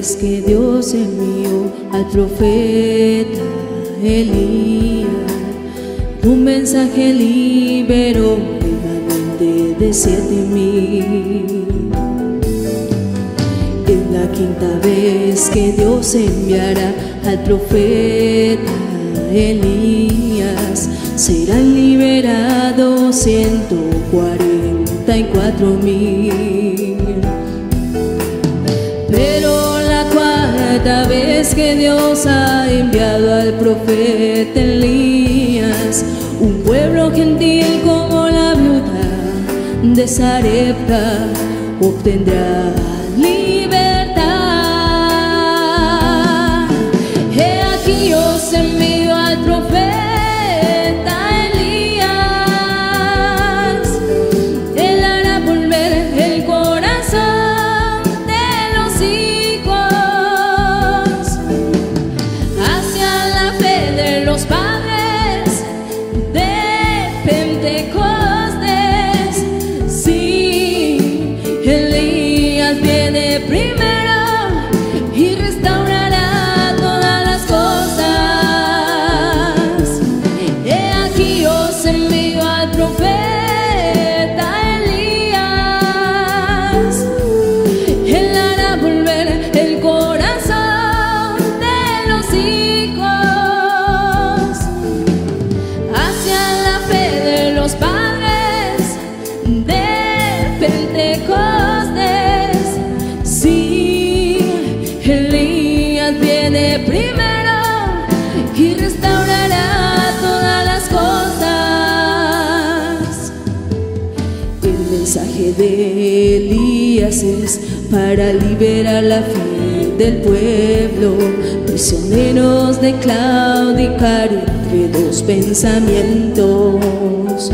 vez que Dios envió al profeta Elías, un mensaje liberó remanente de 7,000. Es la quinta vez que Dios enviará al profeta Elías, serán liberados 144,000. Pero la cuarta vez que Dios ha enviado al profeta Elías, un pueblo gentil como la viuda de Sarepta obtendrá libertad. He aquí os envío al profeta Elías, él hará volver el corazón de los hijos hacia la fe de los padres de Pentecostés. Sí, Elías viene primero y restaurará todas las cosas. He aquí os envío al profeta Elías, él hará volver el corazón de los hijos hacia la fe de los padres de Pentecostés. Sí, Elías viene primero y restaurará todas las cosas. El mensaje de Elías es para liberar la fe del pueblo, prisioneros de claudicar entre dos pensamientos,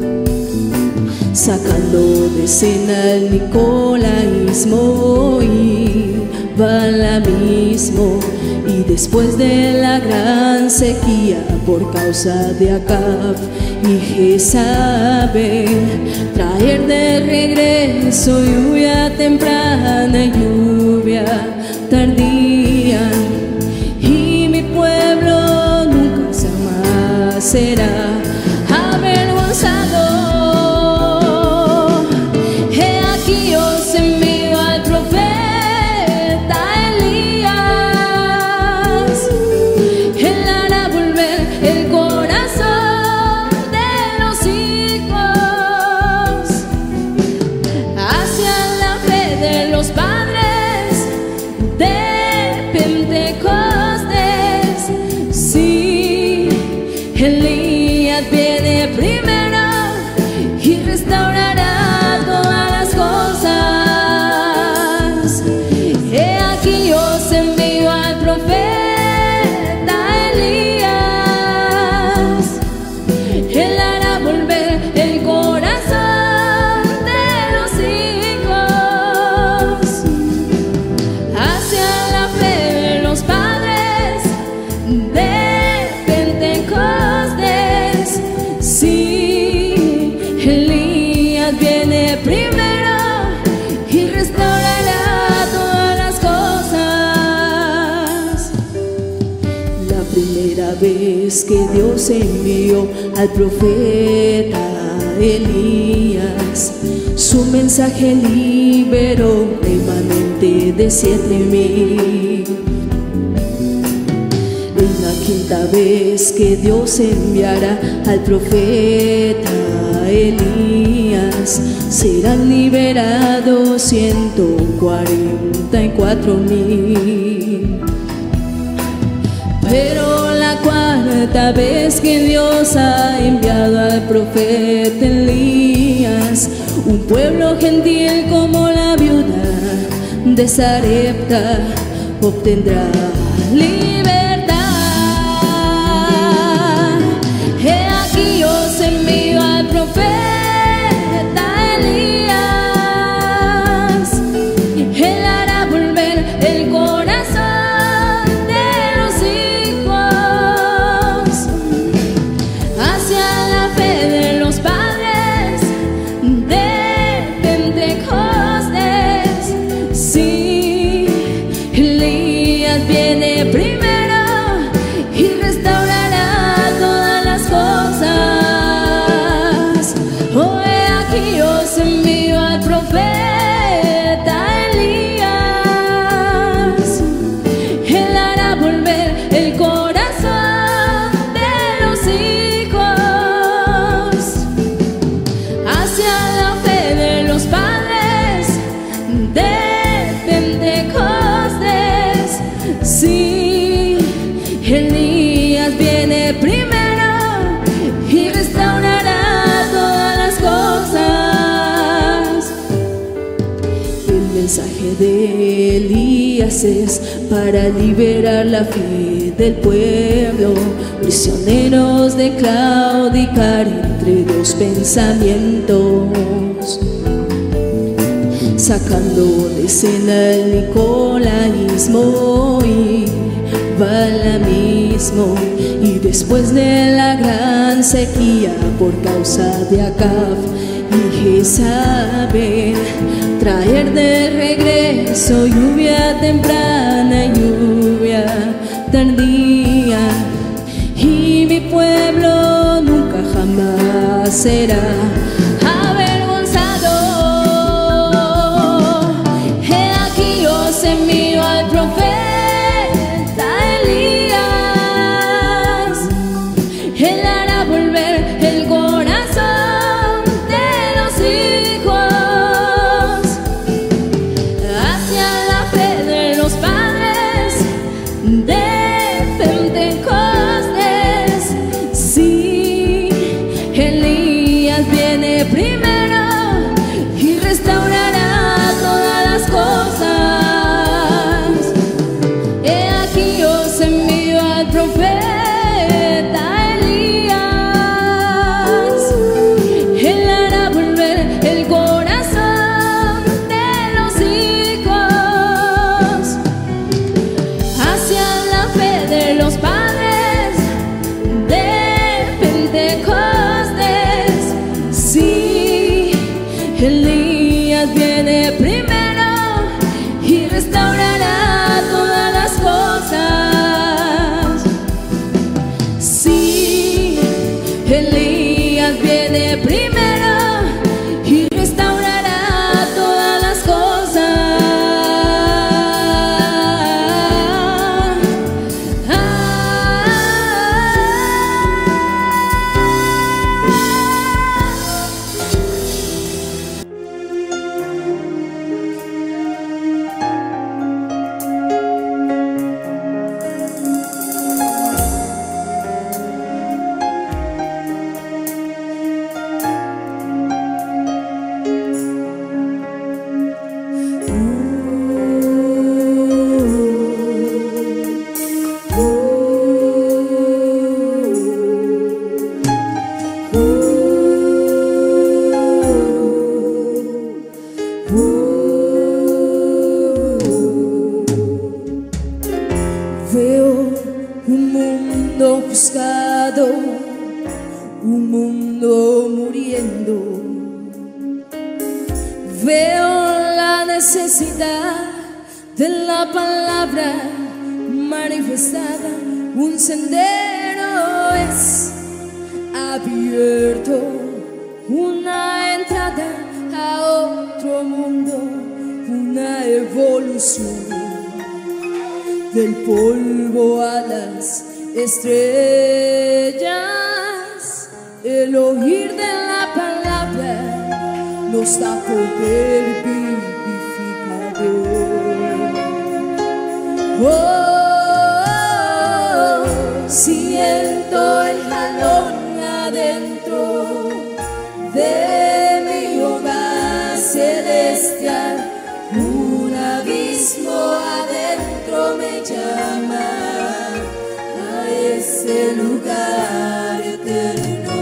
sacando de escena el nicolaísmo y balaamismo. Y después de la gran sequía por causa de Acab y Jezabel, traer de regreso lluvia temprana y lluvia tardía, y mi pueblo nunca jamás será avergonzado. He aquí os envío al profeta Elías, él hará volver el corazón de los hijos hacia la fe de los padres de Pentecostés. Sí, Elías viene primero y restaurará todas las cosas. He aquí os envío al profeta Elías, él hará volver el corazón de los hijos hacia la fe de los padres de Pentecostés. Sí, Elías viene primero y restaurará todas las cosas. La primera vez que Dios envió al profeta Elías, su mensaje liberó remanente de 7,000. Es la quinta vez que Dios enviará al profeta Elías, serán liberados 144,000. Pero la cuarta vez que Dios ha enviado al profeta Elías, un pueblo gentil como la viuda de Sarepta obtendrá libertad. He aquí os envío al profeta Elías, él hará volver el corazón de los hijos hacia la fe de los padres de Pentecostés. Sí, mensaje de Elías es para liberar la fe del pueblo, prisioneros de claudicar entre dos pensamientos, sacando de escena el nicolaísmo y balamismo, y después de la gran sequía por causa de Acab y Jezabel, traer de regreso lluvia temprana y lluvia tardía, y mi pueblo nunca jamás será avergonzado. He aquí os envío al profeta Elías, él hará volver el corazón de los hijos hacia la fe de los padres de Pentecostés. Sí, Elías viene primero y restaurará todas las cosas. He aquí os envío al profeta Elías, él hará volver el corazón de los hijos hacia la fe de los padres de Pentecostés. Sí, Elías viene primero y restaurará todas las cosas. Sí, Elías viene primero y restaurará todas las cosas. Veo un mundo juzgado, un mundo muriendo. Veo la necesidad de la palabra manifestada. Un sendero es abierto, una entrada a otro mundo, una evolución del polvo a las estrellas. El oír de la palabra nos da poder vivificador. Oh, siento el jalón adentro de mi hogar celestial, un abismo adentro me llama a ese lugar eterno.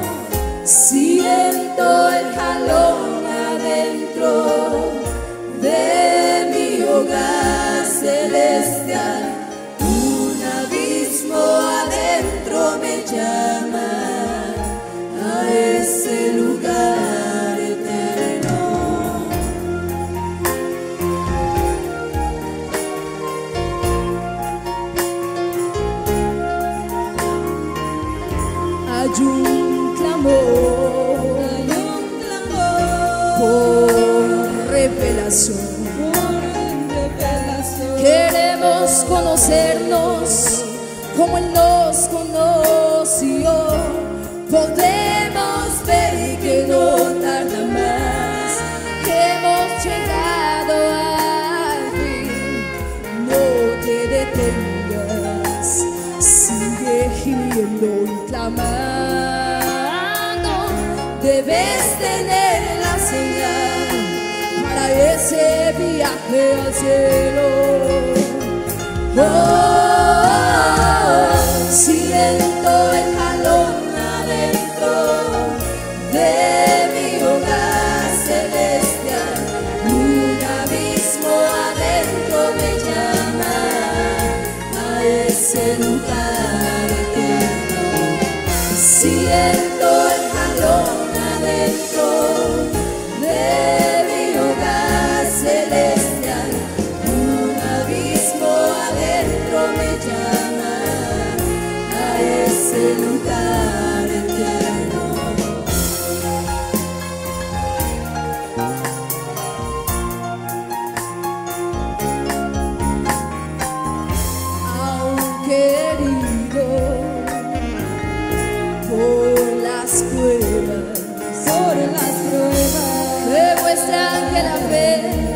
Siento el jalón adentro de mi hogar celestial, un abismo adentro me llama a ese lugar eterno. Hay un clamor por revelación. Queremos conocernos como Él nos conoció. Podremos ver que no tarda más. Hemos llegado al fin. No te detengas, sigue gimiendo y clamando. Debes tener la señal para ese ese viaje al cielo. Siento el jalón adentro de mi hogar celestial, un abismo adentro me llama a ese lugar eterno. Siento el jalón adentro de mi hogar celestial, un abismo adentro me llama a ese lugar eterno. Aunque herido por las pruebas demuestran que la fe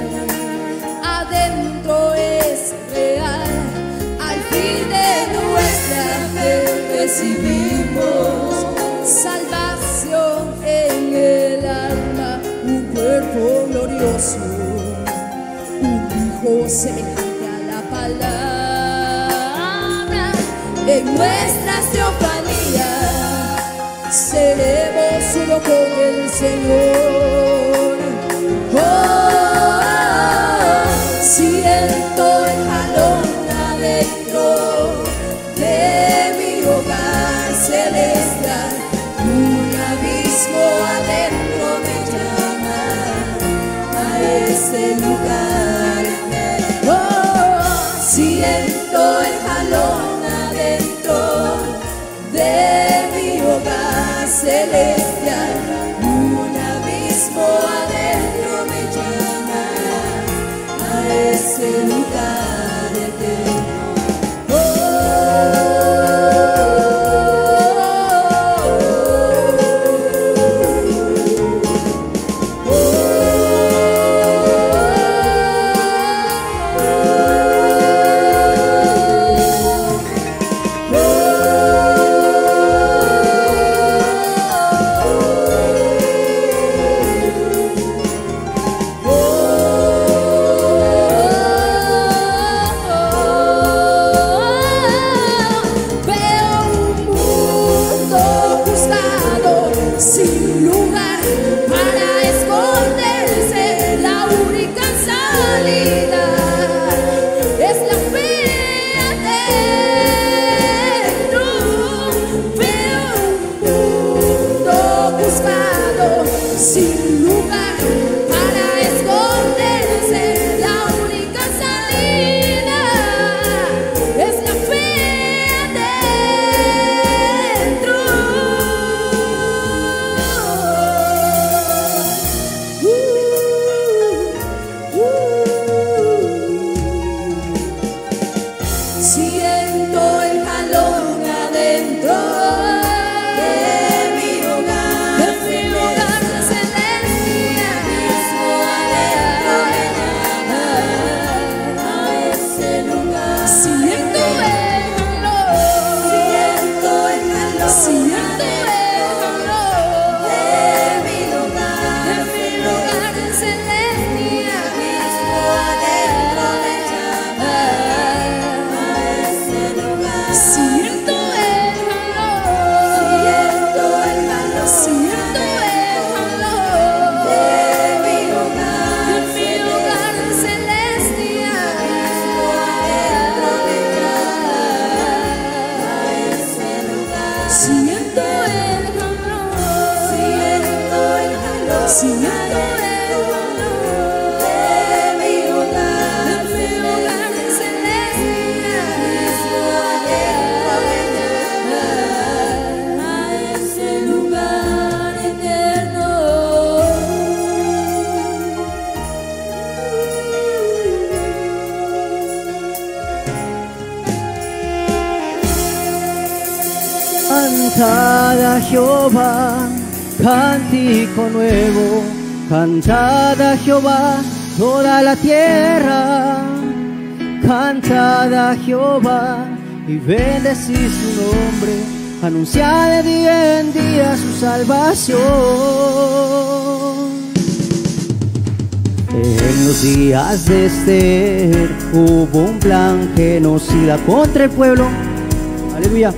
adentro es real. Al fin de nuestra fe recibimos salvación en el alma, un cuerpo glorioso, un hijo semejante a la palabra. En nuestras teofanías seremos uno con el Señor. Siento el jalón adentro de mi hogar celestial, un abismo adentro me llama a ese lugar. Siento el jalón adentro de mi hogar celestial, un abismo adentro me llama a ese lugar eterno. Cantad a Jehová, cántico nuevo, cantad a Jehová toda la tierra, cantad a Jehová y bendecid su nombre, anunciad de día en día su salvación. En los días de Esther hubo un plan genocida contra el pueblo. Aleluya.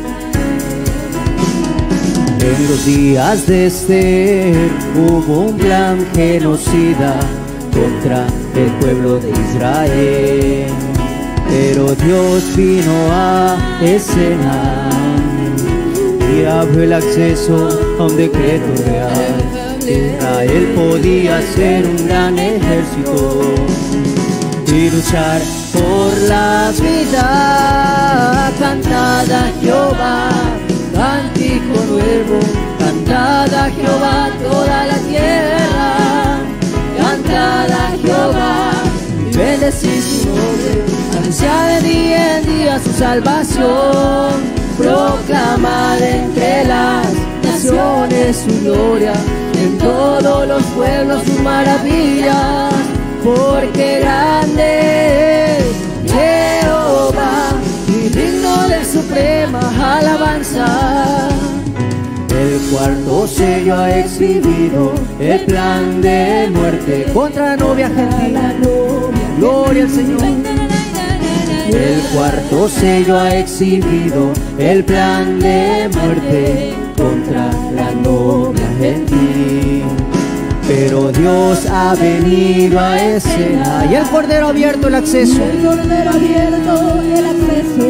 En los días de Esther hubo un plan genocida contra el pueblo de Israel. Pero Dios vino a escena y abrió el acceso a un decreto real. Israel podía ser un gran ejército y luchar por la vida. Cantad a Jehová, cántico nuevo, cantad a Jehová toda la tierra. Cantad a Jehová y bendecid su nombre, anunciad de día en día su salvación, proclamad entre las naciones su gloria, en todos los pueblos sus maravillas, porque grande es Jehová y digno de suprema alabanza. El cuarto sello ha exhibido el plan de muerte contra la novia gentil. Gloria al Señor. El cuarto sello ha exhibido el plan de muerte contra la novia gentil. Pero Dios ha venido a escena y el Cordero ha abierto el acceso. El Cordero ha abierto el acceso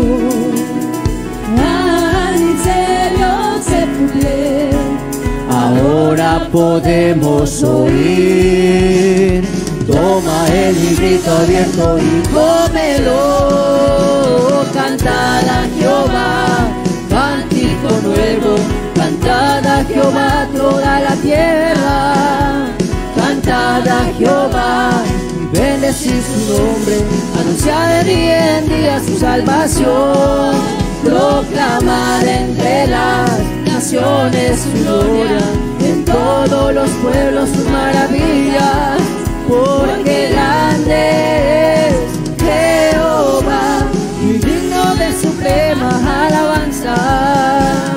al misterio sepulcro. Ahora podemos oír. Toma el librito abierto y cómelo. Cantad a Jehová, cántico nuevo. Cantad a Jehová toda la tierra. Cantad a Jehová y bendecid su nombre. Anunciad de día en día su salvación. Proclamad entre las naciones su gloria, en todos los pueblos sus maravillas. Porque grande es Jehová y digno de suprema alabanza.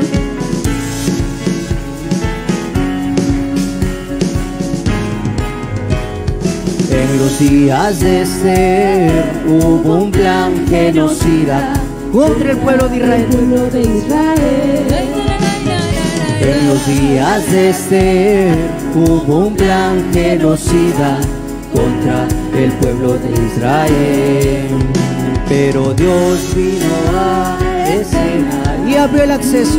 En los días de Esther hubo un plan genocida contra el pueblo de Israel. En los días de Esther hubo un plan genocida contra el pueblo de Israel. Pero Dios vino a escena y abrió el acceso.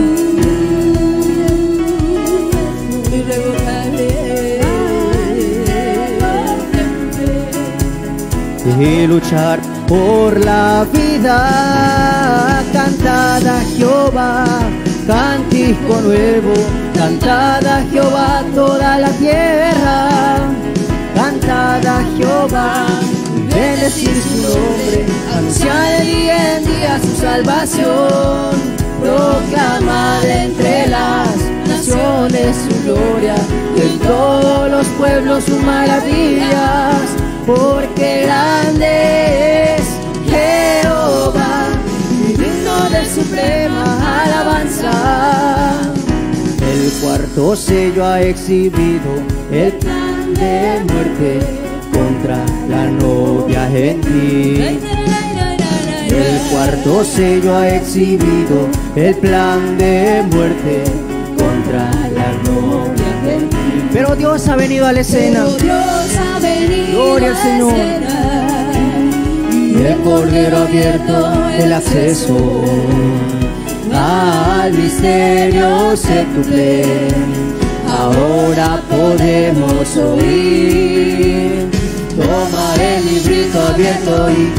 Y luchar por la vida. Cantad a Jehová, cántico nuevo. Cantad a Jehová toda la tierra. Cantad a Jehová, bendecid su nombre. Anunciad de día en día su salvación. Proclamad entre las naciones su gloria, en todos los pueblos sus maravillas. Porque grande es Jehová y digno de suprema alabanza. El cuarto sello ha exhibido el plan de muerte contra la novia gentil. El cuarto sello ha exhibido el plan de muerte contra la novia gentil. Pero Dios ha venido a la escena. Gloria al Señor. Y el Cordero ha abierto el acceso al misterio sepulcro. Ahora podemos oír. Toma el librito abierto y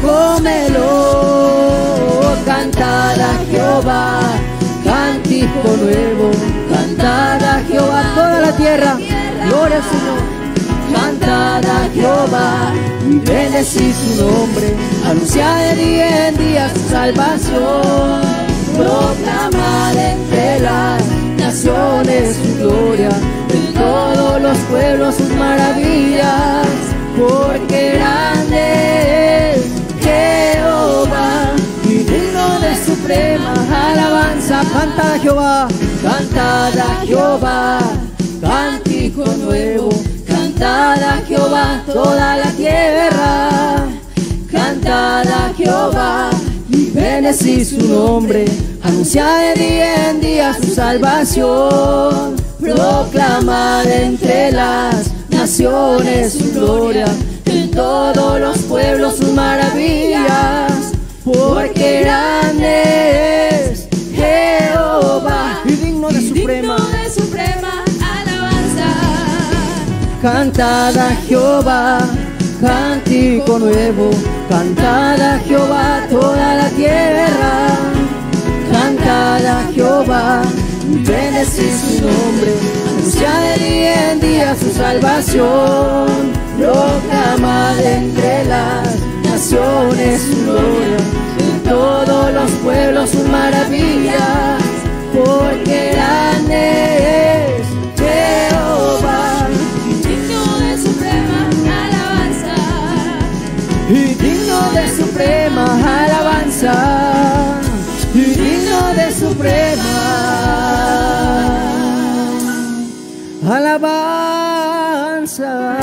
cómelo. Cantad a Jehová, cántico nuevo. Cantad a Jehová toda la tierra. Gloria al Señor. Cantad a Jehová y bendecid su nombre. Anunciad de día en día su salvación. Proclamad entre las naciones su gloria, en todos los pueblos sus maravillas. Porque grande es Jehová y digno de suprema alabanza. Cantad a Jehová, cantad a Jehová, cántico nuevo. Cantad Cantad a Jehová toda la tierra, cantad a Jehová y bendecid su nombre, anunciad de día en día su salvación, proclamad entre las naciones su gloria, en todos los pueblos sus maravillas, porque grande es Jehová y digno de suprema alabanza. Cantad a Jehová cántico nuevo, cantad a Jehová toda la tierra, cantad a Jehová y bendecid su nombre, anunciad de día en día su salvación, proclamad entre las naciones su gloria, en todos los pueblos sus maravillas, porque grande es Jehová y digno de suprema alabanza, y digno de suprema alabanza, y digno de suprema alabanza.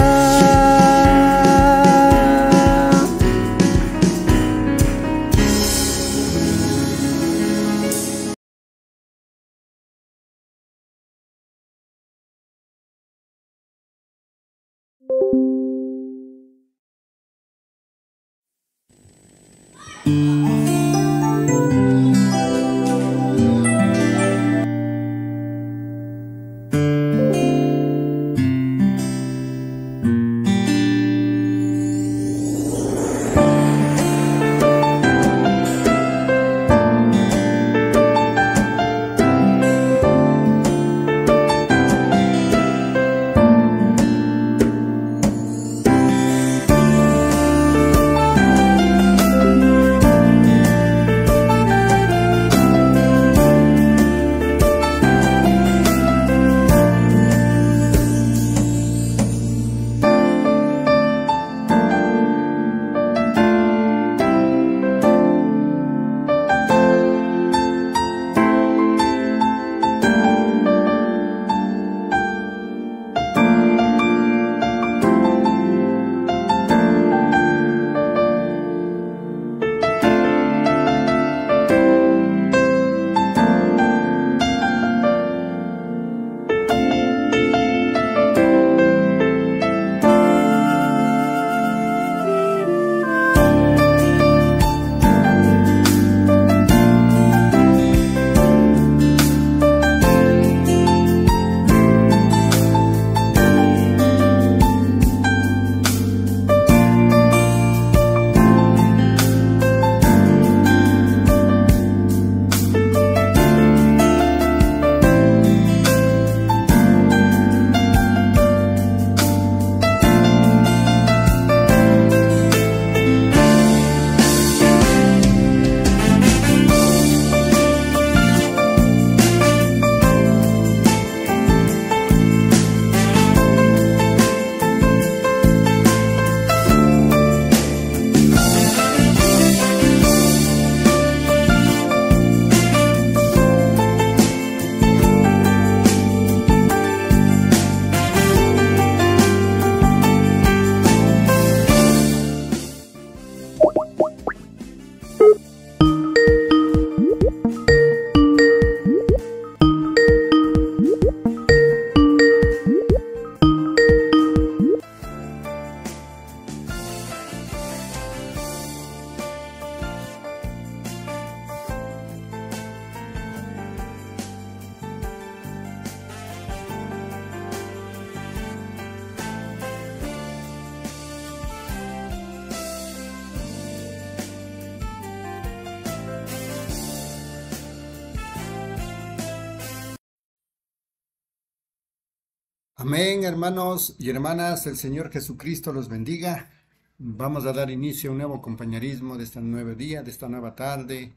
Amén, hermanos y hermanas, el Señor Jesucristo los bendiga. Vamos a dar inicio a un nuevo compañerismo de este nuevo día, de esta nueva tarde.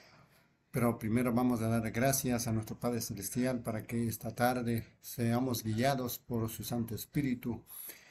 Pero primero vamos a dar gracias a nuestro Padre Celestial para que esta tarde seamos guiados por su Santo Espíritu.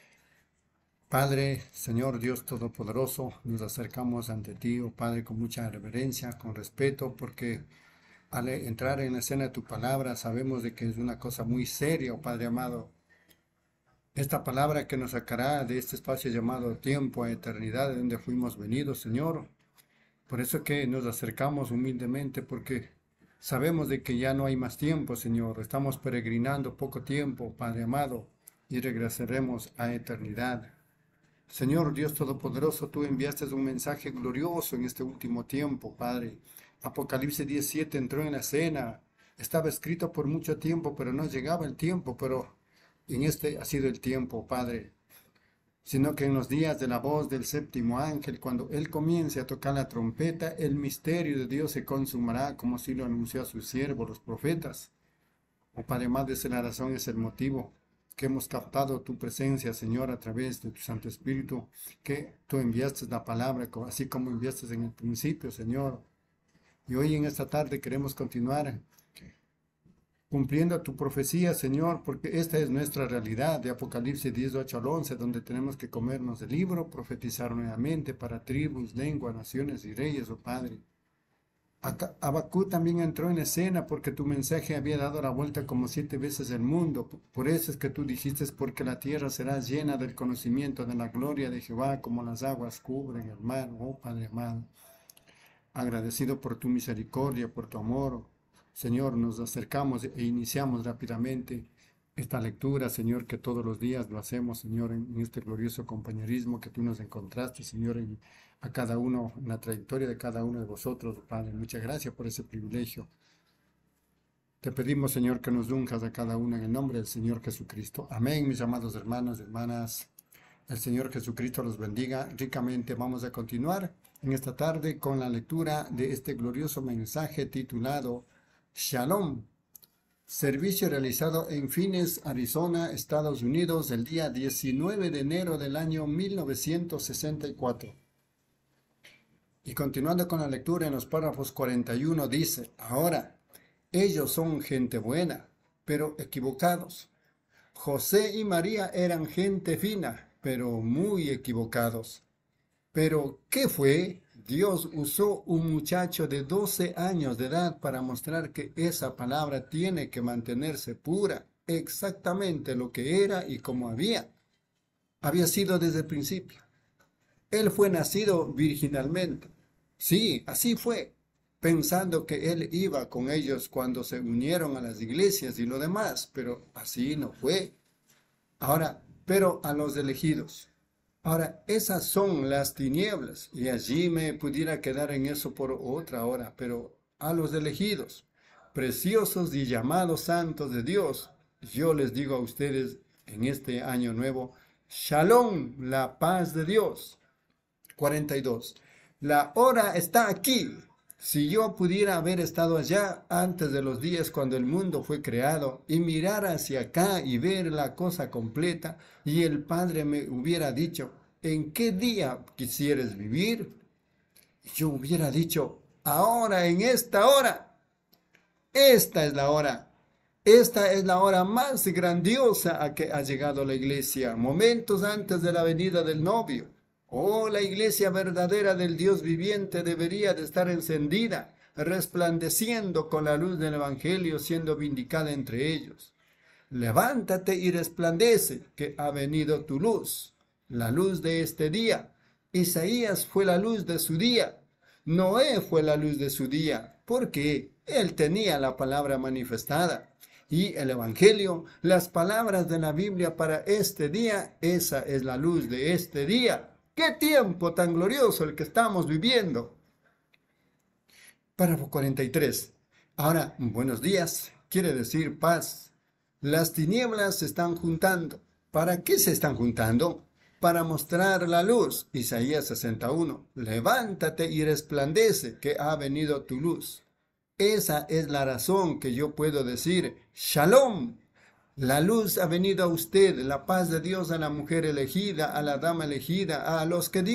Padre, Señor Dios Todopoderoso, nos acercamos ante ti, oh Padre, con mucha reverencia, con respeto, porque al entrar en la escena de tu palabra sabemos de que es una cosa muy seria, oh Padre amado, Esta palabra que nos sacará de este espacio llamado tiempo a eternidad, de donde fuimos venidos, Señor. Por eso es que nos acercamos humildemente, porque sabemos de que ya no hay más tiempo, Señor. Estamos peregrinando poco tiempo, Padre amado, y regresaremos a eternidad. Señor Dios Todopoderoso, tú enviaste un mensaje glorioso en este último tiempo, Padre. Apocalipsis 17 entró en la escena. Estaba escrito por mucho tiempo, pero no llegaba el tiempo, pero en este ha sido el tiempo, Padre. Sino que en los días de la voz del séptimo ángel, cuando él comience a tocar la trompeta, el misterio de Dios se consumará, como así lo anunció a sus siervos, los profetas. Oh Padre, más de la razón es el motivo que hemos captado tu presencia, Señor, a través de tu Santo Espíritu, que tú enviaste la palabra, así como enviaste en el principio, Señor. Y hoy en esta tarde queremos continuar cumpliendo tu profecía, Señor, porque esta es nuestra realidad de Apocalipsis 18 al 11, donde tenemos que comernos el libro, profetizar nuevamente para tribus, lenguas, naciones y reyes, oh Padre. Habacuc también entró en escena porque tu mensaje había dado la vuelta como 7 veces el mundo. Por eso es que tú dijiste, porque la tierra será llena del conocimiento de la gloria de Jehová, como las aguas cubren el mar, oh Padre amado. Agradecido por tu misericordia, por tu amor, Señor, nos acercamos e iniciamos rápidamente esta lectura, Señor, que todos los días lo hacemos, Señor, en este glorioso compañerismo que tú nos encontraste, Señor, a cada uno, en la trayectoria de cada uno de vosotros, Padre. Muchas gracias por ese privilegio. Te pedimos, Señor, que nos unjas a cada uno en el nombre del Señor Jesucristo. Amén, mis amados hermanos y hermanas. El Señor Jesucristo los bendiga ricamente. Vamos a continuar en esta tarde con la lectura de este glorioso mensaje titulado Shalom, servicio realizado en Phoenix, Arizona, Estados Unidos, el día 19 de enero del año 1964. Y continuando con la lectura en los párrafos 41 dice, ahora, ellos son gente buena, pero equivocados. José y María eran gente fina, pero muy equivocados. Pero, ¿qué fue? Dios usó un muchacho de 12 años de edad para mostrar que esa palabra tiene que mantenerse pura, exactamente lo que era y como había sido desde el principio. Él fue nacido virginalmente. Sí, así fue, pensando que él iba con ellos cuando se unieron a las iglesias y lo demás, pero así no fue. Ahora, pero a los elegidos. Ahora, esas son las tinieblas, y allí me pudiera quedar en eso por otra hora, pero a los elegidos, preciosos y llamados santos de Dios, yo les digo a ustedes en este año nuevo, Shalom, la paz de Dios. 42. La hora está aquí. Si yo pudiera haber estado allá antes de los días cuando el mundo fue creado y mirar hacia acá y ver la cosa completa y el Padre me hubiera dicho, ¿en qué día quisieres vivir? Yo hubiera dicho, ahora, en esta hora. Esta es la hora. Esta es la hora más grandiosa a que ha llegado la iglesia, momentos antes de la venida del novio. Oh, la iglesia verdadera del Dios viviente debería de estar encendida, resplandeciendo con la luz del Evangelio, siendo vindicada entre ellos. Levántate y resplandece, que ha venido tu luz, la luz de este día. Isaías fue la luz de su día. Noé fue la luz de su día, porque él tenía la palabra manifestada. Y el Evangelio, las palabras de la Biblia para este día, esa es la luz de este día. ¡Qué tiempo tan glorioso el que estamos viviendo! Párrafo 43. Ahora, buenos días, quiere decir paz. Las tinieblas se están juntando. ¿Para qué se están juntando? Para mostrar la luz. Isaías 61. Levántate y resplandece, que ha venido tu luz. Esa es la razón que yo puedo decir, Shalom. La luz ha venido a usted, la paz de Dios a la mujer elegida, a la dama elegida, a lo que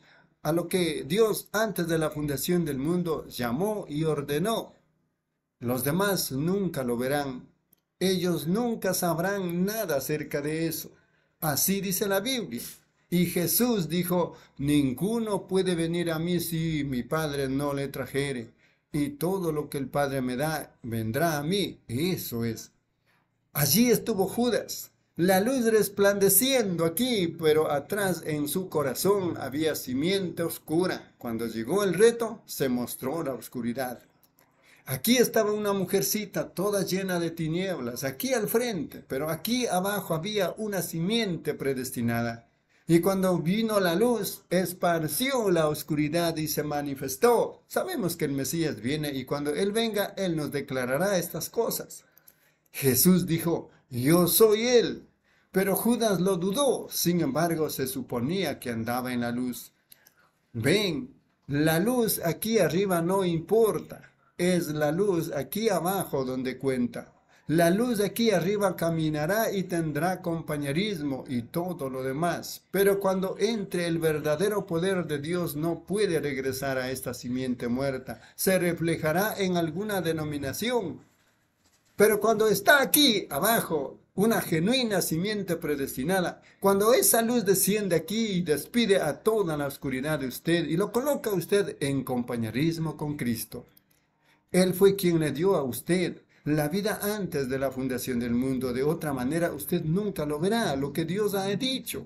Dios antes de la fundación del mundo llamó y ordenó. Los demás nunca lo verán. Ellos nunca sabrán nada acerca de eso. Así dice la Biblia. Y Jesús dijo, ninguno puede venir a mí si mi Padre no le trajere. Y todo lo que el Padre me da, vendrá a mí. Eso es. Allí estuvo Judas, La luz resplandeciendo aquí, pero atrás en su corazón había simiente oscura. Cuando llegó el reto, se mostró la oscuridad. Aquí estaba una mujercita toda llena de tinieblas, aquí al frente, pero aquí abajo había una simiente predestinada. Y cuando vino la luz, esparció la oscuridad y se manifestó. Sabemos que el Mesías viene y cuando Él venga, Él nos declarará estas cosas. Jesús dijo, yo soy Él. Pero Judas lo dudó, sin embargo se suponía que andaba en la luz. Ven, la luz aquí arriba no importa, es la luz aquí abajo donde cuenta. La luz aquí arriba caminará y tendrá compañerismo y todo lo demás. Pero cuando entre el verdadero poder de Dios no puede regresar a esta simiente muerta. Se reflejará en alguna denominación. Pero cuando está aquí abajo, una genuina simiente predestinada, cuando esa luz desciende aquí y despide a toda la oscuridad de usted y lo coloca a usted en compañerismo con Cristo. Él fue quien le dio a usted la vida antes de la fundación del mundo. De otra manera, usted nunca lo verá, lo que Dios ha dicho.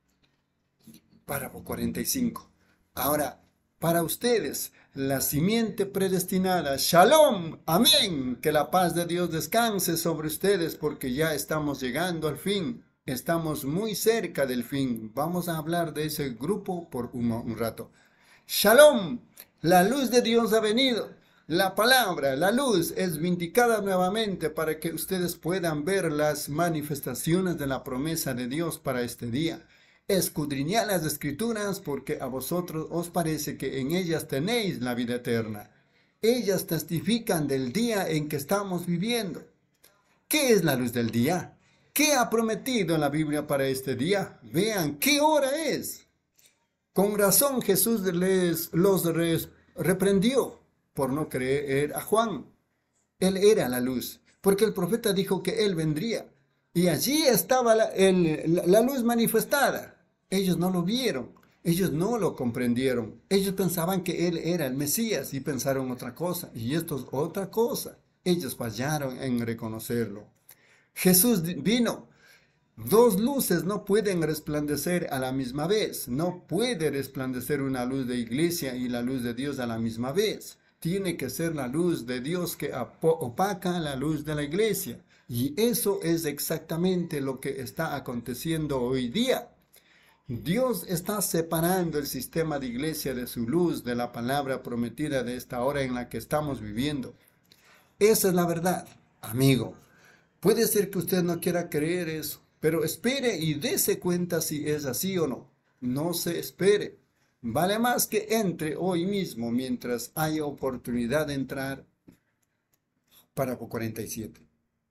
Párrafo 45. Ahora, para ustedes, la simiente predestinada, Shalom, amén, que la paz de Dios descanse sobre ustedes porque ya estamos llegando al fin, estamos muy cerca del fin. Vamos a hablar de ese grupo por un rato. Shalom, la luz de Dios ha venido. La palabra, la luz, es vindicada nuevamente para que ustedes puedan ver las manifestaciones de la promesa de Dios para este día. Escudriñad las Escrituras porque a vosotros os parece que en ellas tenéis la vida eterna. Ellas testifican del día en que estamos viviendo. ¿Qué es la luz del día? ¿Qué ha prometido en la Biblia para este día? Vean, ¿qué hora es? Con razón Jesús los reprendió por no creer a Juan. Él era la luz, porque el profeta dijo que él vendría. Y allí estaba la luz manifestada. Ellos no lo vieron, ellos no lo comprendieron. Ellos pensaban que él era el Mesías y pensaron otra cosa. Y esto es otra cosa. Ellos fallaron en reconocerlo. Jesús vino. Dos luces no pueden resplandecer a la misma vez. No puede resplandecer una luz de iglesia y la luz de Dios a la misma vez. Tiene que ser la luz de Dios que opaca la luz de la iglesia. Y eso es exactamente lo que está aconteciendo hoy día. Dios está separando el sistema de iglesia de su luz, de la palabra prometida de esta hora en la que estamos viviendo. Esa es la verdad, amigo. Puede ser que usted no quiera creer eso, pero espere y dése cuenta si es así o no. No se espere. Vale más que entre hoy mismo mientras haya oportunidad de entrar. Párrafo 47.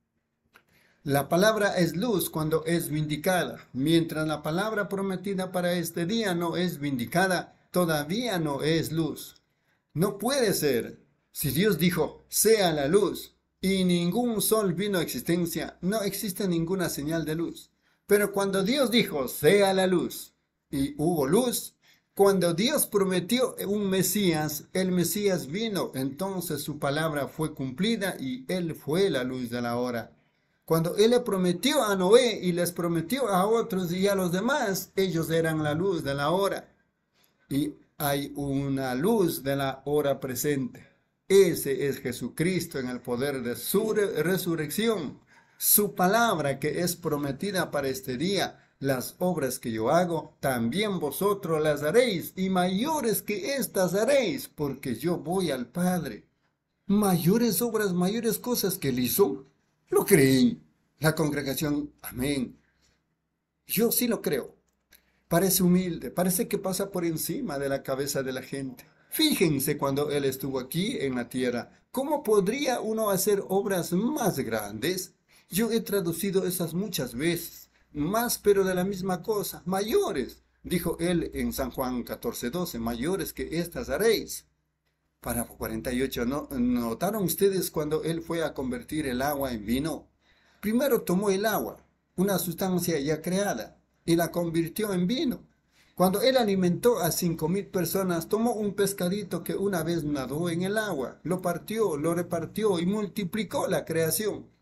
La palabra es luz cuando es vindicada. Mientras la palabra prometida para este día no es vindicada, todavía no es luz. No puede ser. Si Dios dijo, sea la luz, y ningún sol vino a existencia, no existe ninguna señal de luz. Pero cuando Dios dijo, sea la luz, y hubo luz, cuando Dios prometió un Mesías, el Mesías vino, entonces su palabra fue cumplida y Él fue la luz de la hora. Cuando Él le prometió a Noé y les prometió a otros y a los demás, ellos eran la luz de la hora. Y hay una luz de la hora presente. Ese es Jesucristo en el poder de su resurrección. Su palabra que es prometida para este día. Las obras que yo hago, también vosotros las haréis, y mayores que estas haréis, porque yo voy al Padre. Mayores obras, mayores cosas que Él hizo. ¿Lo creen? La congregación, amén. Yo sí lo creo. Parece humilde, parece que pasa por encima de la cabeza de la gente. Fíjense cuando Él estuvo aquí en la tierra. ¿Cómo podría uno hacer obras más grandes? Yo he traducido esas muchas veces. Más, pero de la misma cosa. Mayores, dijo Él en San Juan 14:12. Mayores que estas haréis. Párrafo 48. ¿Notaron ustedes cuando Él fue a convertir el agua en vino? Primero tomó el agua, una sustancia ya creada, y la convirtió en vino. Cuando Él alimentó a 5,000 personas, tomó un pescadito que una vez nadó en el agua, lo partió, lo repartió y multiplicó la creación.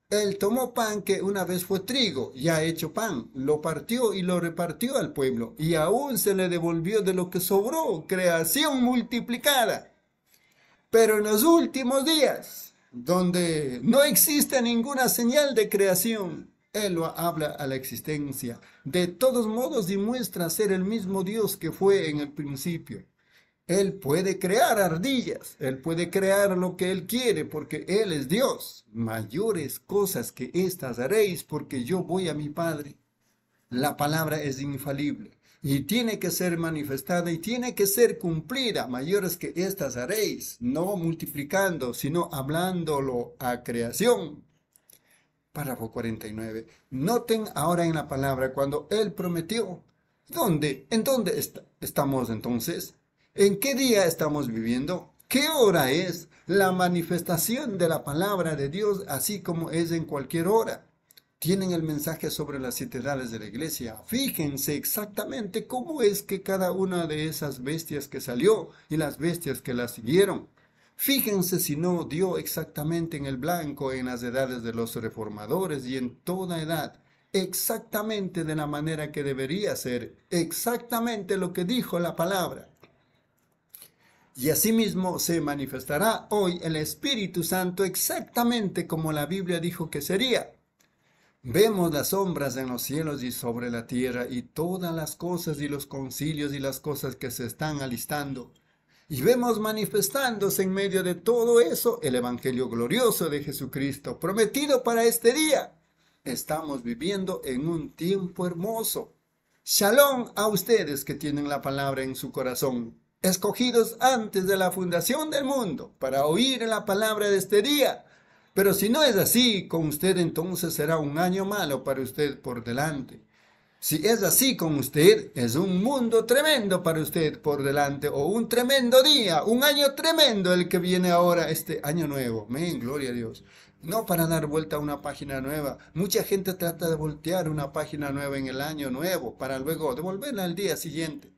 Él tomó pan que una vez fue trigo, ya hecho pan, lo partió y lo repartió al pueblo, y aún se le devolvió de lo que sobró, creación multiplicada. Pero en los últimos días, donde no existe ninguna señal de creación, Él lo habla a la existencia. De todos modos demuestra ser el mismo Dios que fue en el principio. Él puede crear ardillas, Él puede crear lo que Él quiere, porque Él es Dios. Mayores cosas que estas haréis, porque yo voy a mi Padre. La palabra es infalible y tiene que ser manifestada y tiene que ser cumplida. Mayores que estas haréis, no multiplicando, sino hablándolo a creación. Párrafo 49. Noten ahora en la palabra cuando Él prometió. ¿Dónde? ¿En dónde estamos entonces? ¿En qué día estamos viviendo? ¿Qué hora es? La manifestación de la palabra de Dios, así como es en cualquier hora. Tienen el mensaje sobre las 7 edades de la iglesia. Fíjense exactamente cómo es que cada una de esas bestias que salió y las bestias que la siguieron. Fíjense si no dio exactamente en el blanco en las edades de los reformadores y en toda edad. Exactamente de la manera que debería ser. Exactamente lo que dijo la palabra. Y asimismo se manifestará hoy el Espíritu Santo exactamente como la Biblia dijo que sería. Vemos las sombras en los cielos y sobre la tierra y todas las cosas y los concilios y las cosas que se están alistando. Y vemos manifestándose en medio de todo eso el Evangelio glorioso de Jesucristo, prometido para este día. Estamos viviendo en un tiempo hermoso. Shalom a ustedes que tienen la palabra en su corazón, escogidos antes de la fundación del mundo para oír la palabra de este día. Pero si no es así con usted, entonces será un año malo para usted por delante. Si es así con usted, es un mundo tremendo para usted por delante, o un tremendo día, un año tremendo el que viene ahora, este año nuevo. Amén, gloria a Dios. No para dar vuelta a una página nueva. Mucha gente trata de voltear una página nueva en el año nuevo para luego devolverla al día siguiente.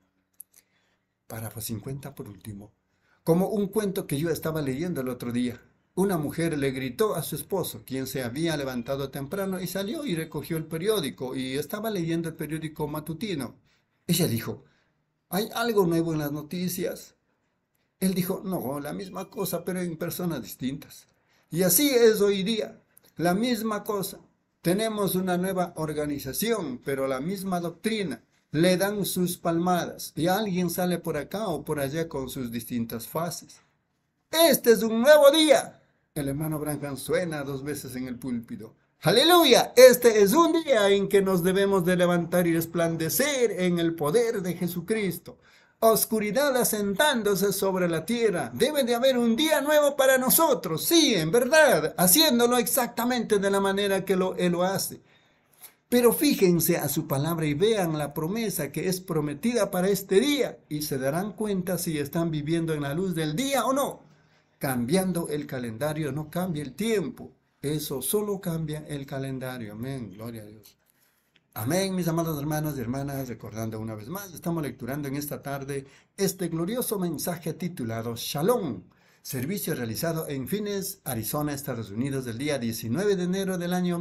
Párrafo 50 por último. Como un cuento que yo estaba leyendo el otro día. Una mujer le gritó a su esposo, quien se había levantado temprano y salió y recogió el periódico y estaba leyendo el periódico matutino. Ella dijo, ¿hay algo nuevo en las noticias? Él dijo, no, la misma cosa, pero en personas distintas. Y así es hoy día, la misma cosa. Tenemos una nueva organización, pero la misma doctrina. Le dan sus palmadas y alguien sale por acá o por allá con sus distintas fases. Este es un nuevo día. El hermano Branham suena 2 veces en el púlpito. ¡Aleluya! Este es un día en que nos debemos de levantar y resplandecer en el poder de Jesucristo. Oscuridad asentándose sobre la tierra. Debe de haber un día nuevo para nosotros. Sí, en verdad, haciéndolo exactamente de la manera que Él lo hace. Pero fíjense a su palabra y vean la promesa que es prometida para este día y se darán cuenta si están viviendo en la luz del día o no. Cambiando el calendario no cambia el tiempo. Eso solo cambia el calendario. Amén. Gloria a Dios. Amén, mis amados hermanos y hermanas. Recordando una vez más, estamos lecturando en esta tarde este glorioso mensaje titulado Shalom. Servicio realizado en Phoenix, Arizona, Estados Unidos, del día 19 de enero del año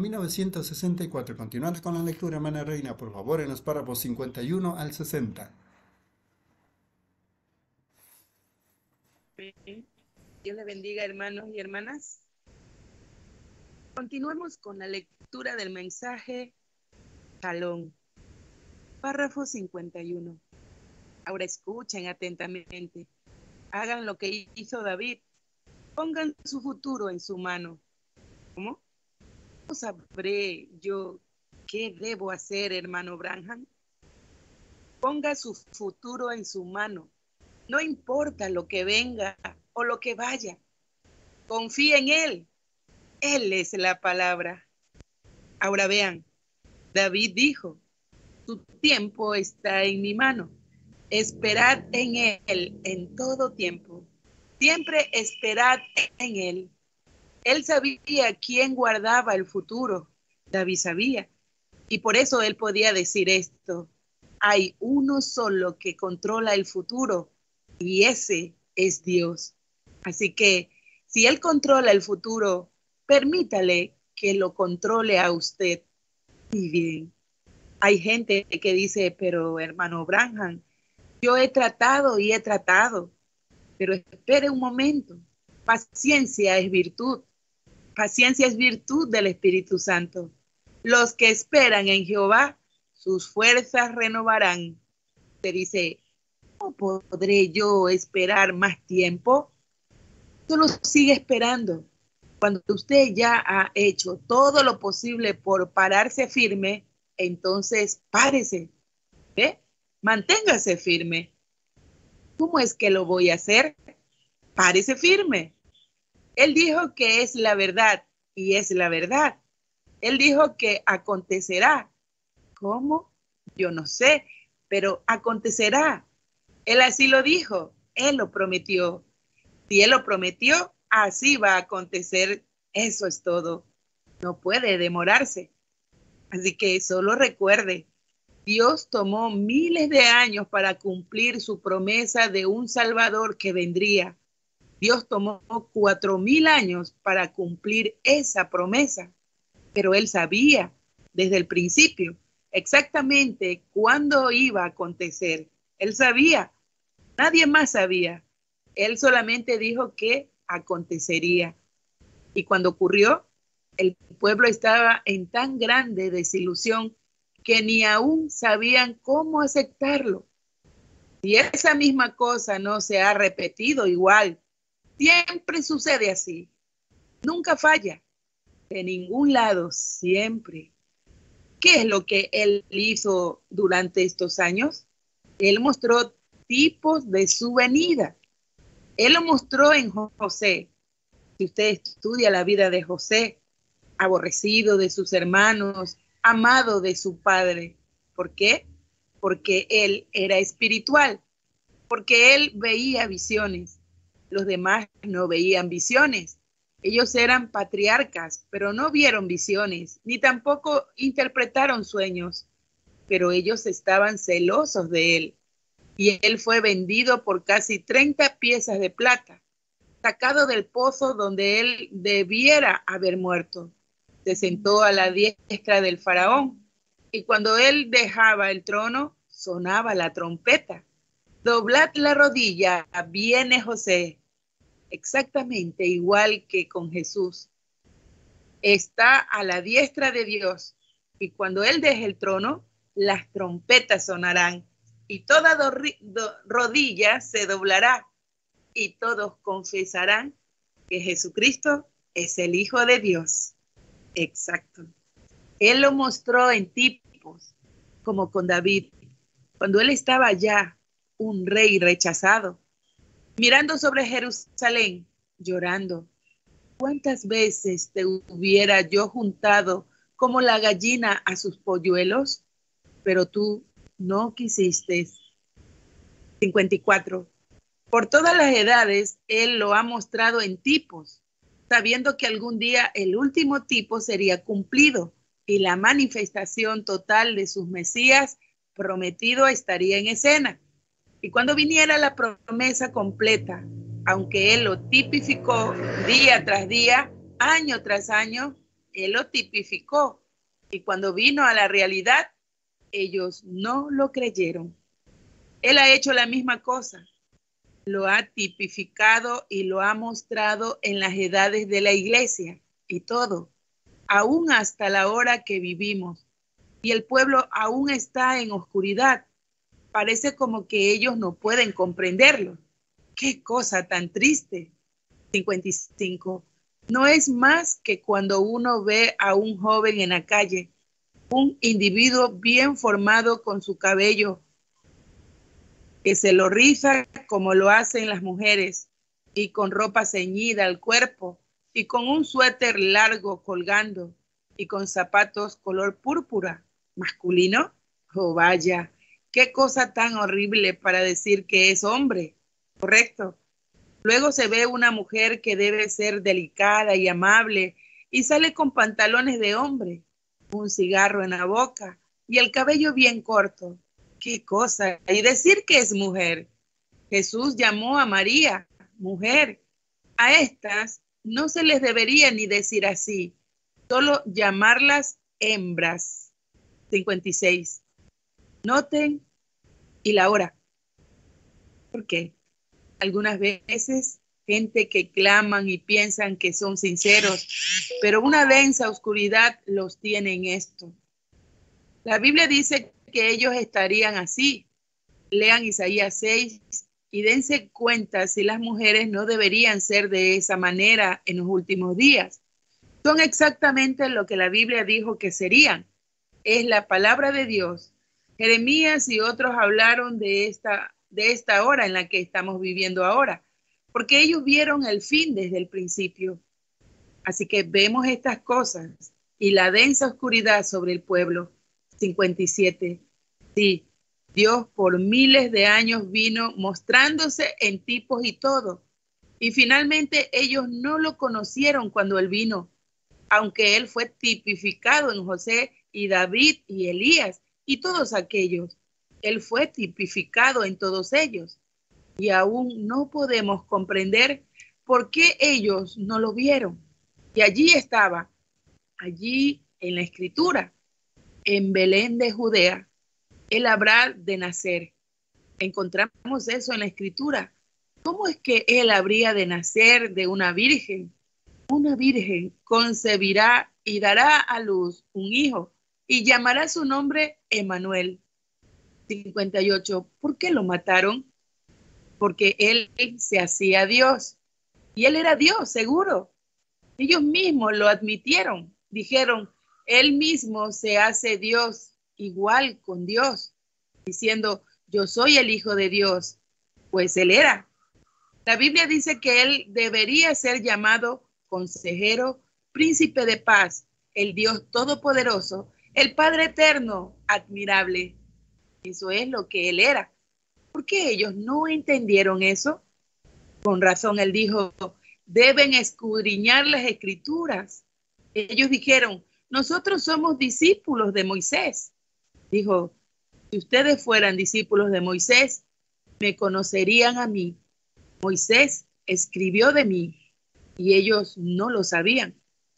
1964. Continuando con la lectura, hermana Reina, por favor, en los párrafos 51 al 60. Dios le bendiga, hermanos y hermanas. Continuemos con la lectura del mensaje Shalom. Párrafo 51. Ahora escuchen atentamente. Hagan lo que hizo David. Pongan su futuro en su mano. ¿Cómo? ¿Cómo sabré yo qué debo hacer, hermano Branham? Ponga su futuro en su mano. No importa lo que venga o lo que vaya. Confía en Él. Él es la palabra. Ahora vean, David dijo, tu tiempo está en mi mano. Esperad en Él en todo tiempo. Siempre esperad en Él. Él sabía quién guardaba el futuro. David sabía. Y por eso él podía decir esto. Hay uno solo que controla el futuro y ese es Dios. Así que si Él controla el futuro, permítale que lo controle a usted. Y bien, hay gente que dice, pero hermano Branham, yo he tratado y he tratado, pero espere un momento. Paciencia es virtud. Paciencia es virtud del Espíritu Santo. Los que esperan en Jehová, sus fuerzas renovarán. Te dice, ¿cómo podré yo esperar más tiempo? Solo sigue esperando. Cuando usted ya ha hecho todo lo posible por pararse firme, entonces párese. ¿Ve? Manténgase firme. ¿Cómo es que lo voy a hacer? Párese firme. Él dijo que es la verdad y es la verdad. Él dijo que acontecerá. ¿Cómo? Yo no sé, pero acontecerá. Él así lo dijo. Él lo prometió. Si Él lo prometió, así va a acontecer. Eso es todo. No puede demorarse. Así que solo recuerde, Dios tomó miles de años para cumplir su promesa de un Salvador que vendría. Dios tomó 4,000 años para cumplir esa promesa, pero Él sabía desde el principio exactamente cuándo iba a acontecer. Él sabía, nadie más sabía. Él solamente dijo que acontecería. Y cuando ocurrió, el pueblo estaba en tan grande desilusión que ni aún sabían cómo aceptarlo. Y esa misma cosa no se ha repetido igual. Siempre sucede así. Nunca falla. De ningún lado, siempre. ¿Qué es lo que Él hizo durante estos años? Él mostró tipos de su venida. Él lo mostró en José. Si usted estudia la vida de José, aborrecido de sus hermanos, amado de su padre. ¿Por qué? Porque él era espiritual, porque él veía visiones. Los demás no veían visiones. Ellos eran patriarcas, pero no vieron visiones, ni tampoco interpretaron sueños, pero ellos estaban celosos de él. Y él fue vendido por casi 30 piezas de plata, sacado del pozo donde él debiera haber muerto. Se sentó a la diestra del faraón, y cuando él dejaba el trono, sonaba la trompeta. Doblad la rodilla, viene José. Exactamente igual que con Jesús. Está a la diestra de Dios, y cuando él deje el trono, las trompetas sonarán, y toda rodilla se doblará, y todos confesarán que Jesucristo es el Hijo de Dios. Exacto. Él lo mostró en tipos, como con David, cuando él estaba ya un rey rechazado, mirando sobre Jerusalén, llorando. ¿Cuántas veces te hubiera yo juntado como la gallina a sus polluelos? Pero tú no quisiste. 54. Por todas las edades, Él lo ha mostrado en tipos, sabiendo que algún día el último tipo sería cumplido y la manifestación total de sus Mesías prometido estaría en escena. Y cuando viniera la promesa completa, aunque Él lo tipificó día tras día, año tras año, Él lo tipificó. Y cuando vino a la realidad, ellos no lo creyeron. Él ha hecho la misma cosa. Lo ha tipificado y lo ha mostrado en las edades de la iglesia y todo, aún hasta la hora que vivimos. Y el pueblo aún está en oscuridad. Parece como que ellos no pueden comprenderlo. ¡Qué cosa tan triste! 55. No es más que cuando uno ve a un joven en la calle, un individuo bien formado con su cabello, que se lo riza como lo hacen las mujeres, y con ropa ceñida al cuerpo, y con un suéter largo colgando, y con zapatos color púrpura, masculino. Oh, vaya, qué cosa tan horrible para decir que es hombre, ¿correcto? Luego se ve una mujer que debe ser delicada y amable, y sale con pantalones de hombre, un cigarro en la boca, y el cabello bien corto. ¡Qué cosa! Y decir que es mujer. Jesús llamó a María mujer. A estas no se les debería ni decir así, solo llamarlas hembras. 56. Noten y la hora. ¿Por qué? Algunas veces gente que claman y piensan que son sinceros, pero una densa oscuridad los tiene en esto. La Biblia dice que ellos estarían así. Lean Isaías 6 y dense cuenta si las mujeres no deberían ser de esa manera en los últimos días. Son exactamente lo que la Biblia dijo que serían. Es la palabra de Dios. Jeremías y otros hablaron de esta hora en la que estamos viviendo ahora, porque ellos vieron el fin desde el principio. Así que vemos estas cosas y la densa oscuridad sobre el pueblo. 57. Sí, Dios por miles de años vino mostrándose en tipos y todo. Y finalmente ellos no lo conocieron cuando Él vino, aunque Él fue tipificado en José y David y Elías y todos aquellos. Él fue tipificado en todos ellos. Y aún no podemos comprender por qué ellos no lo vieron. Y allí estaba, allí en la Escritura, en Belén de Judea, Él habrá de nacer. Encontramos eso en la Escritura. ¿Cómo es que Él habría de nacer de una virgen? Una virgen concebirá y dará a luz un hijo y llamará su nombre Emmanuel. 58. ¿Por qué lo mataron? Porque Él se hacía Dios. Y Él era Dios, seguro. Ellos mismos lo admitieron. Dijeron, Él mismo se hace Dios, igual con Dios, diciendo, yo soy el Hijo de Dios. Pues Él era. La Biblia dice que Él debería ser llamado Consejero, Príncipe de Paz, el Dios Todopoderoso, el Padre Eterno, admirable. Eso es lo que Él era. ¿Por qué ellos no entendieron eso? Con razón Él dijo, deben escudriñar las Escrituras. Ellos dijeron, nosotros somos discípulos de Moisés. Dijo, si ustedes fueran discípulos de Moisés, me conocerían a mí. Moisés escribió de mí y ellos no lo sabían.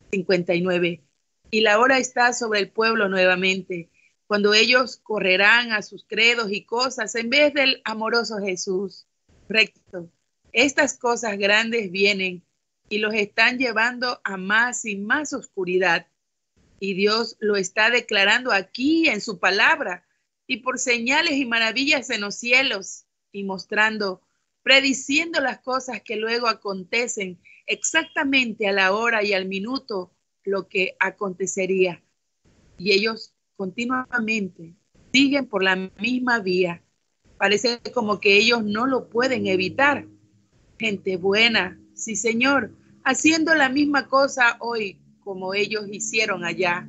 59. Y la hora está sobre el pueblo nuevamente, cuando ellos correrán a sus credos y cosas en vez del amoroso Jesús. Recto. Estas cosas grandes vienen y los están llevando a más y más oscuridad. Y Dios lo está declarando aquí en su palabra y por señales y maravillas en los cielos y mostrando, prediciendo las cosas que luego acontecen exactamente a la hora y al minuto lo que acontecería. Y ellos continuamente siguen por la misma vía. Parece como que ellos no lo pueden evitar. Gente buena, sí Señor, haciendo la misma cosa hoy como ellos hicieron allá.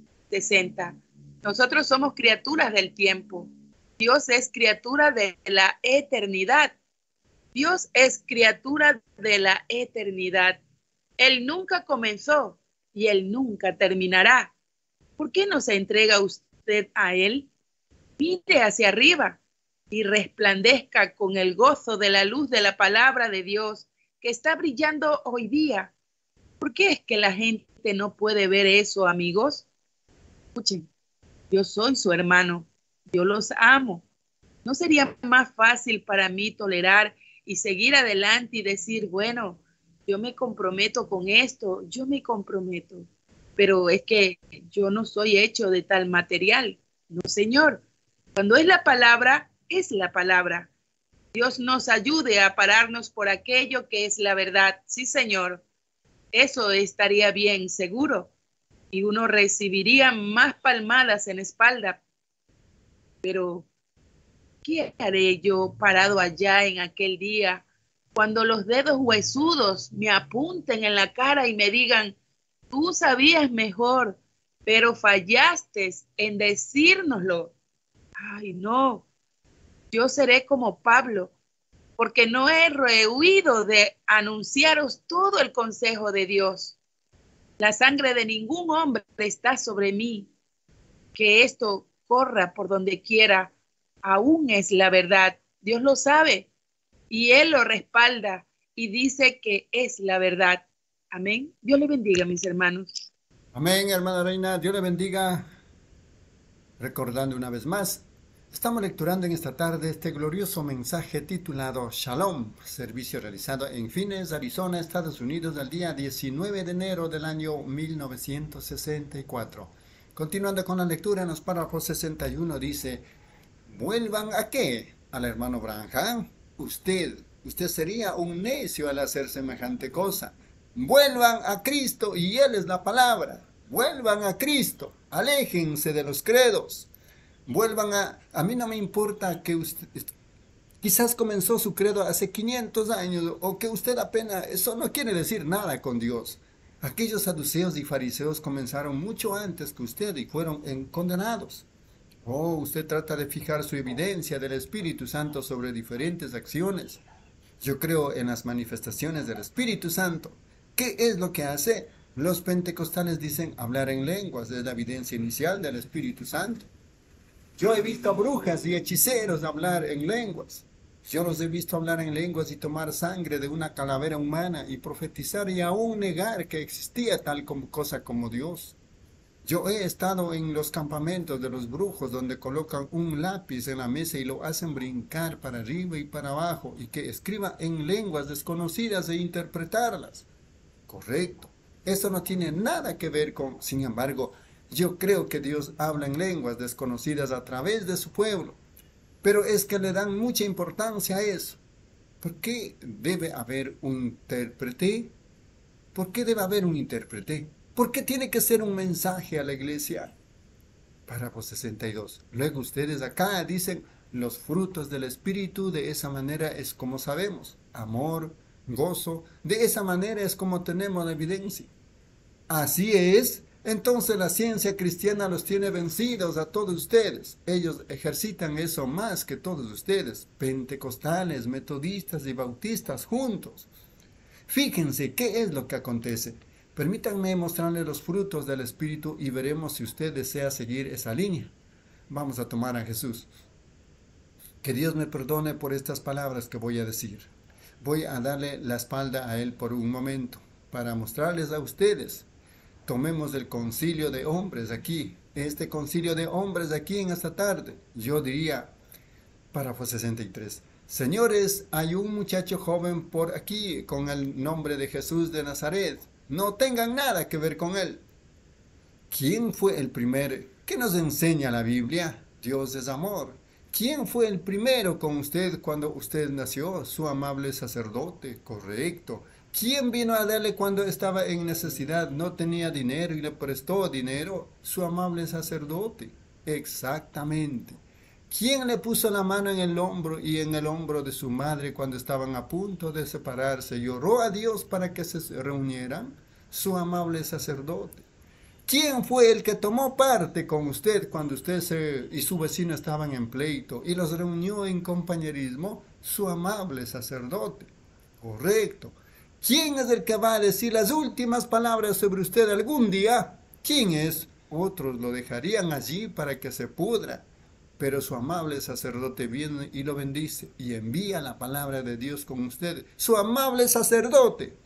60. Nosotros somos criaturas del tiempo. Dios es criatura de la eternidad. Dios es criatura de la eternidad. Él nunca comenzó y Él nunca terminará. ¿Por qué no se entrega usted a Él? Mire hacia arriba y resplandezca con el gozo de la luz de la palabra de Dios que está brillando hoy día. ¿Por qué es que la gente no puede ver eso, amigos? Escuchen, yo soy su hermano, yo los amo. ¿No sería más fácil para mí tolerar y seguir adelante y decir, bueno, yo me comprometo con esto, yo me comprometo, pero es que yo no soy hecho de tal material? No, Señor. Cuando es la palabra, es la palabra. Dios nos ayude a pararnos por aquello que es la verdad. Sí, Señor. Eso estaría bien, seguro. Y uno recibiría más palmadas en la espalda. Pero, ¿qué haré yo parado allá en aquel día cuando los dedos huesudos me apunten en la cara y me digan, tú sabías mejor, pero fallaste en decírnoslo? Ay, no. Yo seré como Pablo, porque no he rehuido de anunciaros todo el consejo de Dios. La sangre de ningún hombre está sobre mí. Que esto corra por donde quiera, aún es la verdad. Dios lo sabe y Él lo respalda y dice que es la verdad. Amén. Dios le bendiga, mis hermanos. Amén, hermana Reina, Dios le bendiga. Recordando una vez más, estamos lecturando en esta tarde este glorioso mensaje titulado Shalom, servicio realizado en Phoenix, Arizona, Estados Unidos, el día 19 de enero del año 1964. Continuando con la lectura, en los párrafos 61 dice: ¿vuelvan a qué? Al hermano Branham. Usted sería un necio al hacer semejante cosa. Vuelvan a Cristo y Él es la palabra. Vuelvan a Cristo. Aléjense de los credos. Vuelvan a mí no me importa que usted quizás comenzó su credo hace 500 años o que usted apenas, eso no quiere decir nada con Dios. Aquellos saduceos y fariseos comenzaron mucho antes que usted y fueron condenados. Oh, usted trata de fijar su evidencia del Espíritu Santo sobre diferentes acciones. Yo creo en las manifestaciones del Espíritu Santo. ¿Qué es lo que hace? Los pentecostales dicen hablar en lenguas, es la evidencia inicial del Espíritu Santo. Yo he visto a brujas y hechiceros hablar en lenguas. Yo los he visto hablar en lenguas y tomar sangre de una calavera humana y profetizar y aún negar que existía tal cosa como Dios. Yo he estado en los campamentos de los brujos donde colocan un lápiz en la mesa y lo hacen brincar para arriba y para abajo y que escriba en lenguas desconocidas e interpretarlas. Correcto. Eso no tiene nada que ver con, sin embargo, yo creo que Dios habla en lenguas desconocidas a través de su pueblo. Pero es que le dan mucha importancia a eso. ¿Por qué debe haber un intérprete? ¿Por qué debe haber un intérprete? ¿Por qué tiene que ser un mensaje a la iglesia? Párrafo 62. Luego ustedes acá dicen los frutos del Espíritu, de esa manera es como sabemos. Amor, gozo, de esa manera es como tenemos la evidencia. Así es, entonces la ciencia cristiana los tiene vencidos a todos ustedes. Ellos ejercitan eso más que todos ustedes, pentecostales, metodistas y bautistas juntos. Fíjense qué es lo que acontece. Permítanme mostrarles los frutos del Espíritu y veremos si usted desea seguir esa línea. Vamos a tomar a Jesús. Que Dios me perdone por estas palabras que voy a decir. Voy a darle la espalda a Él por un momento para mostrarles a ustedes. Tomemos el concilio de hombres aquí, este concilio de hombres aquí en esta tarde. Yo diría, párrafo 63, señores, hay un muchacho joven por aquí con el nombre de Jesús de Nazaret. No tengan nada que ver con él. ¿Quién fue el primero? ¿Qué nos enseña la Biblia? Dios es amor. ¿Quién fue el primero con usted cuando usted nació? Su amable sacerdote, correcto. ¿Quién vino a darle cuando estaba en necesidad? No tenía dinero y le prestó dinero. Su amable sacerdote. Exactamente. ¿Quién le puso la mano en el hombro y en el hombro de su madre cuando estaban a punto de separarse y oró a Dios para que se reunieran? Su amable sacerdote. ¿Quién fue el que tomó parte con usted cuando usted y su vecino estaban en pleito y los reunió en compañerismo? Su amable sacerdote. Correcto. ¿Quién es el que va a decir las últimas palabras sobre usted algún día? ¿Quién es? Otros lo dejarían allí para que se pudra. Pero su amable sacerdote viene y lo bendice y envía la palabra de Dios con usted. Su amable sacerdote.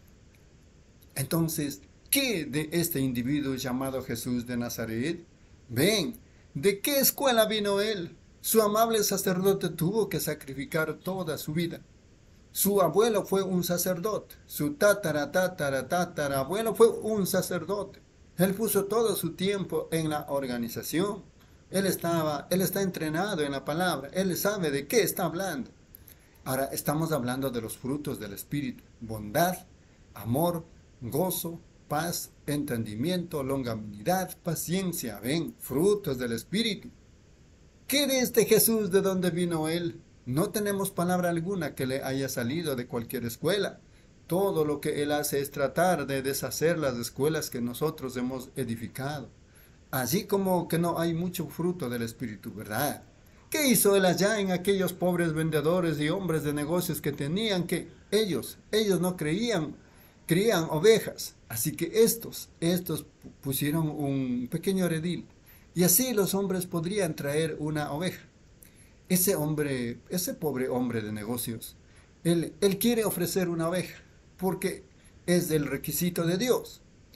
Entonces, ¿qué de este individuo llamado Jesús de Nazaret? Ven, ¿de qué escuela vino él? Su amable sacerdote tuvo que sacrificar toda su vida. Su abuelo fue un sacerdote. Su tatarabuelo fue un sacerdote. Él puso todo su tiempo en la organización. Él está entrenado en la palabra. Él sabe de qué está hablando. Ahora estamos hablando de los frutos del Espíritu. Bondad, amor, gozo, paz, entendimiento, longanimidad, paciencia. Ven, frutos del Espíritu. ¿Qué de este Jesús? ¿De dónde vino él? No tenemos palabra alguna que le haya salido de cualquier escuela. Todo lo que él hace es tratar de deshacer las escuelas que nosotros hemos edificado. Así como que no hay mucho fruto del Espíritu, ¿verdad? ¿Qué hizo él allá en aquellos pobres vendedores y hombres de negocios que tenían que ellos no crían ovejas? Así que estos pusieron un pequeño redil y así los hombres podrían traer una oveja. Ese pobre hombre de negocios, él quiere ofrecer una oveja porque es el requisito de Dios.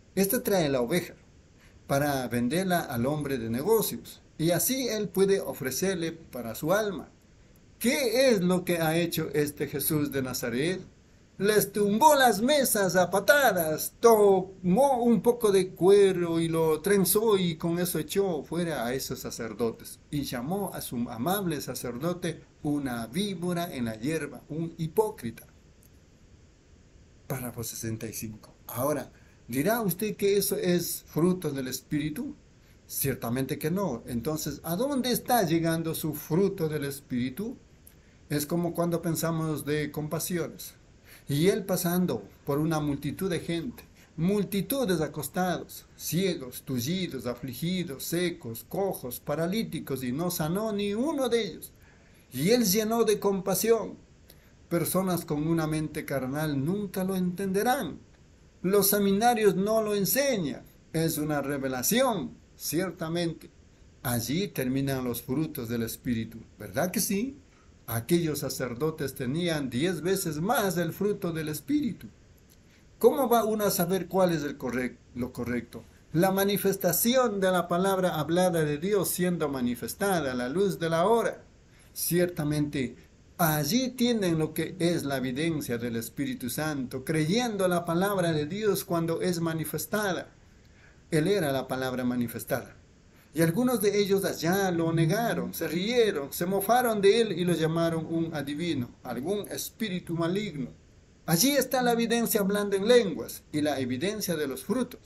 Este trae la oveja para venderla al hombre de negocios, y así él puede ofrecerle para su alma. ¿Qué es lo que ha hecho este Jesús de Nazaret? Les tumbó las mesas a patadas, tomó un poco de cuero y lo trenzó y con eso echó fuera a esos sacerdotes y llamó a su amable sacerdote una víbora en la hierba, un hipócrita. Párrafo 65. Ahora, ¿dirá usted que eso es fruto del Espíritu? Ciertamente que no. Entonces, ¿a dónde está llegando su fruto del Espíritu? Es como cuando pensamos de compasiones. Y él pasando por una multitud de gente, multitudes acostados, ciegos, tullidos, afligidos, secos, cojos, paralíticos, y no sanó ni uno de ellos. Y él llenó de compasión. Personas con una mente carnal nunca lo entenderán. Los seminarios no lo enseñan. Es una revelación, ciertamente. Allí terminan los frutos del Espíritu. ¿Verdad que sí? Aquellos sacerdotes tenían 10 veces más el fruto del Espíritu. ¿Cómo va uno a saber cuál es lo correcto? La manifestación de la palabra hablada de Dios siendo manifestada a la luz de la hora. Ciertamente, allí tienen lo que es la evidencia del Espíritu Santo, creyendo la palabra de Dios cuando es manifestada. Él era la palabra manifestada. Y algunos de ellos allá lo negaron, se rieron, se mofaron de él y lo llamaron un adivino, algún espíritu maligno. Allí está la evidencia hablando en lenguas y la evidencia de los frutos.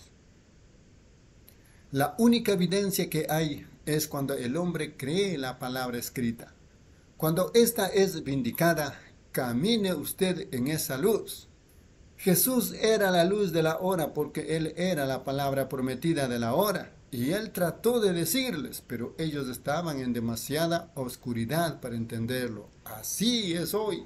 La única evidencia que hay es cuando el hombre cree la palabra escrita. Cuando ésta es vindicada, camine usted en esa luz. Jesús era la luz de la hora porque él era la palabra prometida de la hora. Y él trató de decirles, pero ellos estaban en demasiada oscuridad para entenderlo. Así es hoy.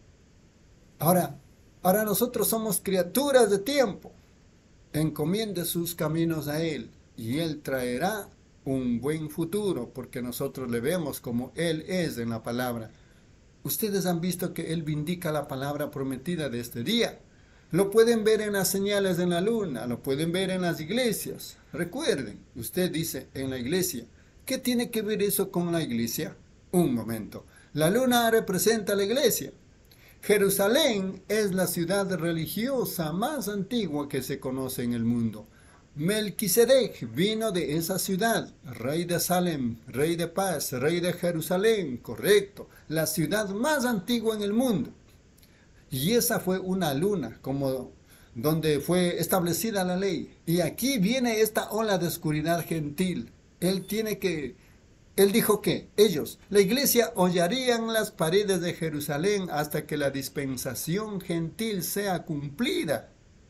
Ahora nosotros somos criaturas de tiempo. Encomiende sus caminos a él y él traerá un buen futuro porque nosotros le vemos como él es en la palabra. Ustedes han visto que él vindica la palabra prometida de este día. Lo pueden ver en las señales en la luna, lo pueden ver en las iglesias. Recuerden, usted dice en la iglesia. ¿Qué tiene que ver eso con la iglesia? Un momento. La luna representa la iglesia. Jerusalén es la ciudad religiosa más antigua que se conoce en el mundo. Melquisedec vino de esa ciudad, rey de Salem, rey de paz, rey de Jerusalén, correcto, la ciudad más antigua en el mundo. Y esa fue una luna, como donde fue establecida la ley. Y aquí viene esta ola de oscuridad gentil. Él dijo que ellos, la iglesia, hollarían las paredes de Jerusalén hasta que la dispensación gentil sea cumplida.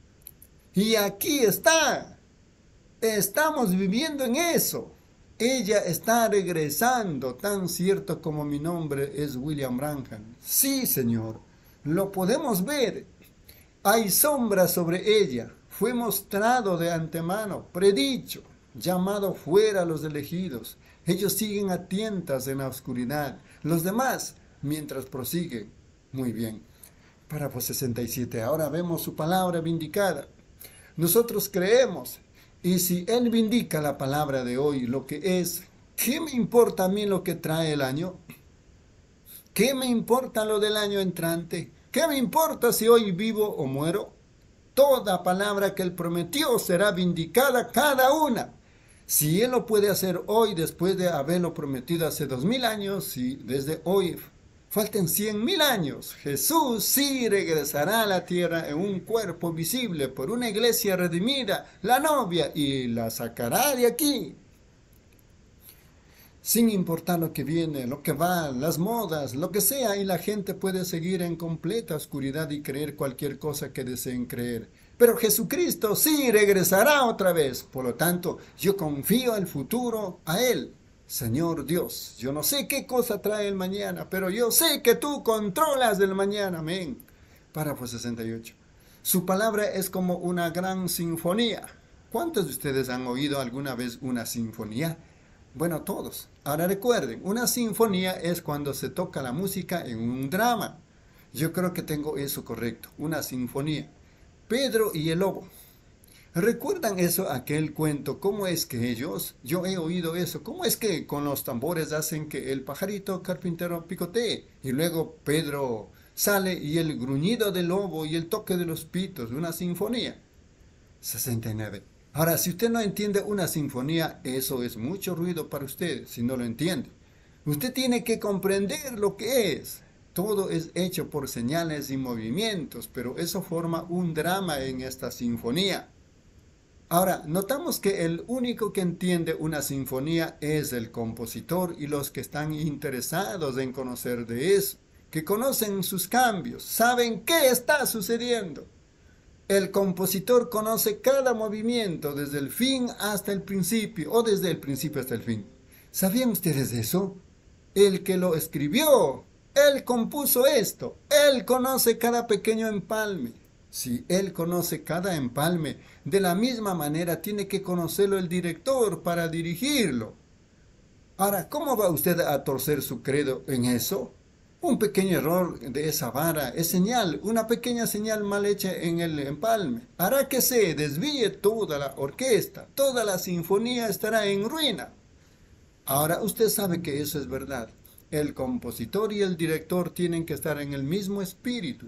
Y aquí está. Estamos viviendo en eso. Ella está regresando, tan cierto como mi nombre es William Branham. Sí, Señor. Lo podemos ver. Hay sombra sobre ella. Fue mostrado de antemano, predicho, llamado fuera a los elegidos. Ellos siguen a tientas en la oscuridad. Los demás, mientras prosiguen. Muy bien. Párrafo 67. Ahora vemos su palabra vindicada. Nosotros creemos. Y si él vindica la palabra de hoy, lo que es, ¿qué me importa a mí lo que trae el año? ¿Qué me importa lo del año entrante? ¿Qué me importa si hoy vivo o muero? Toda palabra que él prometió será vindicada cada una. Si él lo puede hacer hoy después de haberlo prometido hace 2000 años, y desde hoy falten 100,000 años, Jesús sí regresará a la tierra en un cuerpo visible por una iglesia redimida, la novia, y la sacará de aquí. Sin importar lo que viene, lo que va, las modas, lo que sea, y la gente puede seguir en completa oscuridad y creer cualquier cosa que deseen creer. Pero Jesucristo sí regresará otra vez. Por lo tanto, yo confío el futuro a Él. Señor Dios, yo no sé qué cosa trae el mañana, pero yo sé que tú controlas el mañana. Amén. Párrafo 68. Su palabra es como una gran sinfonía. ¿Cuántos de ustedes han oído alguna vez una sinfonía? Bueno, todos. Ahora recuerden, una sinfonía es cuando se toca la música en un drama. Yo creo que tengo eso correcto, una sinfonía. Pedro y el lobo. ¿Recuerdan eso, aquel cuento? ¿Cómo es que ellos, yo he oído eso, cómo es que con los tambores hacen que el pajarito carpintero picotee? Y luego Pedro sale y el gruñido del lobo y el toque de los pitos, una sinfonía. 69. Ahora, si usted no entiende una sinfonía, eso es mucho ruido para usted, si no lo entiende. Usted tiene que comprender lo que es. Todo es hecho por señales y movimientos, pero eso forma un drama en esta sinfonía. Ahora, notamos que el único que entiende una sinfonía es el compositor y los que están interesados en conocer de eso, que conocen sus cambios, saben qué está sucediendo. El compositor conoce cada movimiento desde el fin hasta el principio o desde el principio hasta el fin. ¿Sabían ustedes eso? El que lo escribió, él compuso esto, él conoce cada pequeño empalme. Si él conoce cada empalme, de la misma manera tiene que conocerlo el director para dirigirlo. Ahora, ¿cómo va usted a torcer su credo en eso? Un pequeño error de esa vara es señal, una pequeña señal mal hecha en el empalme. Hará que se desvíe toda la orquesta, toda la sinfonía estará en ruina. Ahora, usted sabe que eso es verdad. El compositor y el director tienen que estar en el mismo espíritu.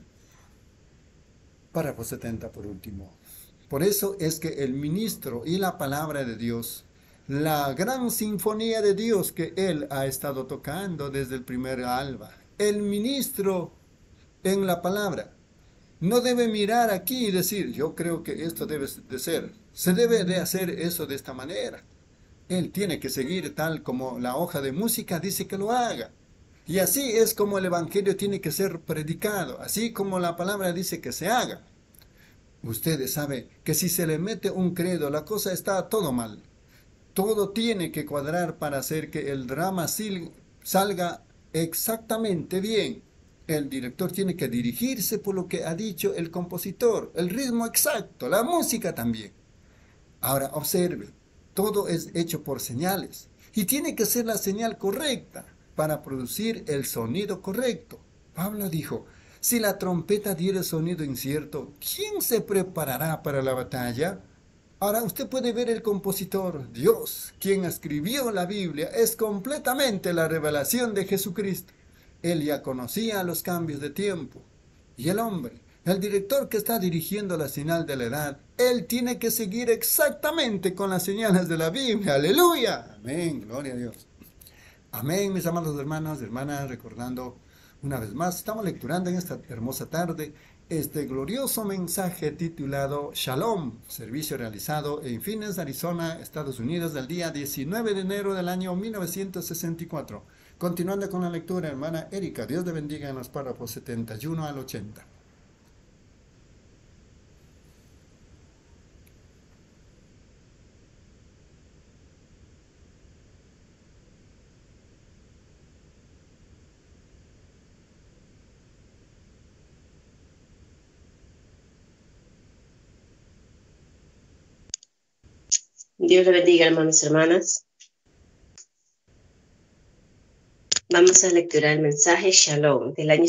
Párrafo 70 por último. Por eso es que el ministro y la palabra de Dios, la gran sinfonía de Dios que él ha estado tocando desde el primer alba, el ministro en la palabra, no debe mirar aquí y decir, yo creo que esto debe de ser, se debe de hacer eso de esta manera. Él tiene que seguir tal como la hoja de música dice que lo haga. Y así es como el evangelio tiene que ser predicado, así como la palabra dice que se haga. Ustedes saben que si se le mete un credo, la cosa está todo mal. Todo tiene que cuadrar para hacer que el drama salga exactamente bien. El director tiene que dirigirse por lo que ha dicho el compositor, el ritmo exacto, la música también. Ahora observe, todo es hecho por señales y tiene que ser la señal correcta para producir el sonido correcto. Pablo dijo, si la trompeta diera sonido incierto, ¿quién se preparará para la batalla? Ahora usted puede ver el compositor, Dios, quien escribió la Biblia, es completamente la revelación de Jesucristo. Él ya conocía los cambios de tiempo. Y el hombre, el director que está dirigiendo la señal de la edad, él tiene que seguir exactamente con las señales de la Biblia. ¡Aleluya! Amén, gloria a Dios. Amén, mis amados hermanos y hermanas, recordando una vez más, estamos lecturando en esta hermosa tarde este glorioso mensaje titulado Shalom, servicio realizado en Phoenix, Arizona, Estados Unidos, del día 19 de enero del año 1964. Continuando con la lectura, hermana Erika, Dios le bendiga en los párrafos 71 al 80. Dios le bendiga, hermanos y hermanas. Vamos a lecturar el mensaje Shalom del año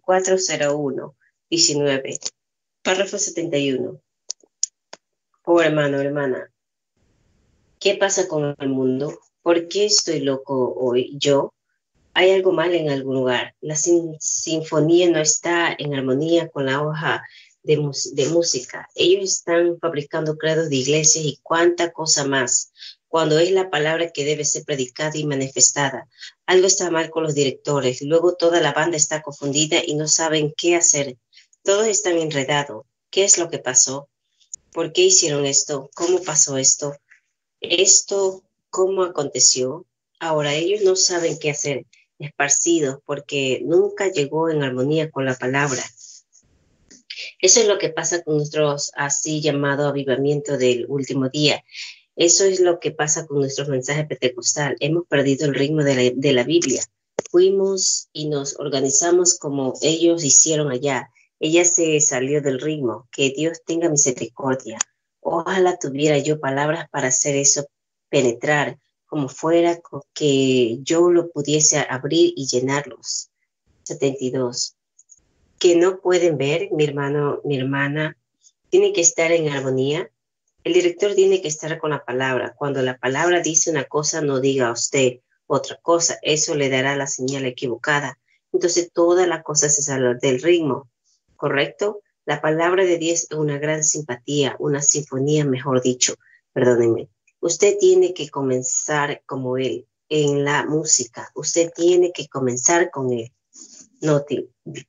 6401-19, párrafo 71. Oh hermano, hermana, ¿qué pasa con el mundo? ¿Por qué estoy loco hoy? ¿Yo? ¿Hay algo mal en algún lugar? La sinfonía no está en armonía con la hoja de música. Ellos están fabricando credos de iglesias y cuánta cosa más, cuando es la palabra que debe ser predicada y manifestada. Algo está mal con los directores. Luego toda la banda está confundida y no saben qué hacer. Todos están enredados. ¿Qué es lo que pasó? ¿Por qué hicieron esto? ¿Cómo pasó esto? ¿Esto cómo aconteció? Ahora ellos no saben qué hacer, esparcidos, porque nunca llegó en armonía con la palabra. Eso es lo que pasa con nuestros así llamado avivamiento del último día. Eso es lo que pasa con nuestros mensajes pentecostal. Hemos perdido el ritmo de la Biblia. Fuimos y nos organizamos como ellos hicieron allá. Ella se salió del ritmo. Que Dios tenga misericordia. Ojalá tuviera yo palabras para hacer eso penetrar, como fuera que yo lo pudiese abrir y llenarlos. 72. Que no pueden ver, mi hermano, mi hermana, tiene que estar en armonía. El director tiene que estar con la palabra. Cuando la palabra dice una cosa, no diga a usted otra cosa. Eso le dará la señal equivocada. Entonces toda la cosa se sale del ritmo, ¿correcto? La palabra de Dios es una gran simpatía, una sinfonía, mejor dicho, perdónenme. Usted tiene que comenzar como él en la música. Usted tiene que comenzar con él. Noten,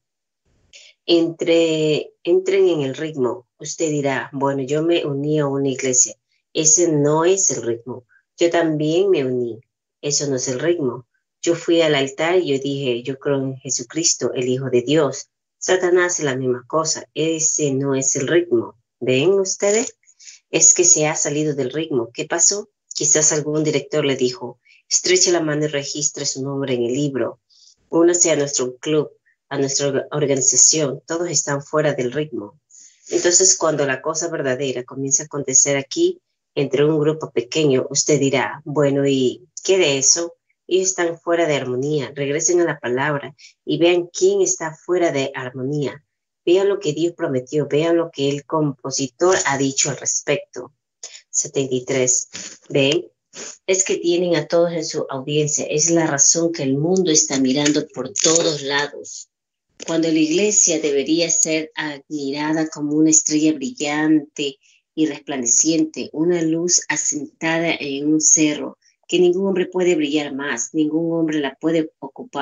entren en el ritmo. Usted dirá, bueno, yo me uní a una iglesia. Ese no es el ritmo. Yo también me uní. Eso no es el ritmo. Yo fui al altar y yo dije, yo creo en Jesucristo, el Hijo de Dios. Satanás es la misma cosa. Ese no es el ritmo. ¿Ven ustedes? Es que se ha salido del ritmo. ¿Qué pasó? Quizás algún director le dijo, estreche la mano y registre su nombre en el libro. Únase a nuestro club, a nuestra organización. Todos están fuera del ritmo. Entonces, cuando la cosa verdadera comienza a acontecer aquí, entre un grupo pequeño, usted dirá, bueno, ¿y qué de eso? Ellos están fuera de armonía. Regresen a la palabra y vean quién está fuera de armonía. Vean lo que Dios prometió. Vean lo que el compositor ha dicho al respecto. 73. ¿Ven? Es que tienen a todos en su audiencia. Es la razón que el mundo está mirando por todos lados. Cuando la iglesia debería ser admirada como una estrella brillante y resplandeciente, una luz asentada en un cerro, que ningún hombre puede brillar más, ningún hombre la puede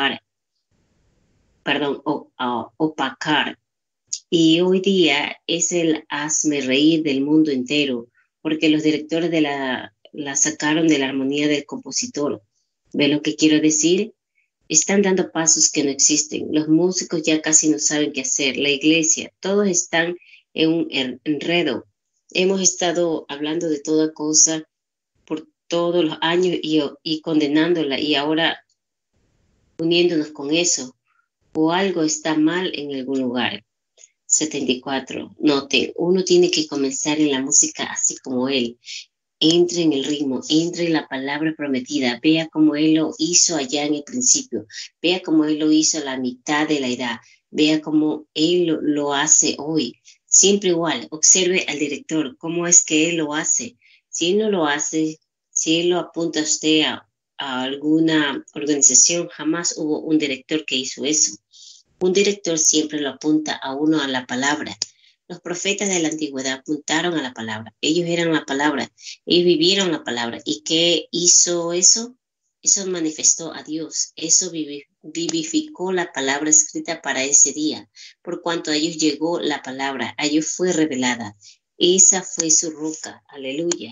opacar. Y hoy día es el hazme reír del mundo entero, porque los directores la sacaron de la armonía del compositor. ¿Ve lo que quiero decir? Están dando pasos que no existen. Los músicos ya casi no saben qué hacer. La iglesia, todos están en un enredo. Hemos estado hablando de toda cosa por todos los años y condenándola y ahora uniéndonos con eso. O algo está mal en algún lugar. 74. Noten, uno tiene que comenzar en la música así como él. Entre en el ritmo, entre en la palabra prometida, vea cómo Él lo hizo allá en el principio, vea cómo Él lo hizo a la mitad de la edad, vea cómo Él lo hace hoy. Siempre igual, observe al director, cómo es que Él lo hace. Si Él no lo hace, si Él lo apunta a usted a alguna organización, jamás hubo un director que hizo eso. Un director siempre lo apunta a uno a la palabra. Los profetas de la antigüedad apuntaron a la palabra. Ellos eran la palabra. Ellos vivieron la palabra. ¿Y qué hizo eso? Eso manifestó a Dios. Eso vivificó la palabra escrita para ese día. Por cuanto a ellos llegó la palabra, a ellos fue revelada. Esa fue su roca. Aleluya.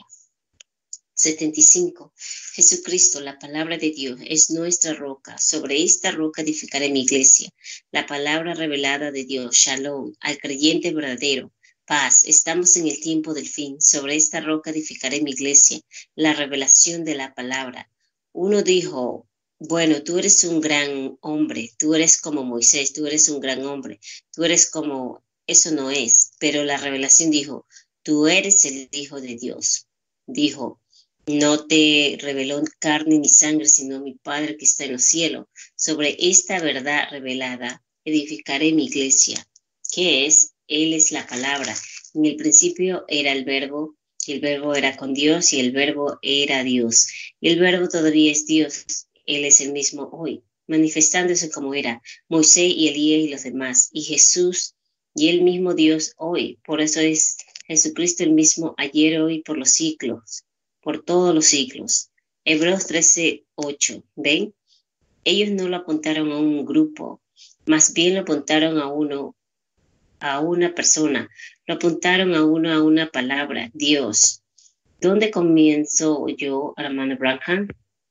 75. Jesucristo, la palabra de Dios, es nuestra roca. Sobre esta roca edificaré mi iglesia. La palabra revelada de Dios, Shalom, al creyente verdadero. Paz, estamos en el tiempo del fin. Sobre esta roca edificaré mi iglesia. La revelación de la palabra. Uno dijo, bueno, tú eres un gran hombre. Tú eres como Moisés. Tú eres un gran hombre. Tú eres como... Eso no es. Pero la revelación dijo, tú eres el Hijo de Dios. Dijo, no te reveló carne ni sangre, sino mi Padre que está en los cielos. Sobre esta verdad revelada edificaré mi iglesia. ¿Qué es? Él es la palabra. En el principio era el verbo, y el verbo era con Dios, y el verbo era Dios. Y el verbo todavía es Dios. Él es el mismo hoy, manifestándose como era Moisés y Elías y los demás. Y Jesús y el mismo Dios hoy. Por eso es Jesucristo el mismo ayer, hoy, por los siglos. Por todos los siglos. Hebreos 13:8. ¿Ven? Ellos no lo apuntaron a un grupo, más bien lo apuntaron a una persona, lo apuntaron a una palabra, Dios. ¿Dónde comienzo yo, hermano Branham?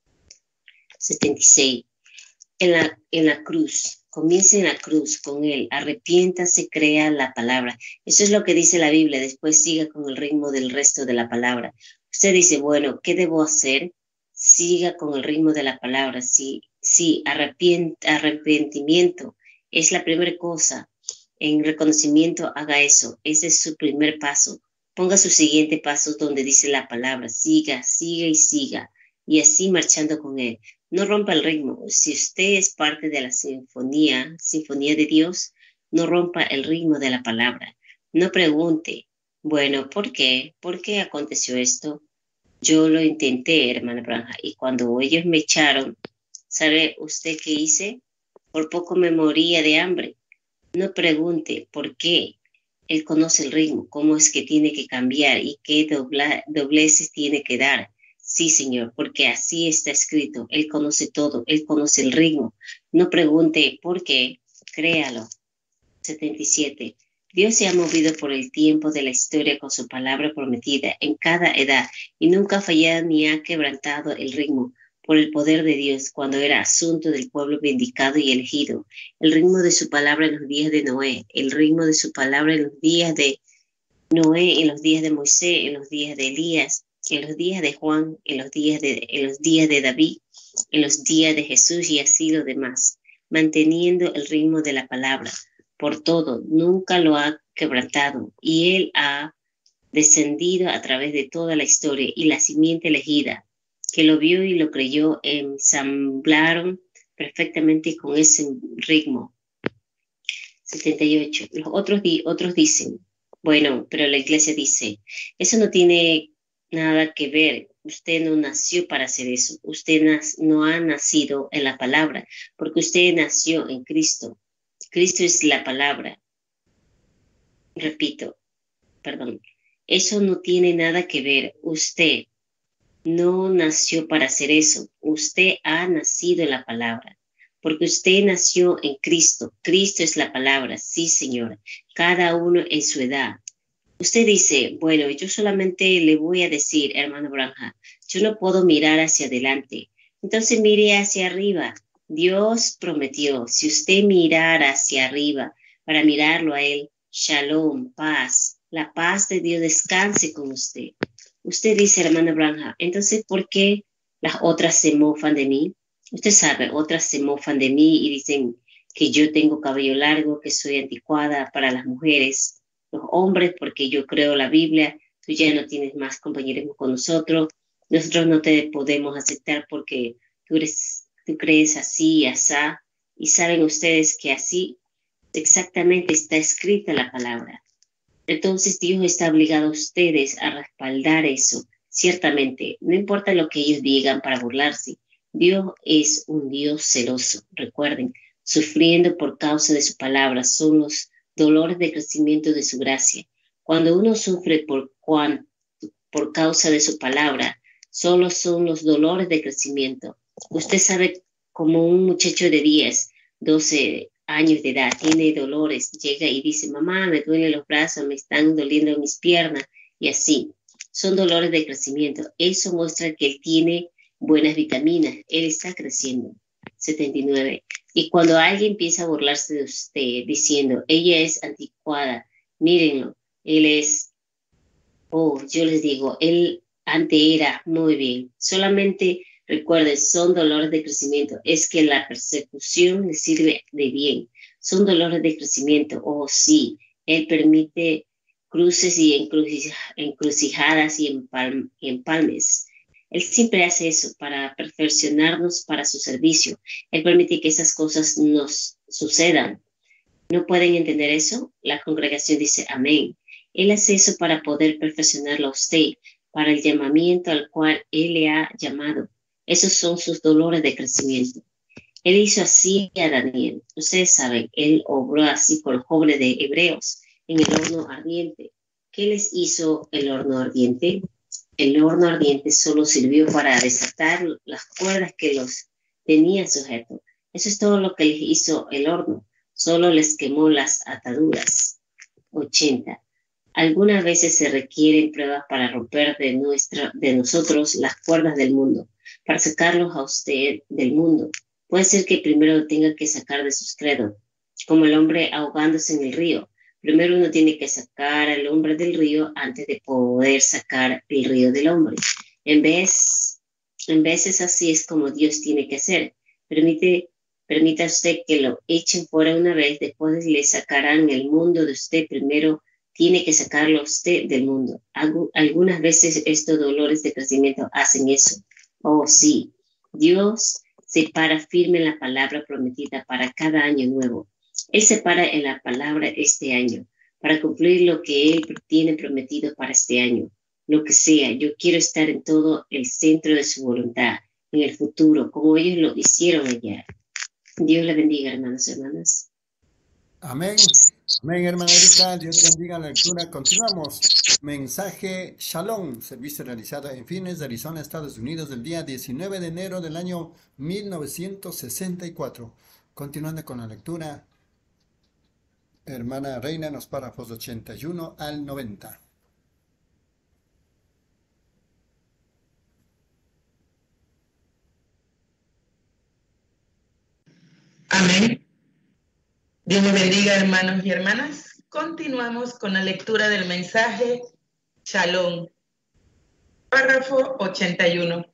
76. En la cruz. Comience en la cruz con él. Arrepiéntase, crea la palabra. Eso es lo que dice la Biblia. Después siga con el ritmo del resto de la palabra. Usted dice, bueno, ¿qué debo hacer? Siga con el ritmo de la palabra. Sí, arrepentimiento es la primera cosa. En reconocimiento, haga eso. Ese es su primer paso. Ponga su siguiente paso donde dice la palabra. Siga, siga y siga. Y así marchando con él. No rompa el ritmo. Si usted es parte de la sinfonía de Dios, no rompa el ritmo de la palabra. No pregunte. Bueno, ¿por qué? ¿Por qué aconteció esto? Yo lo intenté, hermana Branja, y cuando ellos me echaron, ¿sabe usted qué hice? Por poco me moría de hambre. No pregunte por qué. Él conoce el ritmo, cómo es que tiene que cambiar y qué dobleces tiene que dar. Sí, Señor, porque así está escrito. Él conoce todo, Él conoce el ritmo. No pregunte por qué, créalo. 77. Dios se ha movido por el tiempo de la historia con su palabra prometida en cada edad y nunca ha fallado ni ha quebrantado el ritmo por el poder de Dios cuando era asunto del pueblo vindicado y elegido. El ritmo de su palabra en los días de Noé, el ritmo de su palabra en los días de Noé, en los días de Moisés, en los días de Elías, en los días de Juan, en los días de David, en los días de Jesús y así lo demás, manteniendo el ritmo de la palabra. Por todo, nunca lo ha quebrantado, y Él ha descendido a través de toda la historia, y la simiente elegida, que lo vio y lo creyó, ensamblaron perfectamente con ese ritmo. 78. Los otros dicen, bueno, pero la iglesia dice, eso no tiene nada que ver, usted no nació para hacer eso, usted no ha nacido en la palabra, porque usted nació en Cristo. Cristo es la palabra. Repito, perdón. Eso no tiene nada que ver. Usted no nació para hacer eso. Usted ha nacido en la palabra. Porque usted nació en Cristo. Cristo es la palabra. Sí, Señor. Cada uno en su edad. Usted dice, bueno, yo solamente le voy a decir, hermano Branja, yo no puedo mirar hacia adelante. Entonces mire hacia arriba. Dios prometió, si usted mirara hacia arriba para mirarlo a Él, shalom, paz, la paz de Dios descanse con usted. Usted dice, hermana Branja, entonces, ¿por qué las otras se mofan de mí? Usted sabe, otras se mofan de mí y dicen que yo tengo cabello largo, que soy anticuada para las mujeres, los hombres, porque yo creo la Biblia, tú ya no tienes más compañerismo con nosotros no te podemos aceptar porque tú crees así y asá, y saben ustedes que así exactamente está escrita la palabra. Entonces Dios está obligado a ustedes a respaldar eso. Ciertamente, no importa lo que ellos digan para burlarse, Dios es un Dios celoso. Recuerden, sufriendo por causa de su palabra son los dolores de crecimiento de su gracia. Cuando uno sufre por causa de su palabra, solo son los dolores de crecimiento. Usted sabe, como un muchacho de 10, 12 años de edad tiene dolores, llega y dice, mamá, me duelen los brazos, me están doliendo mis piernas, y así. Son dolores de crecimiento. Eso muestra que él tiene buenas vitaminas, él está creciendo. 79. Y cuando alguien empieza a burlarse de usted diciendo, ella es anticuada, mírenlo, él es, yo les digo, él antes era muy bien. Solamente recuerden, son dolores de crecimiento. Es que la persecución le sirve de bien. Son dolores de crecimiento. Sí, Él permite cruces y encrucijadas y empalmes. Él siempre hace eso para perfeccionarnos para su servicio. Él permite que esas cosas nos sucedan. ¿No pueden entender eso? La congregación dice amén. Él hace eso para poder perfeccionarlo a usted, para el llamamiento al cual Él le ha llamado. Esos son sus dolores de crecimiento. Él hizo así a Daniel. Ustedes saben, Él obró así con los jóvenes de Hebreos en el horno ardiente. ¿Qué les hizo el horno ardiente? El horno ardiente solo sirvió para desatar las cuerdas que los tenían sujetos. Eso es todo lo que les hizo el horno. Solo les quemó las ataduras. 80. Algunas veces se requieren pruebas para romper de nosotros las cuerdas del mundo, para sacarlos a usted del mundo. Puede ser que primero tenga que sacar de sus credos, como el hombre ahogándose en el río. Primero uno tiene que sacar al hombre del río antes de poder sacar el río del hombre. En veces así es como Dios tiene que hacer. Permita usted que lo echen fuera una vez, después le sacarán el mundo de usted. Primero tiene que sacarlo usted del mundo. Algunas veces estos dolores de crecimiento hacen eso. Sí, Dios se para firme en la palabra prometida para cada año nuevo. Él se para en la palabra este año. para cumplir lo que Él tiene prometido para este año. Lo que sea, yo quiero estar en todo el centro de su voluntad, en el futuro, como ellos lo hicieron allá. Dios la bendiga, hermanos y hermanas. Amén. Amén, hermana Erika. Dios bendiga la lectura. Continuamos. Mensaje Shalom, servicio realizado en Phoenix, Arizona, Estados Unidos, del día 19 de enero del año 1964. Continuando con la lectura, hermana Reina, los párrafos 81 al 90. Amén. Dios me bendiga, hermanos y hermanas. Continuamos con la lectura del mensaje Shalom. Párrafo 81.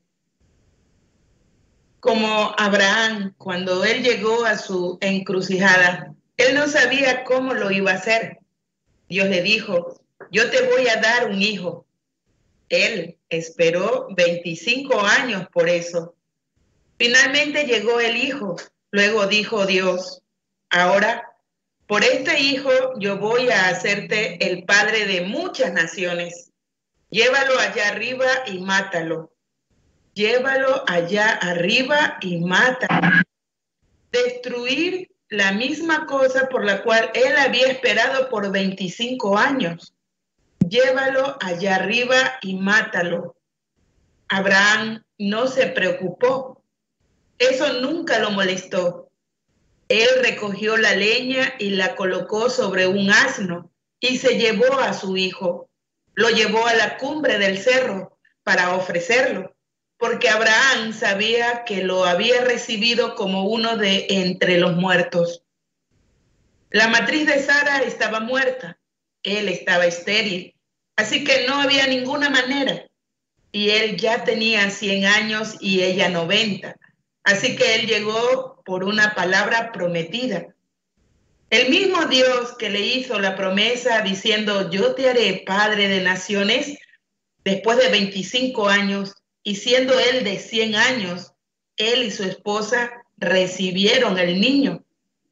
Como Abraham, cuando él llegó a su encrucijada, él no sabía cómo lo iba a hacer. Dios le dijo, yo te voy a dar un hijo. Él esperó 25 años por eso. Finalmente llegó el hijo. Luego dijo Dios, ahora, por este hijo yo voy a hacerte el padre de muchas naciones. Llévalo allá arriba y mátalo. Llévalo allá arriba y mátalo. Destruir la misma cosa por la cual él había esperado por 25 años. Llévalo allá arriba y mátalo. Abraham no se preocupó. Eso nunca lo molestó. Él recogió la leña y la colocó sobre un asno y se llevó a su hijo. Lo llevó a la cumbre del cerro para ofrecerlo, porque Abraham sabía que lo había recibido como uno de entre los muertos. La matriz de Sara estaba muerta, él estaba estéril, así que no había ninguna manera. Y él ya tenía 100 años y ella 90, así que él llegó por una palabra prometida. El mismo Dios que le hizo la promesa diciendo, yo te haré padre de naciones, después de 25 años, y siendo él de 100 años, él y su esposa recibieron el niño.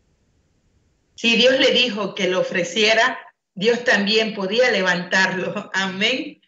Si Dios le dijo que lo ofreciera, Dios también podía levantarlo. Amén.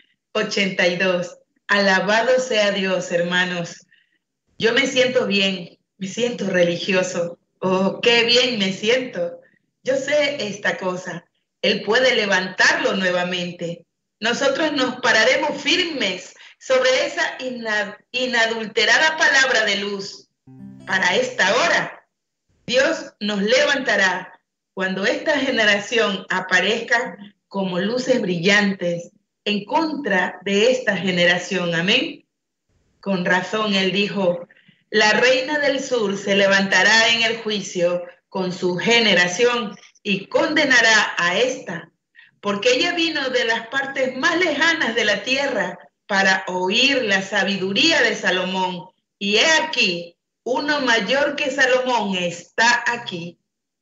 82. Alabado sea Dios, hermanos. Yo me siento bien, me siento religioso. Oh, qué bien me siento. Yo sé esta cosa. Él puede levantarlo nuevamente. Nosotros nos pararemos firmes sobre esa inadulterada palabra de luz. Para esta hora, Dios nos levantará cuando esta generación aparezca como luces brillantes en contra de esta generación. Amén. Con razón él dijo, la reina del sur se levantará en el juicio con su generación y condenará a esta, porque ella vino de las partes más lejanas de la tierra para oír la sabiduría de Salomón. Y he aquí, uno mayor que Salomón está aquí.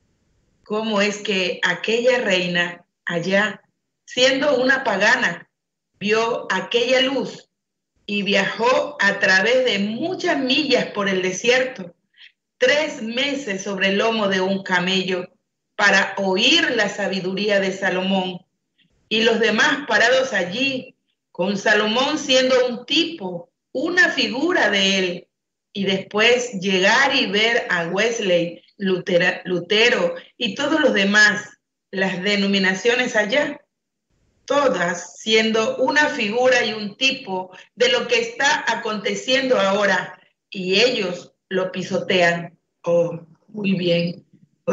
¿Cómo es que aquella reina allá, siendo una pagana, vio aquella luz y viajó a través de muchas millas por el desierto, 3 meses sobre el lomo de un camello, para oír la sabiduría de Salomón? Y los demás parados allí, con Salomón siendo un tipo, una figura de él, y después llegar y ver a Wesley, Lutero y todos los demás, las denominaciones allá, todas siendo una figura y un tipo de lo que está aconteciendo ahora, y ellos lo pisotean. Oh, muy bien.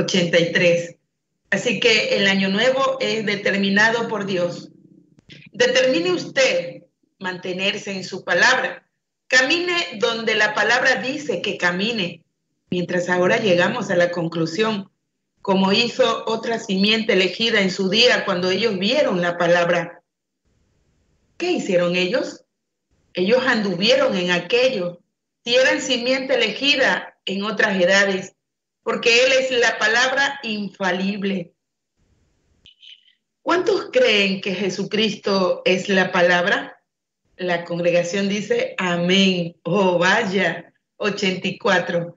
83. Así que el año nuevo es determinado por Dios. Determine usted mantenerse en su palabra. Camine donde la palabra dice que camine, mientras ahora llegamos a la conclusión, como hizo otra simiente elegida en su día cuando ellos vieron la palabra. ¿Qué hicieron ellos? Ellos anduvieron en aquello. Si eran simiente elegida en otras edades, porque Él es la palabra infalible. ¿Cuántos creen que Jesucristo es la palabra? La congregación dice amén. Oh, vaya. 84.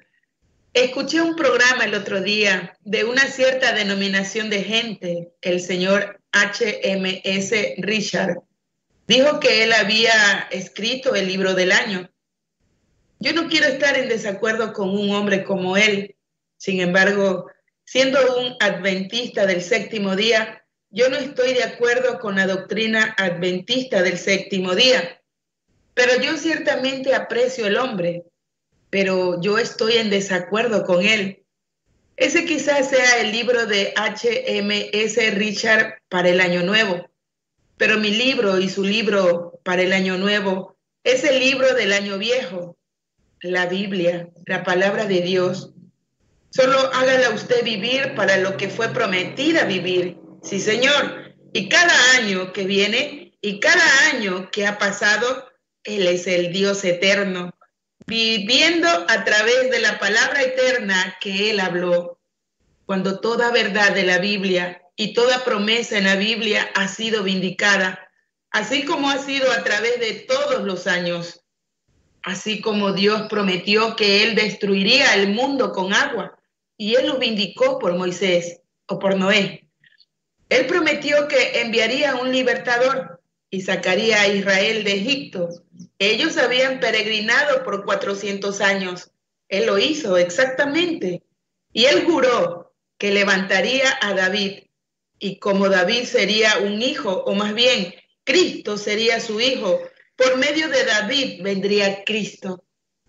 Escuché un programa el otro día de una cierta denominación de gente. El Señor H.M.S. Richard, dijo que él había escrito el libro del año. Yo no quiero estar en desacuerdo con un hombre como él. Sin embargo, siendo un adventista del séptimo día, yo no estoy de acuerdo con la doctrina adventista del séptimo día. Pero yo ciertamente aprecio el hombre, pero yo estoy en desacuerdo con él. Ese quizás sea el libro de H.M.S. Richard para el año nuevo, pero mi libro y su libro para el año nuevo es el libro del año viejo, la Biblia, la palabra de Dios. Solo hágala usted vivir para lo que fue prometida vivir. Sí, Señor. Y cada año que viene y cada año que ha pasado, Él es el Dios eterno, viviendo a través de la palabra eterna que Él habló. Cuando toda verdad de la Biblia y toda promesa en la Biblia ha sido vindicada, así como ha sido a través de todos los años. Así como Dios prometió que Él destruiría el mundo con agua, y Él lo vindicó por Moisés o por Noé. Él prometió que enviaría un libertador y sacaría a Israel de Egipto. Ellos habían peregrinado por 400 años. Él lo hizo exactamente. Y Él juró que levantaría a David. Y como David sería un hijo, o más bien, Cristo sería su hijo, por medio de David vendría Cristo.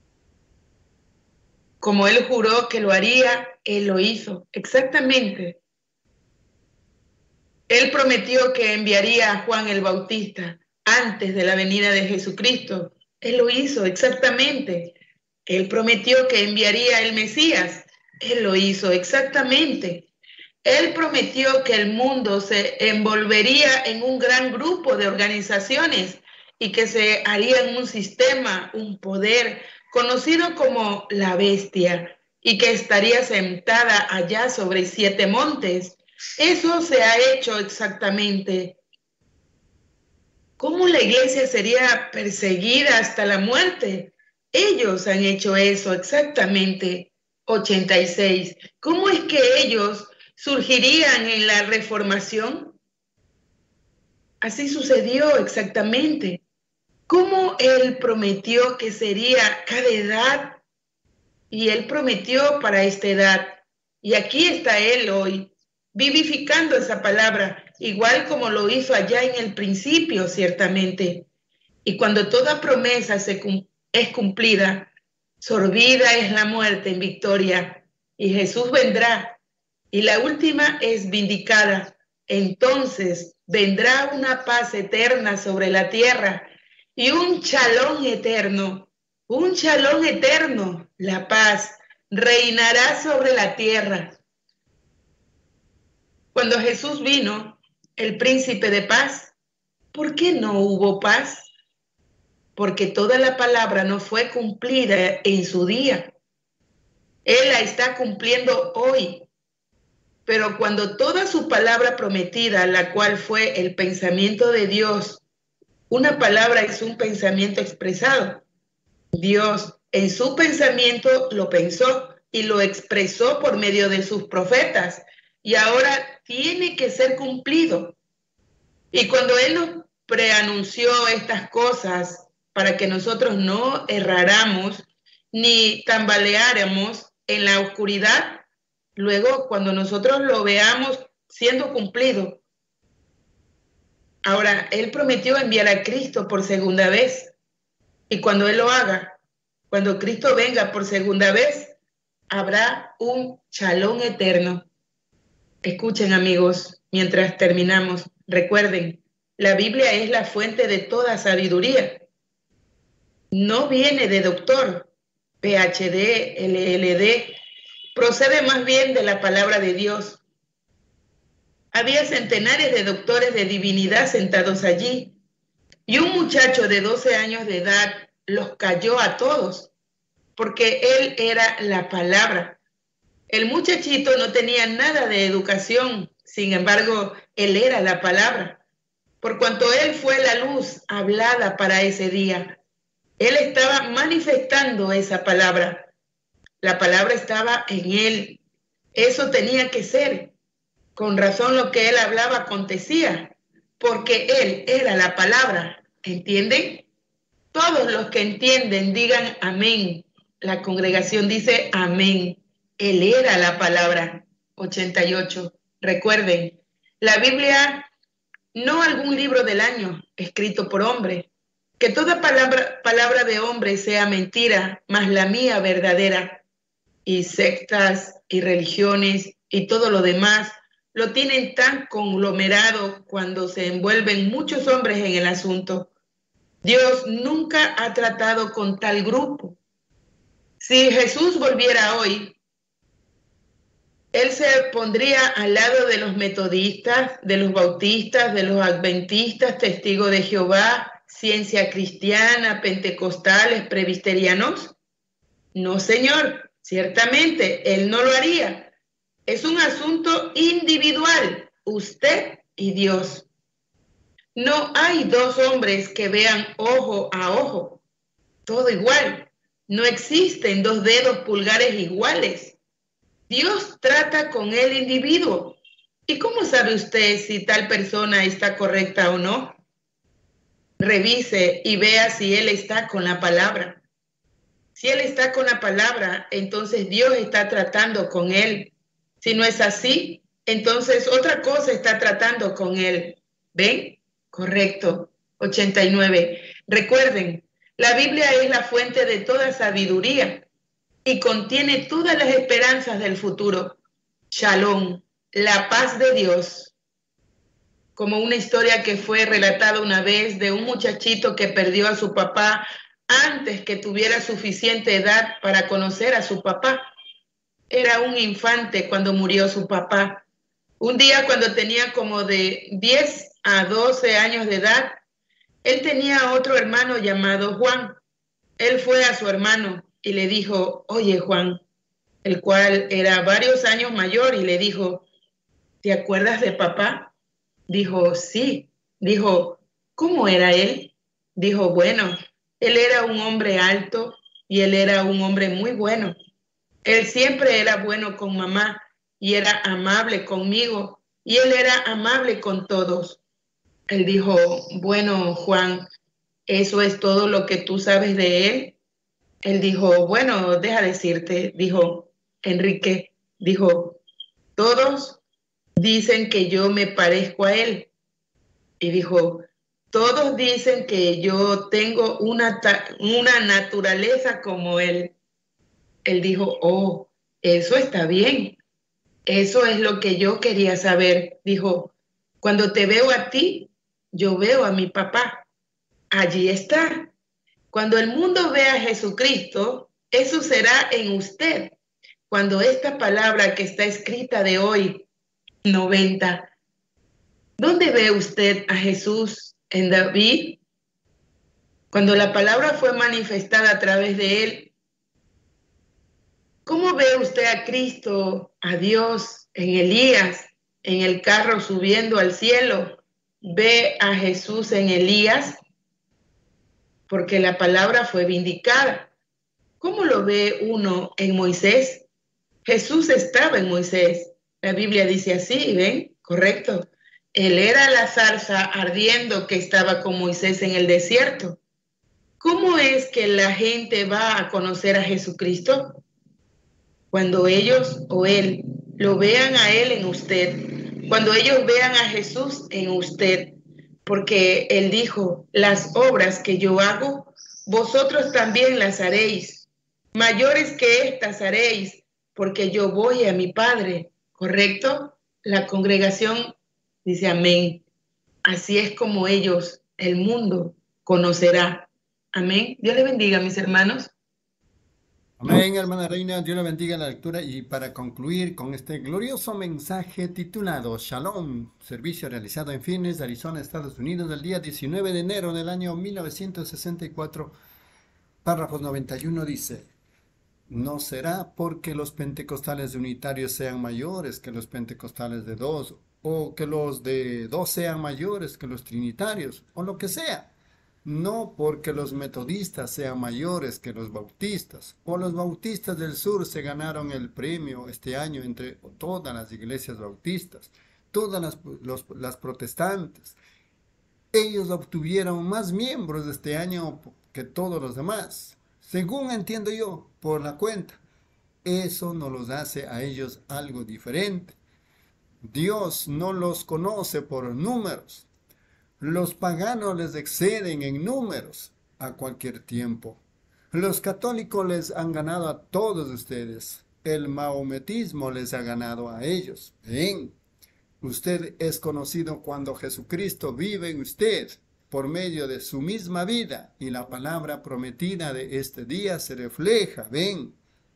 Como Él juró que lo haría, Él lo hizo. Exactamente. Él prometió que enviaría a Juan el Bautista antes de la venida de Jesucristo. Él lo hizo. Exactamente. Él prometió que enviaría el Mesías. Él lo hizo. Exactamente. Él prometió que el mundo se envolvería en un gran grupo de organizaciones y que se haría en un sistema, un poder, conocido como la bestia, y que estaría sentada allá sobre 7 montes. Eso se ha hecho exactamente. ¿Cómo la iglesia sería perseguida hasta la muerte? Ellos han hecho eso exactamente. 86. ¿Cómo es que ellos surgirían en la reformación? Así sucedió exactamente. ¿Cómo Él prometió que sería cada edad? Y Él prometió para esta edad. Y aquí está Él hoy, vivificando esa palabra, igual como lo hizo allá en el principio, ciertamente. Y cuando toda promesa es cumplida, sorbida es la muerte en victoria, y Jesús vendrá, y la última es vindicada. Entonces vendrá una paz eterna sobre la tierra, y un shalom eterno, la paz reinará sobre la tierra. Cuando Jesús vino, el príncipe de paz, ¿por qué no hubo paz? Porque toda la palabra no fue cumplida en su día. Él la está cumpliendo hoy. Pero cuando toda su palabra prometida, la cual fue el pensamiento de Dios, una palabra es un pensamiento expresado. Dios en su pensamiento lo pensó y lo expresó por medio de sus profetas. Y ahora tiene que ser cumplido. Y cuando Él nos preanunció estas cosas para que nosotros no erráramos ni tambaleáramos en la oscuridad, luego cuando nosotros lo veamos siendo cumplido, ahora Él prometió enviar a Cristo por segunda vez. Y cuando Él lo haga, cuando Cristo venga por segunda vez, habrá un shalom eterno. Escuchen, amigos, mientras terminamos, recuerden, la Biblia es la fuente de toda sabiduría. No viene de doctor, PhD, LLD, procede más bien de la palabra de Dios. Había centenares de doctores de divinidad sentados allí, y un muchacho de 12 años de edad los calló a todos, porque él era la palabra. El muchachito no tenía nada de educación, sin embargo, él era la palabra, por cuanto él fue la luz hablada para ese día. Él estaba manifestando esa palabra. La palabra estaba en él. Eso tenía que ser. Con razón lo que él hablaba acontecía, porque él era la palabra. ¿Entienden? Todos los que entienden digan amén. La congregación dice amén. Él era la palabra. 88. Recuerden, la Biblia, no algún libro del año escrito por hombre. Que toda palabra de hombre sea mentira, mas la mía verdadera. Y sectas y religiones y todo lo demás lo tienen tan conglomerado cuando se envuelven muchos hombres en el asunto. Dios nunca ha tratado con tal grupo. Si Jesús volviera hoy, Él se pondría al lado de los metodistas, de los bautistas, de los adventistas, testigos de Jehová, ciencia cristiana, pentecostales, presbiterianos. No, señor, ciertamente Él no lo haría. Es un asunto individual, usted y Dios. No hay dos hombres que vean ojo a ojo, todo igual. No existen dos dedos pulgares iguales. Dios trata con el individuo. ¿Y cómo sabe usted si tal persona está correcta o no? Revise y vea si él está con la palabra. Si él está con la palabra, entonces Dios está tratando con él. Si no es así, entonces otra cosa está tratando con él. ¿Ven? Correcto. 89. Recuerden, la Biblia es la fuente de toda sabiduría y contiene todas las esperanzas del futuro. Shalom, la paz de Dios. Como una historia que fue relatada una vez de un muchachito que perdió a su papá antes que tuviera suficiente edad para conocer a su papá. Era un infante cuando murió su papá. Un día, cuando tenía como de 10 a 12 años de edad, él tenía otro hermano llamado Juan. Él fue a su hermano y le dijo: oye, Juan, el cual era varios años mayor, y le dijo: ¿te acuerdas de papá? Dijo: sí. Dijo: ¿cómo era él? Dijo: bueno, él era un hombre alto y él era un hombre muy bueno. Él siempre era bueno con mamá y era amable conmigo y él era amable con todos. Él dijo: bueno, Juan, ¿eso es todo lo que tú sabes de él? Él dijo: bueno, deja decirte, dijo Enrique, dijo: todos dicen que yo me parezco a él. Y dijo: todos dicen que yo tengo una naturaleza como él. Él dijo: oh, eso está bien. Eso es lo que yo quería saber. Dijo: cuando te veo a ti, yo veo a mi papá. Allí está. Cuando el mundo vea a Jesucristo, eso será en usted. Cuando esta palabra que está escrita de hoy, 90, ¿dónde ve usted a Jesús? ¿En David? Cuando la palabra fue manifestada a través de él, ¿cómo ve usted a Cristo, a Dios, en Elías, en el carro subiendo al cielo? ¿Ve a Jesús en Elías? Porque la palabra fue vindicada. ¿Cómo lo ve uno en Moisés? Jesús estaba en Moisés. La Biblia dice así, ¿ven? Correcto. Él era la zarza ardiendo que estaba con Moisés en el desierto. ¿Cómo es que la gente va a conocer a Jesucristo? Cuando ellos o él lo vean a él en usted. Cuando ellos vean a Jesús en usted. Porque él dijo: las obras que yo hago, vosotros también las haréis. Mayores que estas haréis, porque yo voy a mi Padre. ¿Correcto? La congregación dice amén. Así es como ellos, el mundo, conocerá. Amén. Dios les bendiga, mis hermanos. Amén, hermana Reina, Dios la bendiga en la lectura. Y para concluir con este glorioso mensaje titulado Shalom, servicio realizado en Phoenix, Arizona, Estados Unidos, el día 19 de enero del año 1964, párrafo 91 dice: no será porque los pentecostales de unitarios sean mayores que los pentecostales de dos, o que los de dos sean mayores que los trinitarios, o lo que sea. No porque los metodistas sean mayores que los bautistas, o los bautistas del sur se ganaron el premio este año entre todas las iglesias bautistas, todas las protestantes. Ellos obtuvieron más miembros este año que todos los demás, según entiendo yo, por la cuenta. Eso no los hace a ellos algo diferente. Dios no los conoce por números. Los paganos les exceden en números a cualquier tiempo. Los católicos les han ganado a todos ustedes. El maometismo les ha ganado a ellos. Ven, usted es conocido cuando Jesucristo vive en usted por medio de su misma vida y la palabra prometida de este día se refleja. Ven.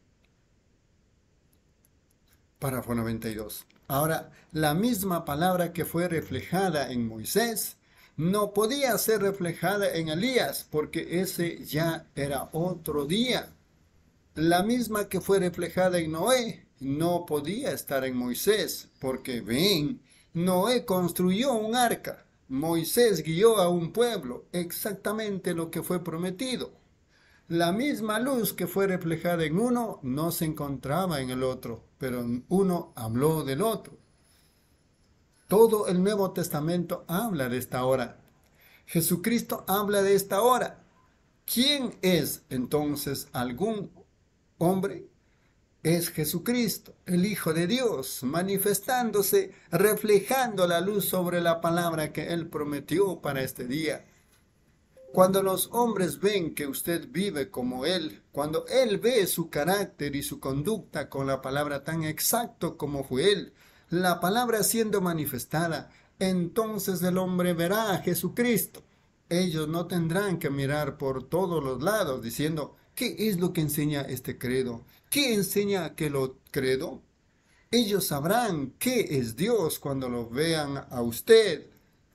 Párrafo 92. Ahora, la misma palabra que fue reflejada en Moisés no podía ser reflejada en Elías, porque ese ya era otro día. La misma que fue reflejada en Noé no podía estar en Moisés, porque ven, Noé construyó un arca, Moisés guió a un pueblo, exactamente lo que fue prometido. La misma luz que fue reflejada en uno no se encontraba en el otro, pero uno habló del otro. Todo el Nuevo Testamento habla de esta hora. Jesucristo habla de esta hora. ¿Quién es entonces algún hombre? Es Jesucristo, el Hijo de Dios, manifestándose, reflejando la luz sobre la palabra que Él prometió para este día. Cuando los hombres ven que usted vive como Él, cuando Él ve su carácter y su conducta con la palabra tan exacto como fue Él, la palabra siendo manifestada, entonces el hombre verá a Jesucristo. Ellos no tendrán que mirar por todos los lados diciendo, ¿qué es lo que enseña este credo? ¿Qué enseña aquel credo? Ellos sabrán qué es Dios cuando lo vean a usted.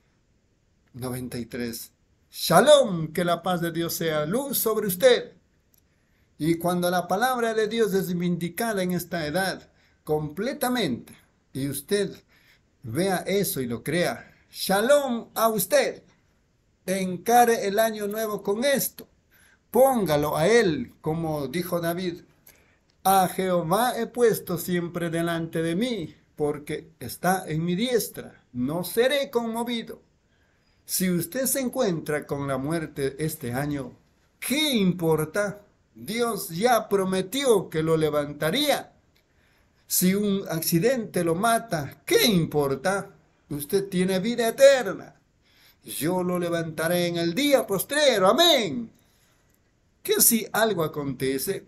93. Shalom, que la paz de Dios sea luz sobre usted. Y cuando la palabra de Dios es vindicada en esta edad completamente, y usted vea eso y lo crea, shalom a usted. Encare el año nuevo con esto. Póngalo a Él, como dijo David. A Jehová he puesto siempre delante de mí, porque está en mi diestra. No seré conmovido. Si usted se encuentra con la muerte este año, ¿qué importa? Dios ya prometió que lo levantaría. Si un accidente lo mata, ¿qué importa? Usted tiene vida eterna. Yo lo levantaré en el día postrero. Amén. ¿Qué si algo acontece?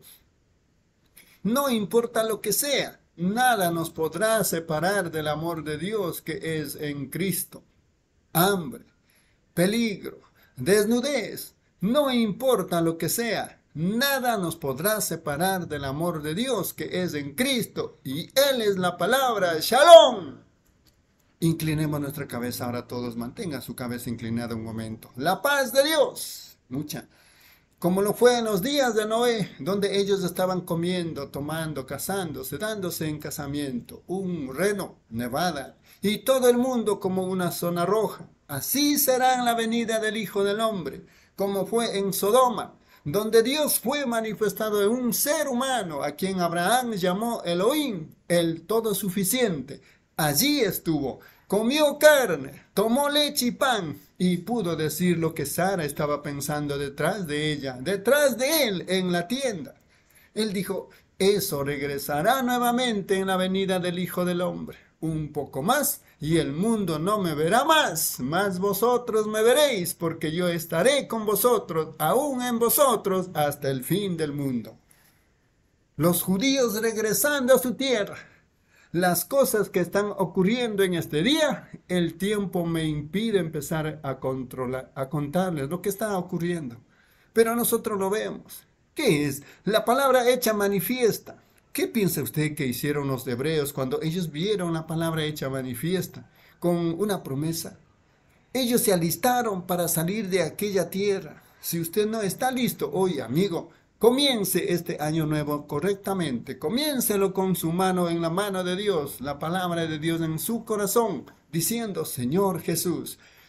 No importa lo que sea, nada nos podrá separar del amor de Dios que es en Cristo. Hambre, peligro, desnudez, no importa lo que sea, nada nos podrá separar del amor de Dios que es en Cristo, y Él es la palabra. ¡Shalom! Inclinemos nuestra cabeza ahora todos, mantenga su cabeza inclinada un momento. La paz de Dios, mucha. Como lo fue en los días de Noé, donde ellos estaban comiendo, tomando, casándose, dándose en casamiento, un reno, nevada, y todo el mundo como una zona roja. Así será en la venida del Hijo del Hombre, como fue en Sodoma, donde Dios fue manifestado en un ser humano, a quien Abraham llamó Elohim, el todo suficiente. Allí estuvo, comió carne, tomó leche y pan, y pudo decir lo que Sara estaba pensando detrás de ella, detrás de él en la tienda. Él dijo, eso regresará nuevamente en la venida del Hijo del Hombre. Un poco más, y el mundo no me verá más, mas vosotros me veréis, porque yo estaré con vosotros, aún en vosotros, hasta el fin del mundo. Los judíos regresando a su tierra. Las cosas que están ocurriendo en este día, el tiempo me impide empezar a contarles lo que está ocurriendo. Pero nosotros lo vemos. ¿Qué es? La palabra hecha manifiesta. ¿Qué piensa usted que hicieron los hebreos cuando ellos vieron la palabra hecha manifiesta con una promesa? Ellos se alistaron para salir de aquella tierra. Si usted no está listo hoy, amigo, comience este año nuevo correctamente. Comiéncelo con su mano en la mano de Dios, la palabra de Dios en su corazón, diciendo, Señor Jesús,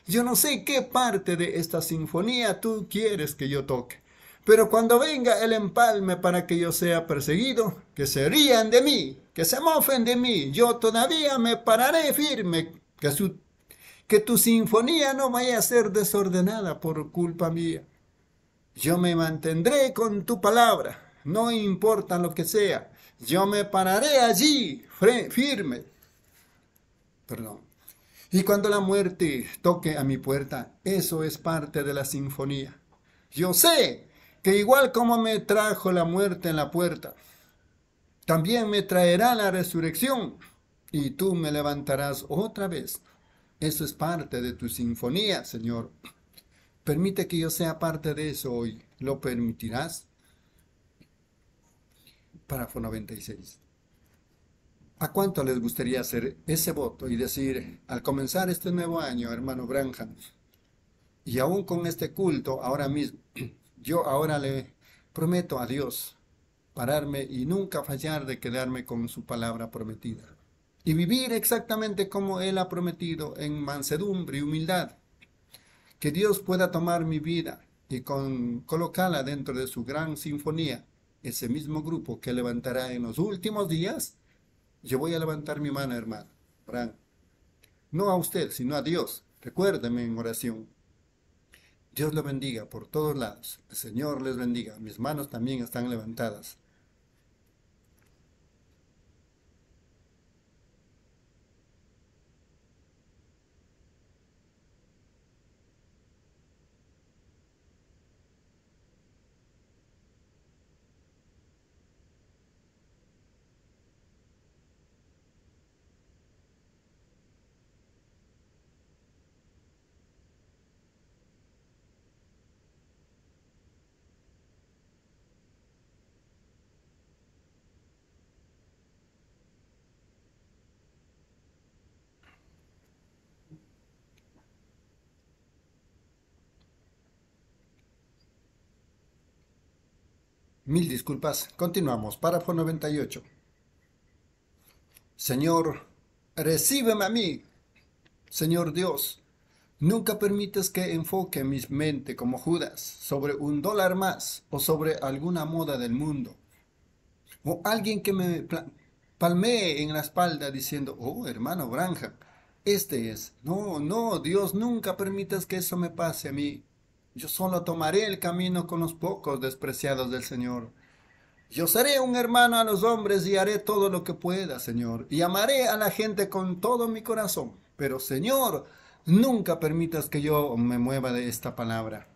Yo no sé qué parte de esta sinfonía tú quieres que yo toque. Pero cuando venga el empalme para que yo sea perseguido, que se rían de mí, que se mofen de mí, yo todavía me pararé firme, que tu sinfonía no vaya a ser desordenada por culpa mía. Yo me mantendré con tu palabra, no importa lo que sea, yo me pararé allí firme. Perdón. Y cuando la muerte toque a mi puerta, eso es parte de la sinfonía. Yo sé que igual como me trajo la muerte en la puerta, también me traerá la resurrección y tú me levantarás otra vez. Eso es parte de tu sinfonía, Señor. Permite que yo sea parte de eso hoy. ¿Lo permitirás? Párrafo 96. ¿A cuánto les gustaría hacer ese voto y decir, al comenzar este nuevo año, hermano Branham, y aún con este culto ahora mismo, yo ahora le prometo a Dios pararme y nunca fallar de quedarme con su palabra prometida y vivir exactamente como Él ha prometido en mansedumbre y humildad? Que Dios pueda tomar mi vida y colocarla dentro de su gran sinfonía, ese mismo grupo que levantará en los últimos días. Yo voy a levantar mi mano, hermano Branham. No a usted, sino a Dios. Recuérdeme en oración. Dios lo bendiga por todos lados. El Señor les bendiga. Mis manos también están levantadas. Mil disculpas. Continuamos. Párrafo 98. Señor, recíbeme a mí. Señor Dios, nunca permites que enfoque mi mente como Judas sobre $1 más o sobre alguna moda del mundo. O alguien que me palmee en la espalda diciendo, oh, hermano Branham, este es. No, no, Dios, nunca permitas que eso me pase a mí. Yo solo tomaré el camino con los pocos despreciados del Señor. Yo seré un hermano a los hombres y haré todo lo que pueda, Señor, y amaré a la gente con todo mi corazón. Pero, Señor, nunca permitas que yo me mueva de esta palabra.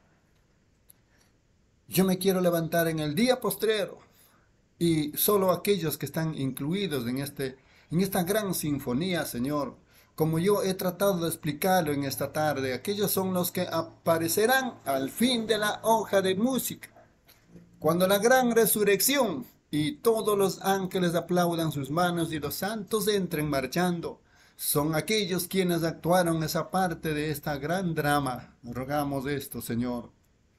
Yo me quiero levantar en el día postrero, y solo aquellos que están incluidos en esta gran sinfonía, Señor, como yo he tratado de explicarlo en esta tarde, aquellos son los que aparecerán al fin de la hoja de música. Cuando la gran resurrección y todos los ángeles aplaudan sus manos y los santos entren marchando, son aquellos quienes actuaron esa parte de esta gran drama. Rogamos esto, Señor.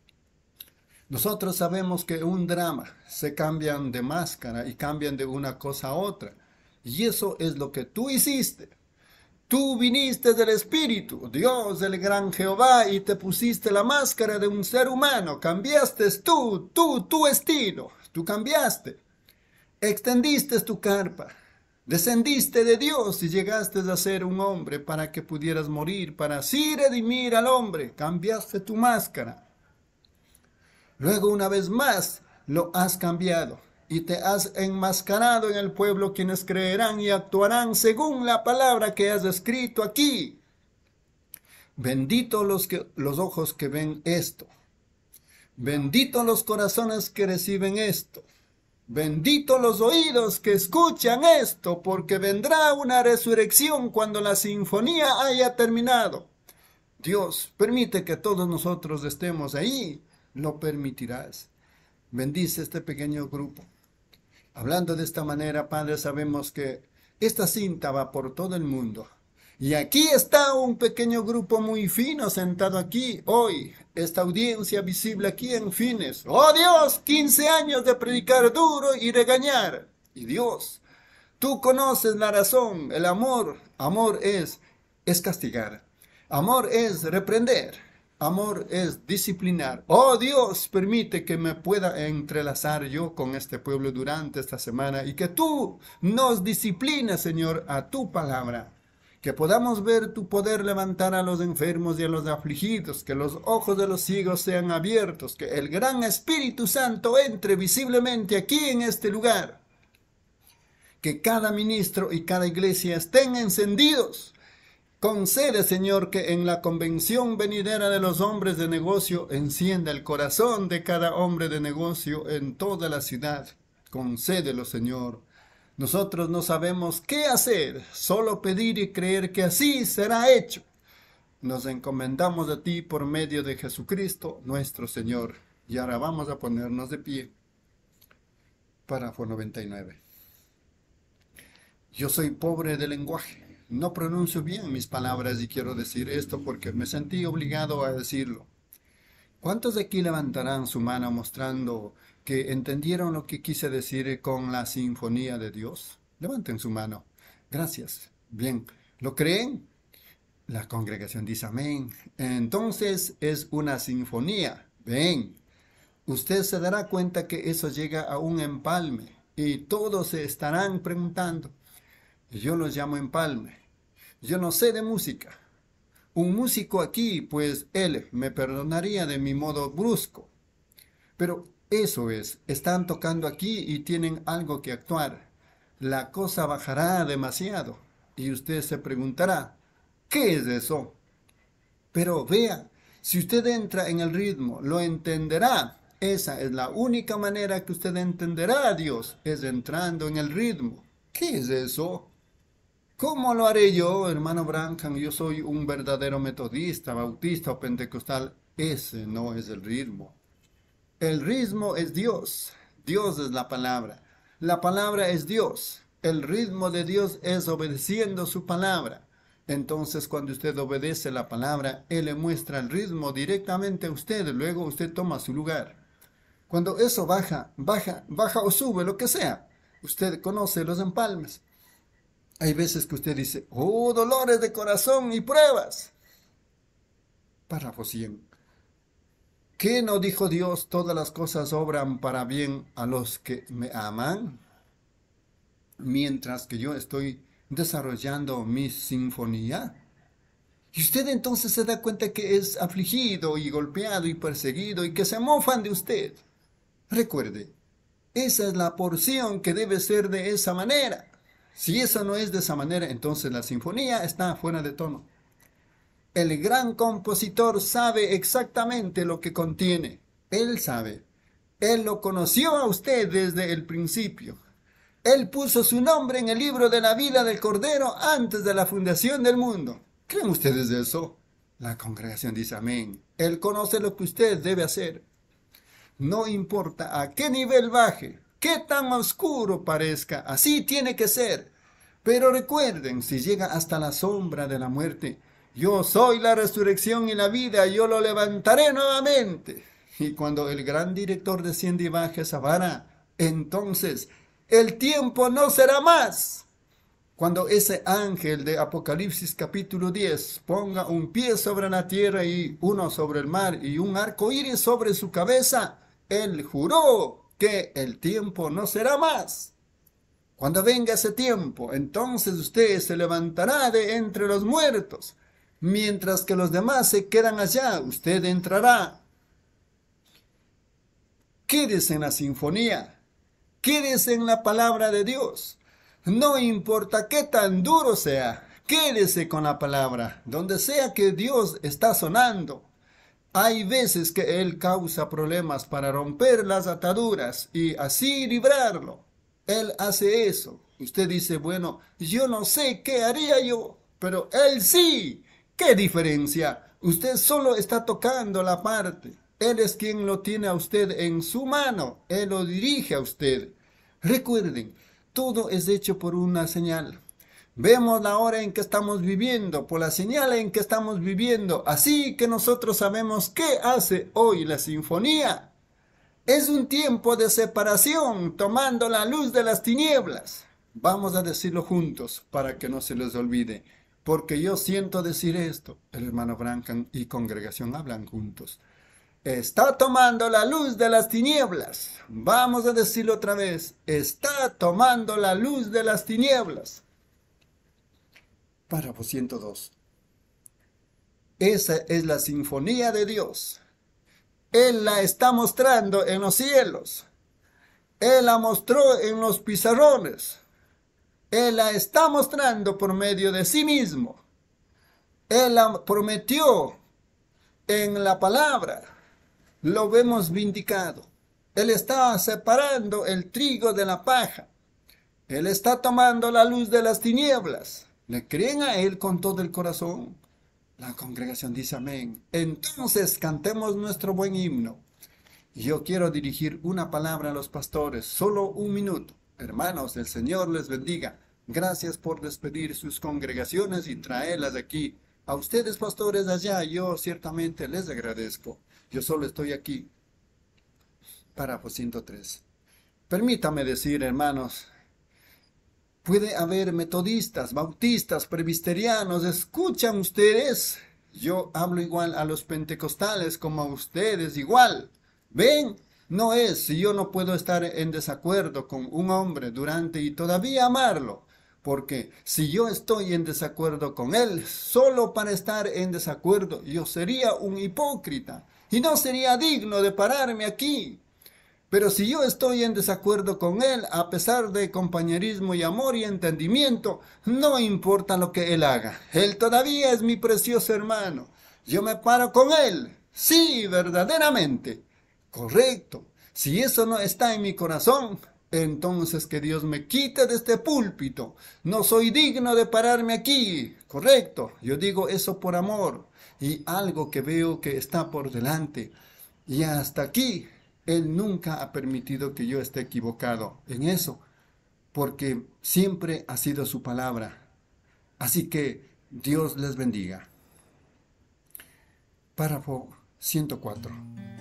Nosotros sabemos que un drama se cambian de máscara y cambian de una cosa a otra. Y eso es lo que tú hiciste. Tú viniste del Espíritu, Dios, el gran Jehová, y te pusiste la máscara de un ser humano. Cambiaste tu estilo. Tú cambiaste. Extendiste tu carpa. Descendiste de Dios y llegaste a ser un hombre para que pudieras morir, para así redimir al hombre. Cambiaste tu máscara. Luego una vez más lo has cambiado y te has enmascarado en el pueblo, quienes creerán y actuarán según la palabra que has escrito aquí. Benditos los ojos que ven esto. Benditos los corazones que reciben esto. Benditos los oídos que escuchan esto, porque vendrá una resurrección cuando la sinfonía haya terminado. Dios, permite que todos nosotros estemos ahí. Lo permitirás. Bendice este pequeño grupo. Hablando de esta manera, Padre, sabemos que esta cinta va por todo el mundo. Y aquí está un pequeño grupo muy fino sentado aquí hoy. Esta audiencia visible aquí en Fines. ¡Oh Dios! 15 años de predicar duro y regañar. Y Dios, tú conoces la razón. El amor es castigar. Amor es reprender. Amor es disciplinar. Oh Dios, permite que me pueda entrelazar yo con este pueblo durante esta semana y que tú nos disciplines, Señor, a tu palabra. Que podamos ver tu poder levantar a los enfermos y a los afligidos, que los ojos de los ciegos sean abiertos, que el gran Espíritu Santo entre visiblemente aquí en este lugar. Que cada ministro y cada iglesia estén encendidos. Concede, Señor, que en la convención venidera de los hombres de negocio encienda el corazón de cada hombre de negocio en toda la ciudad. Concédelo, Señor. Nosotros no sabemos qué hacer, solo pedir y creer que así será hecho. Nos encomendamos a ti por medio de Jesucristo, nuestro Señor. Y ahora vamos a ponernos de pie. Párrafo 99. Yo soy pobre de lenguaje. No pronuncio bien mis palabras y quiero decir esto porque me sentí obligado a decirlo. ¿Cuántos de aquí levantarán su mano mostrando que entendieron lo que quise decir con la sinfonía de Dios? Levanten su mano. Gracias. Bien. ¿Lo creen? La congregación dice amén. Entonces es una sinfonía. Ven. Usted se dará cuenta que eso llega a un empalme y todos se estarán preguntando. Yo los llamo empalme. Yo no sé de música. Un músico aquí, pues él me perdonaría de mi modo brusco. Pero eso es, están tocando aquí y tienen algo que actuar. La cosa bajará demasiado y usted se preguntará, ¿qué es eso? Pero vea, si usted entra en el ritmo, lo entenderá. Esa es la única manera que usted entenderá a Dios, es entrando en el ritmo. ¿Qué es eso? ¿Cómo lo haré yo, hermano Branham? Yo soy un verdadero metodista, bautista o pentecostal. Ese no es el ritmo. El ritmo es Dios. Dios es la palabra. La palabra es Dios. El ritmo de Dios es obedeciendo su palabra. Entonces, cuando usted obedece la palabra, Él le muestra el ritmo directamente a usted. Luego usted toma su lugar. Cuando eso baja o sube, lo que sea, usted conoce los empalmes. Hay veces que usted dice, oh, dolores de corazón y pruebas. Párrafo 100. ¿Qué no dijo Dios? Todas las cosas obran para bien a los que me aman. Mientras que yo estoy desarrollando mi sinfonía. Y usted entonces se da cuenta que es afligido y golpeado y perseguido y que se mofan de usted. Recuerde, esa es la porción que debe ser de esa manera. Si eso no es de esa manera, entonces la sinfonía está fuera de tono. El gran compositor sabe exactamente lo que contiene. Él sabe. Él lo conoció a usted desde el principio. Él puso su nombre en el libro de la vida del Cordero antes de la fundación del mundo. ¿Creen ustedes eso? La congregación dice amén. Él conoce lo que usted debe hacer. No importa a qué nivel baje, qué tan oscuro parezca, así tiene que ser. Pero recuerden, si llega hasta la sombra de la muerte, yo soy la resurrección y la vida, yo lo levantaré nuevamente. Y cuando el gran director desciende y baje esa vara, entonces el tiempo no será más. Cuando ese ángel de Apocalipsis capítulo 10 ponga un pie sobre la tierra y uno sobre el mar y un arco iris sobre su cabeza, él juró que el tiempo no será más. Cuando venga ese tiempo, entonces usted se levantará de entre los muertos. Mientras que los demás se quedan allá, usted entrará. Quédese en la sinfonía. Quédese en la palabra de Dios. No importa qué tan duro sea, quédese con la palabra, donde sea que Dios está sonando. Hay veces que Él causa problemas para romper las ataduras y así librarlo. Él hace eso. Usted dice, bueno, yo no sé qué haría yo, pero Él sí. ¿Qué diferencia? Usted solo está tocando la parte. Él es quien lo tiene a usted en su mano. Él lo dirige a usted. Recuerden, todo es hecho por una señal. Vemos la hora en que estamos viviendo, por la señal en que estamos viviendo. Así que nosotros sabemos qué hace hoy la sinfonía. Es un tiempo de separación, tomando la luz de las tinieblas. Vamos a decirlo juntos para que no se les olvide. porque yo siento decir esto. El hermano Branham y congregación hablan juntos. Está tomando la luz de las tinieblas. Vamos a decirlo otra vez. Está tomando la luz de las tinieblas. Párrafo 102. Esa es la sinfonía de Dios. Él la está mostrando en los cielos. Él la mostró en los pizarrones. Él la está mostrando por medio de sí mismo. Él la prometió en la palabra. Lo vemos vindicado. Él está separando el trigo de la paja. Él está tomando la luz de las tinieblas. ¿Le creen a Él con todo el corazón? La congregación dice amén. Entonces cantemos nuestro buen himno. Yo quiero dirigir una palabra a los pastores, solo un minuto. Hermanos, el Señor les bendiga. Gracias por despedir sus congregaciones y traerlas aquí. A ustedes, pastores allá, yo ciertamente les agradezco. Yo solo estoy aquí. Párrafo 103. Permítame decir, hermanos, puede haber metodistas, bautistas, presbiterianos. ¿Escuchan ustedes? Yo hablo igual a los pentecostales como a ustedes igual. ¿Ven? No es si yo no puedo estar en desacuerdo con un hombre durante y todavía amarlo. Porque si yo estoy en desacuerdo con él, solo para estar en desacuerdo, yo sería un hipócrita y no sería digno de pararme aquí. Pero si yo estoy en desacuerdo con él, a pesar de compañerismo y amor y entendimiento, no importa lo que él haga. Él todavía es mi precioso hermano. Yo me paro con él. Sí, verdaderamente. Correcto. Si eso no está en mi corazón, entonces que Dios me quite de este púlpito. No soy digno de pararme aquí. Correcto. Yo digo eso por amor y algo que veo que está por delante. Y hasta aquí, Él nunca ha permitido que yo esté equivocado en eso, porque siempre ha sido su palabra. Así que Dios les bendiga. Párrafo 104.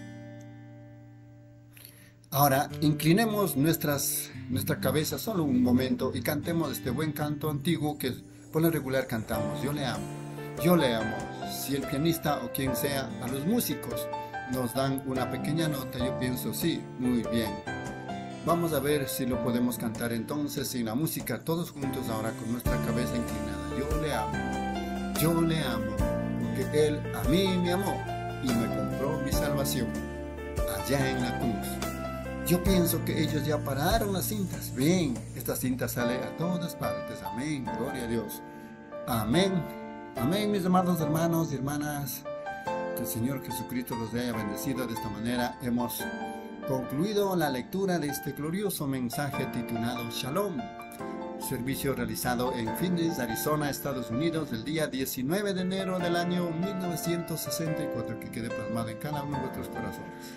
Ahora, inclinemos nuestra cabeza solo un momento y cantemos este buen canto antiguo que por lo regular cantamos. Yo le amo, yo le amo. Si el pianista o quien sea, a los músicos nos dan una pequeña nota, yo pienso, sí, muy bien. Vamos a ver si lo podemos cantar entonces sin la música, todos juntos ahora con nuestra cabeza inclinada. Yo le amo, porque Él a mí me amó y me compró mi salvación allá en la cruz. Yo pienso que ellos ya pararon las cintas. Bien, esta cinta sale a todas partes. Amén, gloria a Dios. Amén, amén, mis amados hermanos y hermanas. Que el Señor Jesucristo los haya bendecido. De esta manera hemos concluido la lectura de este glorioso mensaje titulado Shalom. Servicio realizado en Phoenix, Arizona, Estados Unidos, el día 19 de enero del año 1964. Que quede plasmado en cada uno de vuestros corazones.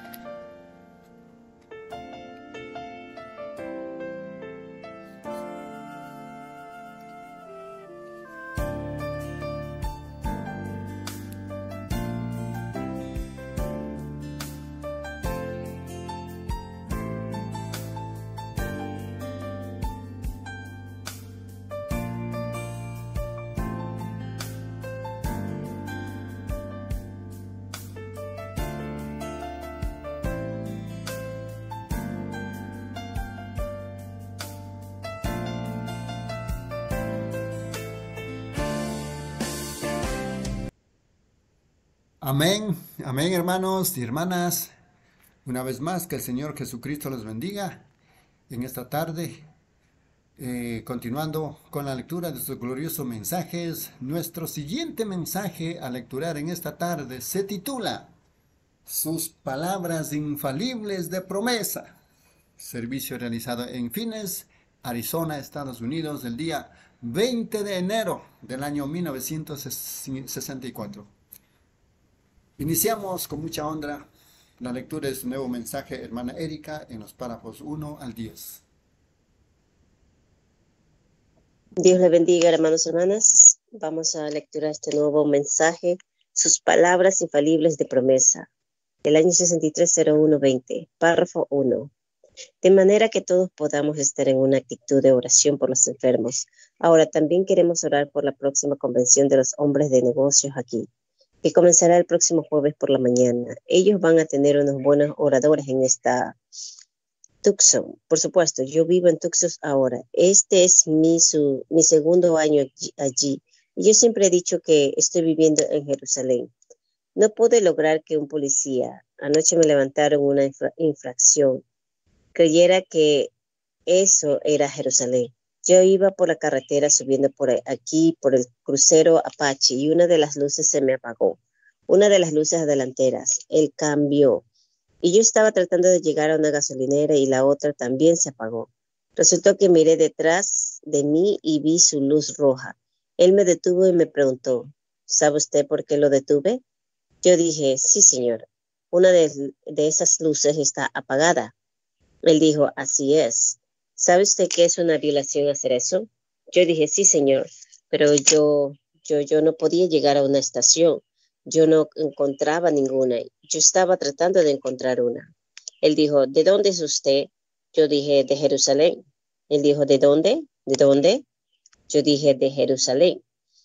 Amén, amén, hermanos y hermanas. Una vez más, que el Señor Jesucristo los bendiga en esta tarde. Continuando con la lectura de estos gloriosos mensajes, nuestro siguiente mensaje a lecturar en esta tarde se titula Sus palabras infalibles de promesa. Servicio realizado en Phoenix, Arizona, Estados Unidos, el día 20 de enero del año 1964. Iniciamos con mucha honra la lectura de su nuevo mensaje, hermana Erika, en los párrafos 1 al 10. Dios le bendiga, hermanos y hermanas. Vamos a lecturar este nuevo mensaje, sus palabras infalibles de promesa, el año 630120, párrafo 1. de manera que todos podamos estar en una actitud de oración por los enfermos. Ahora también queremos orar por la próxima convención de los hombres de negocios aquí, que comenzará el próximo jueves por la mañana. Ellos van a tener unos buenos oradores en esta Tucson. Por supuesto, yo vivo en Tucson ahora. Este es mi segundo año allí. Y yo siempre he dicho que estoy viviendo en Jerusalén. No pude lograr que un policía, anoche me levantaron una infracción, creyera que eso era Jerusalén. Yo iba por la carretera subiendo por aquí, por el crucero Apache, y una de las luces se me apagó. Una de las luces delanteras, él cambió. Y yo estaba tratando de llegar a una gasolinera y la otra también se apagó. Resultó que miré detrás de mí y vi su luz roja. Él me detuvo y me preguntó, ¿sabe usted por qué lo detuve? Yo dije, sí, señor. Una de esas luces está apagada. Él dijo, así es. ¿Sabe usted qué es una violación hacer eso? Yo dije, sí, señor, pero yo no podía llegar a una estación. Yo no encontraba ninguna. Yo estaba tratando de encontrar una. Él dijo, ¿de dónde es usted? Yo dije, de Jerusalén. Él dijo, ¿de dónde? ¿De dónde? Yo dije, de Jerusalén.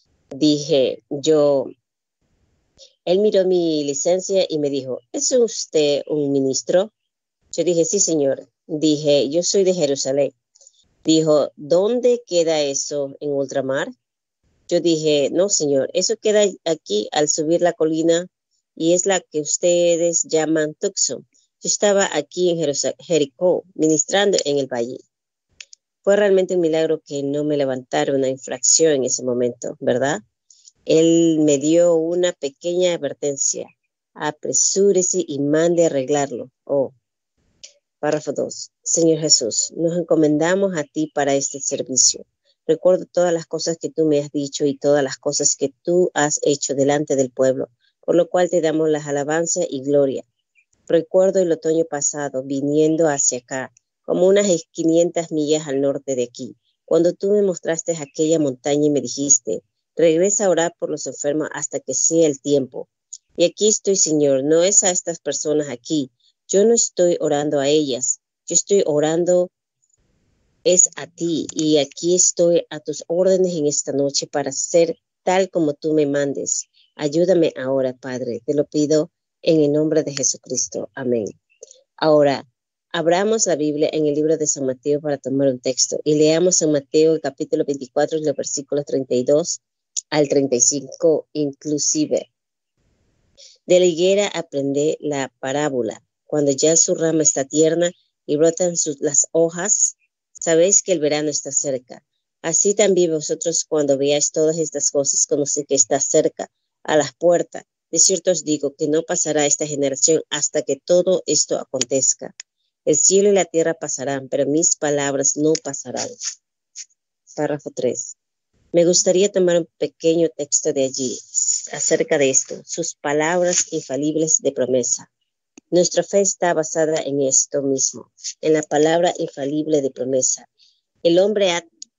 Él miró mi licencia y me dijo, ¿es usted un ministro? Yo dije, sí, señor. Dije, yo soy de Jerusalén. Dijo, ¿dónde queda eso en ultramar? Yo dije, no, señor, eso queda aquí al subir la colina y es la que ustedes llaman Tucson. Yo estaba aquí en Jericó, ministrando en el valle. Fue realmente un milagro que no me levantara una infracción en ese momento, ¿verdad? Él me dio una pequeña advertencia. Apresúrese y mande a arreglarlo. Oh. Párrafo 2. Señor Jesús, nos encomendamos a ti para este servicio. Recuerdo todas las cosas que tú me has dicho y todas las cosas que tú has hecho delante del pueblo, por lo cual te damos las alabanzas y gloria. Recuerdo el otoño pasado viniendo hacia acá, como unas 500 millas al norte de aquí, cuando tú me mostraste aquella montaña y me dijiste, regresa a orar por los enfermos hasta que sea el tiempo. Y aquí estoy, Señor, no es a estas personas aquí. Yo no estoy orando a ellas, yo estoy orando es a ti y aquí estoy a tus órdenes en esta noche para ser tal como tú me mandes. Ayúdame ahora, Padre, te lo pido en el nombre de Jesucristo. Amén. Ahora, abramos la Biblia en el libro de San Mateo para tomar un texto y leamos San Mateo el capítulo 24, los versículos 32 al 35 inclusive. De la higuera aprende la parábola. Cuando ya su rama está tierna y brotan las hojas, sabéis que el verano está cerca. Así también vosotros cuando veáis todas estas cosas, conoced que está cerca, a las puertas. De cierto os digo que no pasará esta generación hasta que todo esto acontezca. El cielo y la tierra pasarán, pero mis palabras no pasarán. Párrafo 3. Me gustaría tomar un pequeño texto de allí acerca de esto, sus palabras infalibles de promesa. Nuestra fe está basada en esto mismo, en la palabra infalible de promesa. El hombre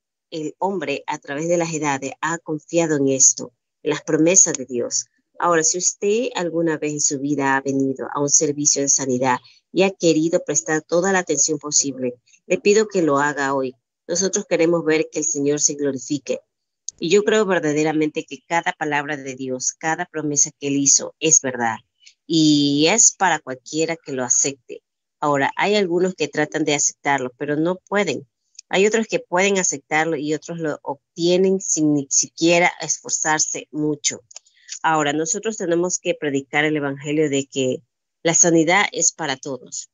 a través de las edades ha confiado en esto, en las promesas de Dios. Ahora, si usted alguna vez en su vida ha venido a un servicio de sanidad y ha querido prestar toda la atención posible, le pido que lo haga hoy. Nosotros queremos ver que el Señor se glorifique. Y yo creo verdaderamente que cada palabra de Dios, cada promesa que Él hizo es verdad. Y es para cualquiera que lo acepte. Ahora, hay algunos que tratan de aceptarlo, pero no pueden. Hay otros que pueden aceptarlo y otros lo obtienen sin ni siquiera esforzarse mucho. Ahora, nosotros tenemos que predicar el evangelio de que la sanidad es para todos.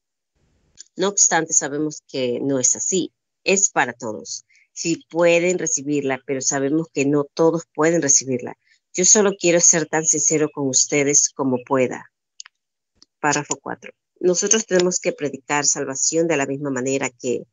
No obstante, sabemos que no es así. Es para todos. Sí pueden recibirla, pero sabemos que no todos pueden recibirla. Yo solo quiero ser tan sincero con ustedes como pueda. Párrafo 4. Nosotros tenemos que predicar salvación de la misma manera que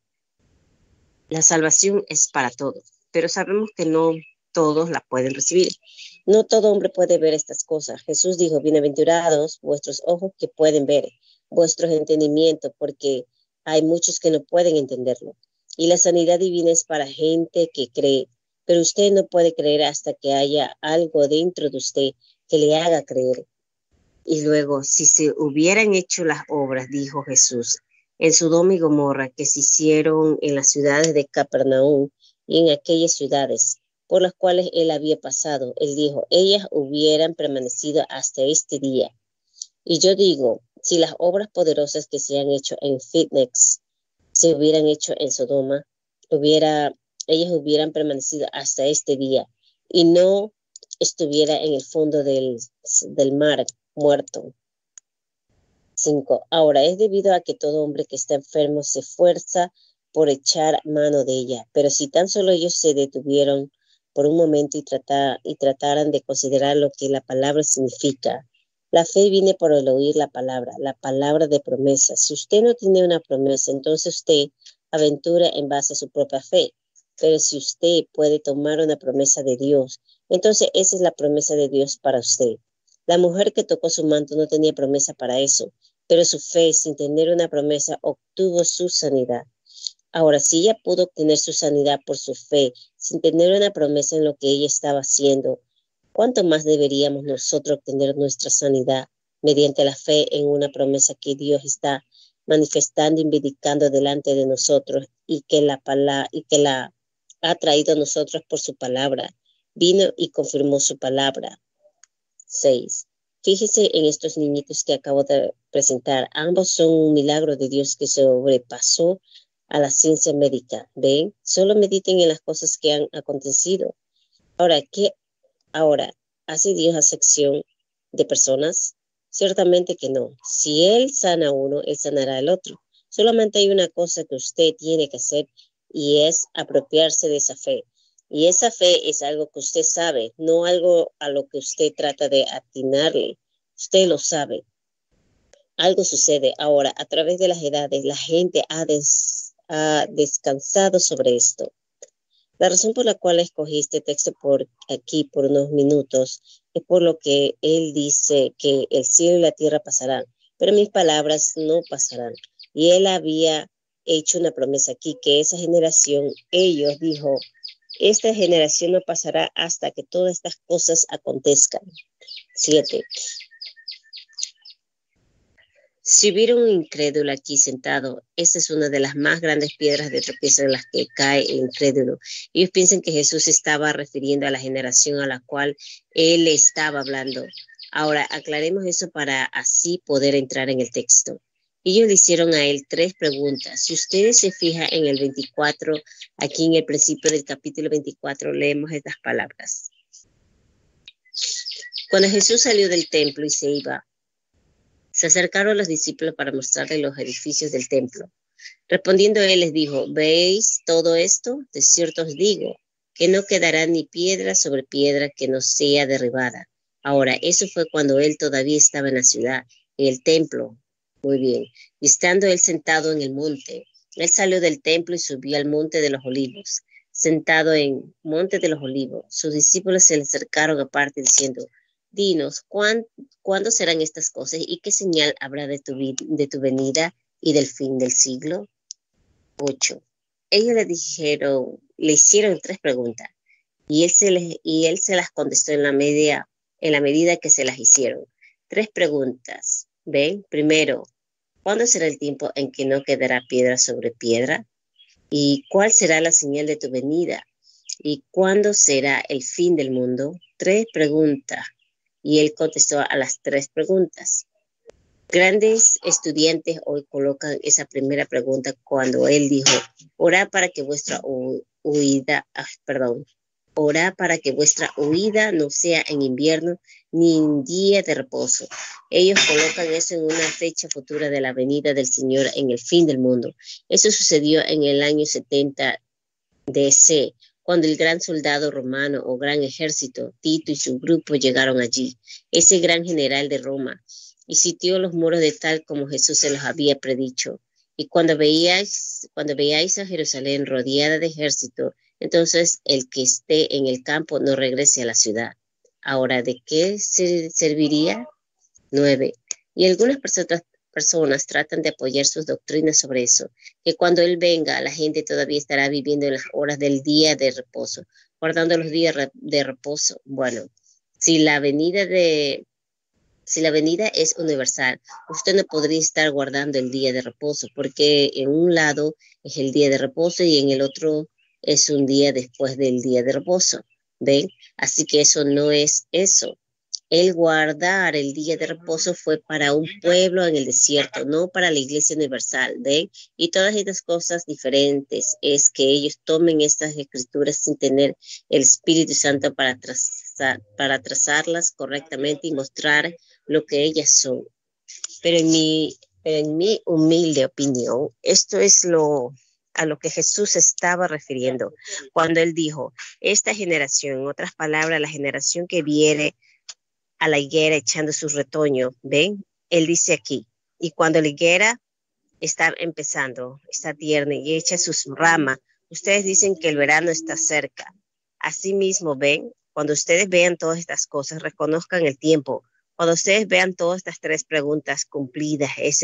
la salvación es para todos, pero sabemos que no todos la pueden recibir. No todo hombre puede ver estas cosas. Jesús dijo, bienaventurados vuestros ojos que pueden ver, vuestros entendimientos, porque hay muchos que no pueden entenderlo. Y la sanidad divina es para gente que cree. Pero usted no puede creer hasta que haya algo dentro de usted que le haga creer. Y luego, si se hubieran hecho las obras, dijo Jesús, en Sodoma y Gomorra, que se hicieron en las ciudades de Capernaum y en aquellas ciudades por las cuales él había pasado. Él dijo, ellas hubieran permanecido hasta este día. Y yo digo, si las obras poderosas que se han hecho en Fitnex se hubieran hecho en Sodoma, ellas hubieran permanecido hasta este día y no estuviera en el fondo del mar muerto. 5. Ahora es debido a que todo hombre que está enfermo se esfuerza por echar mano de ella, pero si tan solo ellos se detuvieron por un momento y trataran de considerar lo que la palabra significa. La fe viene por el oír la palabra de promesa. Si usted no tiene una promesa, entonces usted aventura en base a su propia fe. Pero si usted puede tomar una promesa de Dios, entonces esa es la promesa de Dios para usted. La mujer que tocó su manto no tenía promesa para eso, pero su fe, sin tener una promesa, obtuvo su sanidad. Ahora, si ella pudo obtener su sanidad por su fe, sin tener una promesa en lo que ella estaba haciendo, ¿cuánto más deberíamos nosotros obtener nuestra sanidad mediante la fe en una promesa que Dios está manifestando y vindicando delante de nosotros y que la ha traído a nosotros por su palabra? Vino y confirmó su palabra. 6. Fíjese en estos niñitos que acabo de presentar. Ambos son un milagro de Dios que sobrepasó a la ciencia médica. ¿Ven? Solo mediten en las cosas que han acontecido. Ahora, ¿hace Dios acepción de personas? Ciertamente que no. Si Él sana a uno, Él sanará al otro. Solamente hay una cosa que usted tiene que hacer y es apropiarse de esa fe. Y esa fe es algo que usted sabe, no algo a lo que usted trata de atinarle. Usted lo sabe. Algo sucede. Ahora, a través de las edades, la gente ha descansado sobre esto. La razón por la cual escogí este texto por unos minutos es por lo que él dice que el cielo y la tierra pasarán, pero mis palabras no pasarán. Y él había hecho una promesa aquí que esa generación, dijo, esta generación no pasará hasta que todas estas cosas acontezcan. 7. Si hubiera un incrédulo aquí sentado, esta es una de las más grandes piedras de tropiezo en las que cae el incrédulo. Ellos piensan que Jesús estaba refiriendo a la generación a la cual él estaba hablando. Ahora, aclaremos eso para así poder entrar en el texto. Ellos le hicieron a él 3 preguntas. Si ustedes se fijan en el 24, aquí en el principio del capítulo 24, leemos estas palabras. Cuando Jesús salió del templo y se iba, se acercaron los discípulos para mostrarles los edificios del templo. Respondiendo él les dijo, ¿veis todo esto? De cierto os digo, que no quedará ni piedra sobre piedra que no sea derribada. Ahora, eso fue cuando él todavía estaba en la ciudad, en el templo. Muy bien. Y estando él sentado en el monte, él salió del templo y subió al monte de los olivos. Sentado en monte de los olivos, sus discípulos se le acercaron aparte diciendo, dinos, ¿cuándo serán estas cosas y qué señal habrá de tu venida y del fin del siglo? 8. Ellos le hicieron 3 preguntas y él se las contestó en la medida que se las hicieron. 3 preguntas. ¿Ven? Primero, ¿cuándo será el tiempo en que no quedará piedra sobre piedra? ¿Y cuál será la señal de tu venida? ¿Y cuándo será el fin del mundo? 3 preguntas. Y él contestó a las 3 preguntas. Grandes estudiantes hoy colocan esa primera pregunta cuando él dijo, orad para que vuestra huida no sea en invierno ni en día de reposo. Ellos colocan eso en una fecha futura de la venida del Señor en el fin del mundo. Eso sucedió en el año 70 DC, cuando el gran soldado romano o gran ejército, Tito y su grupo llegaron allí, ese gran general de Roma, y sitió los muros de tal como Jesús se los había predicho. Y cuando veáis a Jerusalén rodeada de ejército, entonces el que esté en el campo no regrese a la ciudad. Ahora, ¿de qué se serviría? 9. Y algunas personas tratan de apoyar sus doctrinas sobre eso, que cuando Él venga, la gente todavía estará viviendo en las horas del día de reposo, guardando los días de reposo. Bueno, si la venida de Si la venida es universal, usted no podría estar guardando el día de reposo, porque en un lado es el día de reposo y en el otro es un día después del día de reposo. ¿Ven? Así que eso no es eso. El guardar el día de reposo fue para un pueblo en el desierto, no para la iglesia universal, ¿ven? Y todas estas cosas diferentes es que ellos tomen estas escrituras sin tener el Espíritu Santo para trazarlas correctamente y mostrar lo que ellas son. Pero en mi humilde opinión, esto es a lo que Jesús estaba refiriendo cuando él dijo, esta generación, en otras palabras, la generación que viene a la higuera echando su retoño, ¿ven? Él dice aquí, y cuando la higuera está empezando, está tierna y echa sus ramas, ustedes dicen que el verano está cerca. Asimismo, ¿ven? Cuando ustedes vean todas estas cosas, reconozcan el tiempo. Cuando ustedes vean todas estas tres preguntas cumplidas, es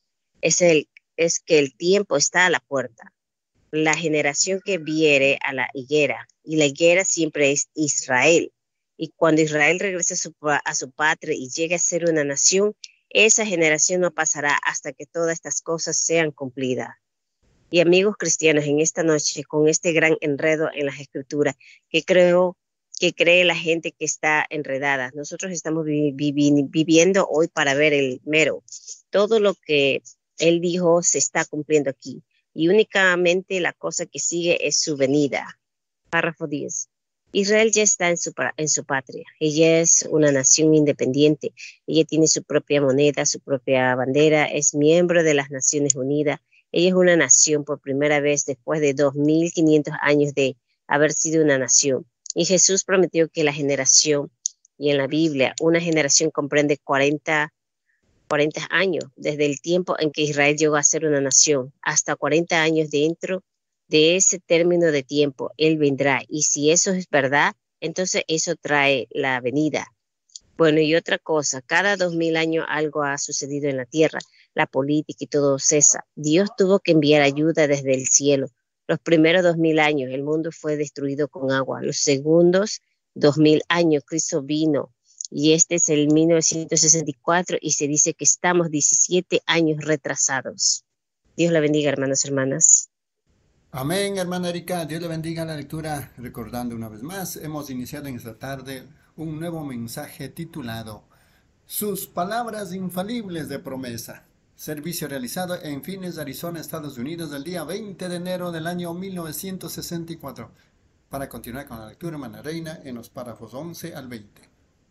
que el tiempo está a la puerta. La generación que viene a la higuera, y la higuera siempre es Israel. Y cuando Israel regrese a su patria y llegue a ser una nación, esa generación no pasará hasta que todas estas cosas sean cumplidas. Y amigos cristianos, en esta noche, con este gran enredo en las escrituras, que cree la gente que está enredada, nosotros estamos viviendo hoy para ver el mero. Todo lo que él dijo se está cumpliendo aquí. Y únicamente la cosa que sigue es su venida. Párrafo 10. Israel ya está en su patria. Ella es una nación independiente. Ella tiene su propia moneda, su propia bandera. Es miembro de las Naciones Unidas. Ella es una nación por primera vez después de 2500 años de haber sido una nación. Y Jesús prometió que la generación, y en la Biblia, una generación comprende 40 años, desde el tiempo en que Israel llegó a ser una nación, hasta 40 años dentro de ese término de tiempo, Él vendrá. Y si eso es verdad, entonces eso trae la venida. Bueno, y otra cosa, cada 2000 años algo ha sucedido en la tierra, la política y todo cesa. Dios tuvo que enviar ayuda desde el cielo. Los primeros 2000 años el mundo fue destruido con agua. Los segundos 2000 años Cristo vino. Y este es el 1964 y se dice que estamos 17 años retrasados. Dios la bendiga, hermanos y hermanas. Amén, hermana Erika. Dios le bendiga la lectura. Recordando una vez más, hemos iniciado en esta tarde un nuevo mensaje titulado Sus palabras infalibles de promesa. Servicio realizado en Phoenix, Arizona, Estados Unidos, el día 20 de enero del año 1964. Para continuar con la lectura, hermana Reina, en los párrafos 11 al 20.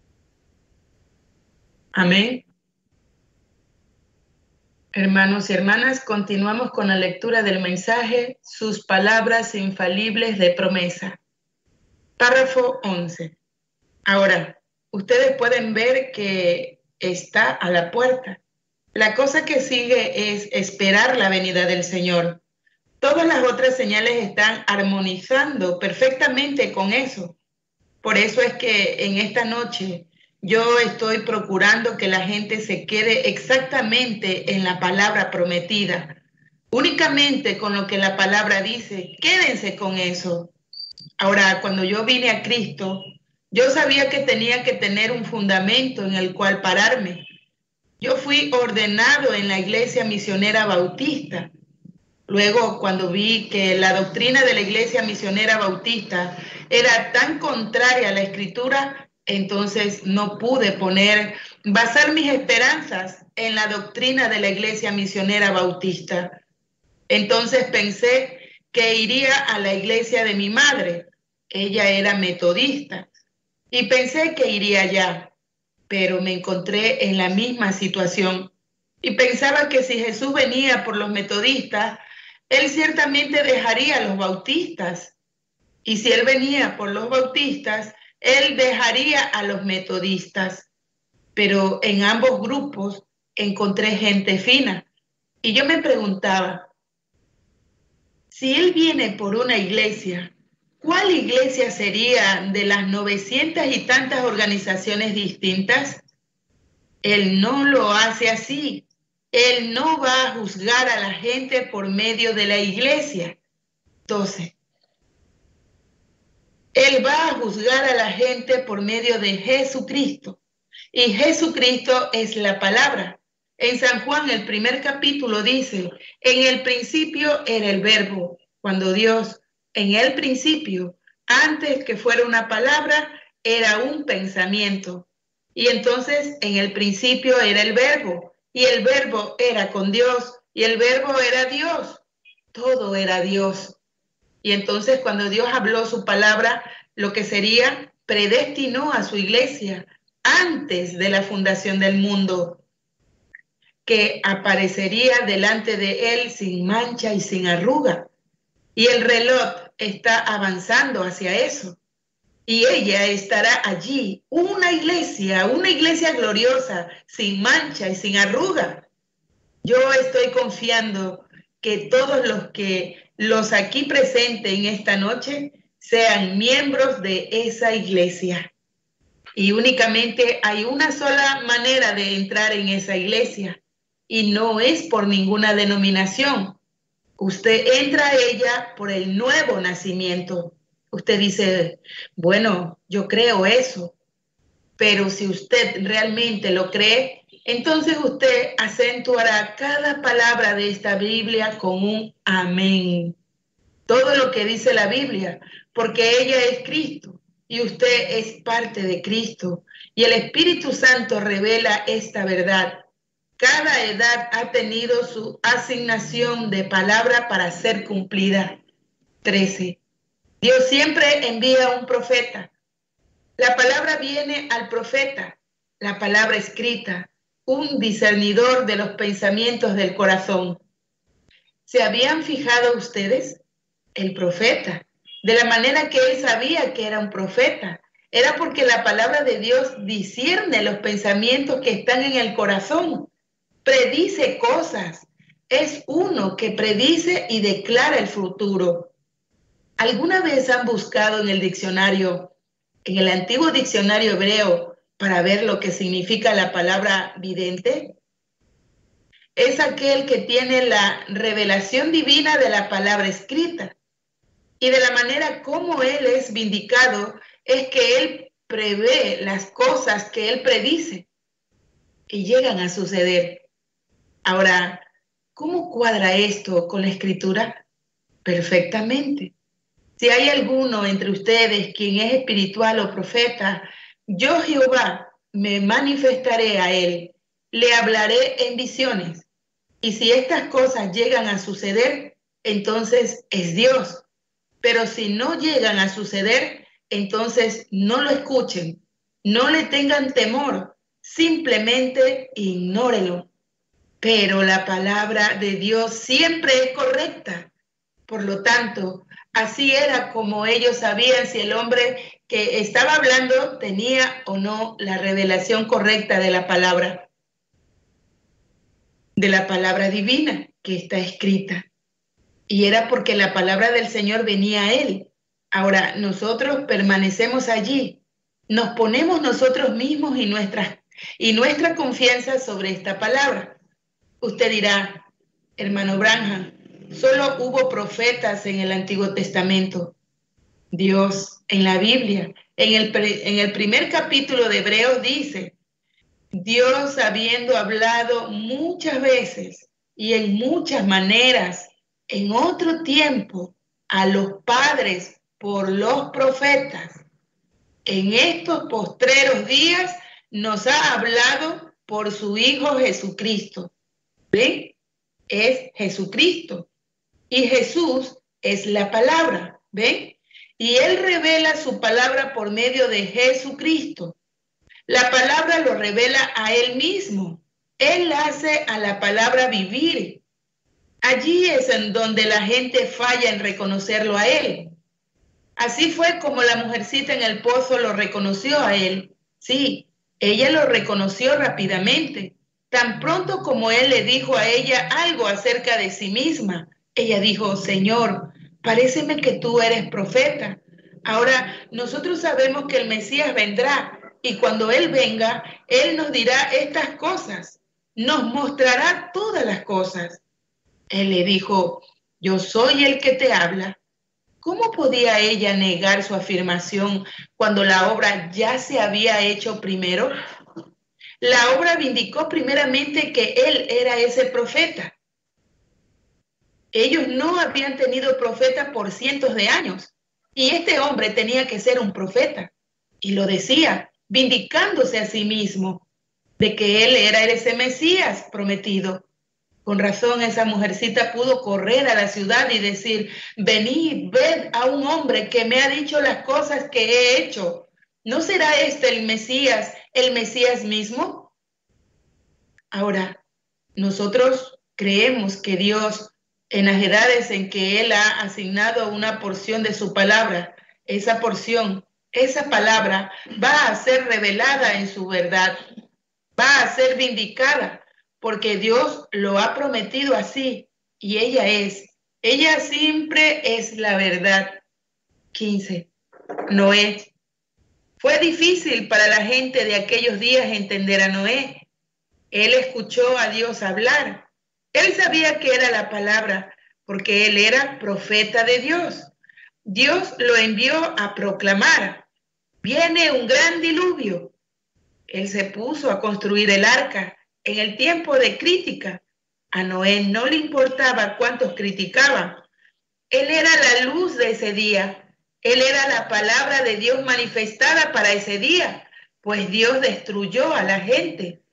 Amén. Hermanos y hermanas, continuamos con la lectura del mensaje, sus palabras infalibles de promesa. Párrafo 11. Ahora, ustedes pueden ver que está a la puerta. La cosa que sigue es esperar la venida del Señor. Todas las otras señales están armonizando perfectamente con eso. Por eso es que en esta noche yo estoy procurando que la gente se quede exactamente en la palabra prometida. Únicamente con lo que la palabra dice, quédense con eso. Ahora, cuando yo vine a Cristo, yo sabía que tenía que tener un fundamento en el cual pararme. Yo fui ordenado en la Iglesia Misionera Bautista. Luego, cuando vi que la doctrina de la Iglesia Misionera Bautista era tan contraria a la Escritura, entonces no pude basar mis esperanzas en la doctrina de la Iglesia Misionera Bautista. Entonces pensé que iría a la iglesia de mi madre. Ella era metodista. Y pensé que iría allá, pero me encontré en la misma situación. Y pensaba que si Jesús venía por los metodistas, Él ciertamente dejaría a los bautistas. Y si Él venía por los bautistas, Él dejaría a los metodistas. Pero en ambos grupos encontré gente fina. Y yo me preguntaba, si Él viene por una iglesia, ¿cuál iglesia sería de las 900 y tantas organizaciones distintas? Él no lo hace así. Él no va a juzgar a la gente por medio de la iglesia. 12. Él va a juzgar a la gente por medio de Jesucristo. Y Jesucristo es la palabra. En San Juan, el primer capítulo dice, en el principio era el verbo. Cuando Dios, en el principio, antes que fuera una palabra, era un pensamiento. Y entonces, en el principio era el verbo. Y el verbo era con Dios. Y el verbo era Dios. Todo era Dios. Y entonces, cuando Dios habló su palabra, lo que sería, predestinó a su iglesia antes de la fundación del mundo, que aparecería delante de él sin mancha y sin arruga. Y el reloj está avanzando hacia eso. Y ella estará allí, una iglesia gloriosa, sin mancha y sin arruga. Yo estoy confiando que todos los aquí presentes en esta noche sean miembros de esa iglesia. Y únicamente hay una sola manera de entrar en esa iglesia, y no es por ninguna denominación. Usted entra a ella por el nuevo nacimiento. Usted dice, bueno, yo creo eso, pero si usted realmente lo cree, entonces usted acentuará cada palabra de esta Biblia con un amén. Todo lo que dice la Biblia, porque ella es Cristo y usted es parte de Cristo. Y el Espíritu Santo revela esta verdad. Cada edad ha tenido su asignación de palabra para ser cumplida. 13. Dios siempre envía un profeta. La palabra viene al profeta, la palabra escrita, un discernidor de los pensamientos del corazón. ¿Se habían fijado ustedes? El profeta, de la manera que él sabía que era un profeta, era porque la palabra de Dios discierne los pensamientos que están en el corazón, predice cosas, es uno que predice y declara el futuro. ¿Alguna vez han buscado en el diccionario, en el antiguo diccionario hebreo, para ver lo que significa la palabra vidente? Es aquel que tiene la revelación divina de la palabra escrita. Y de la manera como él es vindicado, es que él prevé las cosas que él predice y llegan a suceder. Ahora, ¿cómo cuadra esto con la escritura? Perfectamente. Si hay alguno entre ustedes quien es espiritual o profeta, yo Jehová me manifestaré a él, le hablaré en visiones. Y si estas cosas llegan a suceder, entonces es Dios. Pero si no llegan a suceder, entonces no lo escuchen, no le tengan temor, simplemente ignórenlo. Pero la palabra de Dios siempre es correcta. Por lo tanto, así era como ellos sabían si el hombre que estaba hablando tenía o no la revelación correcta de la palabra divina que está escrita. Y era porque la palabra del Señor venía a él. Ahora, nosotros permanecemos allí, nos ponemos nosotros mismos y nuestra confianza sobre esta palabra. Usted dirá, hermano Branham, solo hubo profetas en el Antiguo Testamento. Dios, en la Biblia, en el primer capítulo de Hebreos dice, Dios habiendo hablado muchas veces y en muchas maneras, en otro tiempo, a los padres por los profetas, en estos postreros días nos ha hablado por su Hijo Jesucristo. ¿Ven? Es Jesucristo. Y Jesús es la palabra. ¿Ven? Y Él revela su palabra por medio de Jesucristo. La palabra lo revela a Él mismo. Él hace a la palabra vivir. Allí es en donde la gente falla en reconocerlo a Él. Así fue como la mujercita en el pozo lo reconoció a Él. Sí, ella lo reconoció rápidamente. Tan pronto como Él le dijo a ella algo acerca de sí misma, ella dijo, Señor, paréceme que tú eres profeta. Ahora, nosotros sabemos que el Mesías vendrá y cuando Él venga, Él nos dirá estas cosas, nos mostrará todas las cosas. Él le dijo, yo soy el que te habla. ¿Cómo podía ella negar su afirmación cuando la obra ya se había hecho primero? La obra vindicó primeramente que él era ese profeta. Ellos no habían tenido profeta por cientos de años y este hombre tenía que ser un profeta. Y lo decía, vindicándose a sí mismo de que él era ese Mesías prometido. Con razón esa mujercita pudo correr a la ciudad y decir, venid, ved a un hombre que me ha dicho las cosas que he hecho. ¿No será este el Mesías mismo? Ahora, nosotros creemos que Dios, en las edades en que Él ha asignado una porción de su palabra, esa porción, esa palabra va a ser revelada en su verdad, va a ser vindicada, porque Dios lo ha prometido así, y ella siempre es la verdad. 15. Noé. Fue difícil para la gente de aquellos días entender a Noé. Él escuchó a Dios hablar. Él sabía que era la palabra, porque él era profeta de Dios. Dios lo envió a proclamar, viene un gran diluvio. Él se puso a construir el arca en el tiempo de crítica. A Noé no le importaba cuántos criticaban. Él era la luz de ese día. Él era la palabra de Dios manifestada para ese día, pues Dios destruyó a la gente.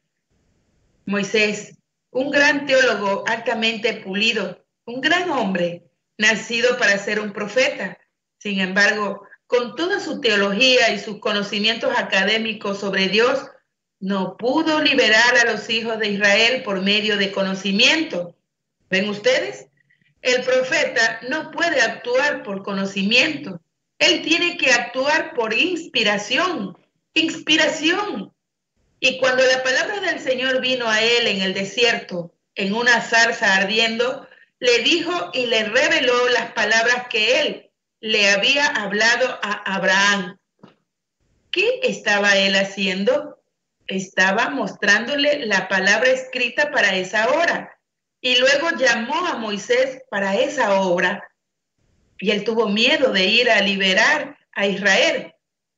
Moisés, un gran teólogo altamente pulido, un gran hombre, nacido para ser un profeta. Sin embargo, con toda su teología y sus conocimientos académicos sobre Dios, no pudo liberar a los hijos de Israel por medio de conocimiento. ¿Ven ustedes? El profeta no puede actuar por conocimiento. Él tiene que actuar por inspiración. Inspiración. Y cuando la palabra del Señor vino a él en el desierto, en una zarza ardiendo, le dijo y le reveló las palabras que él le había hablado a Abraham. ¿Qué estaba él haciendo? Estaba mostrándole la palabra escrita para esa hora. Y luego llamó a Moisés para esa obra. Y él tuvo miedo de ir a liberar a Israel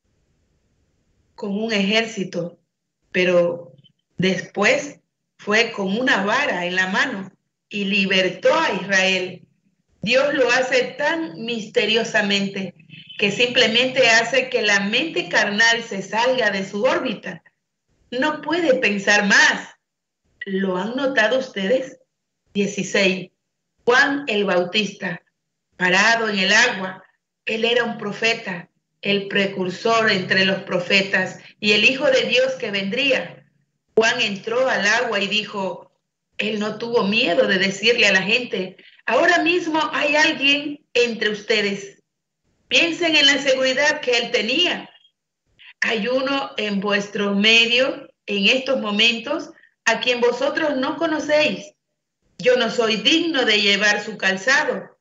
con un ejército. Pero después fue con una vara en la mano y libertó a Israel. Dios lo hace tan misteriosamente que simplemente hace que la mente carnal se salga de su órbita. No puede pensar más. ¿Lo han notado ustedes? 16. Juan el Bautista, parado en el agua, él era un profeta, el precursor entre los profetas y el Hijo de Dios que vendría. Juan entró al agua y dijo, él no tuvo miedo de decirle a la gente, ahora mismo hay alguien entre ustedes. Piensen en la seguridad que él tenía. Hay uno en vuestro medio en estos momentos a quien vosotros no conocéis. Yo no soy digno de llevar su calzado.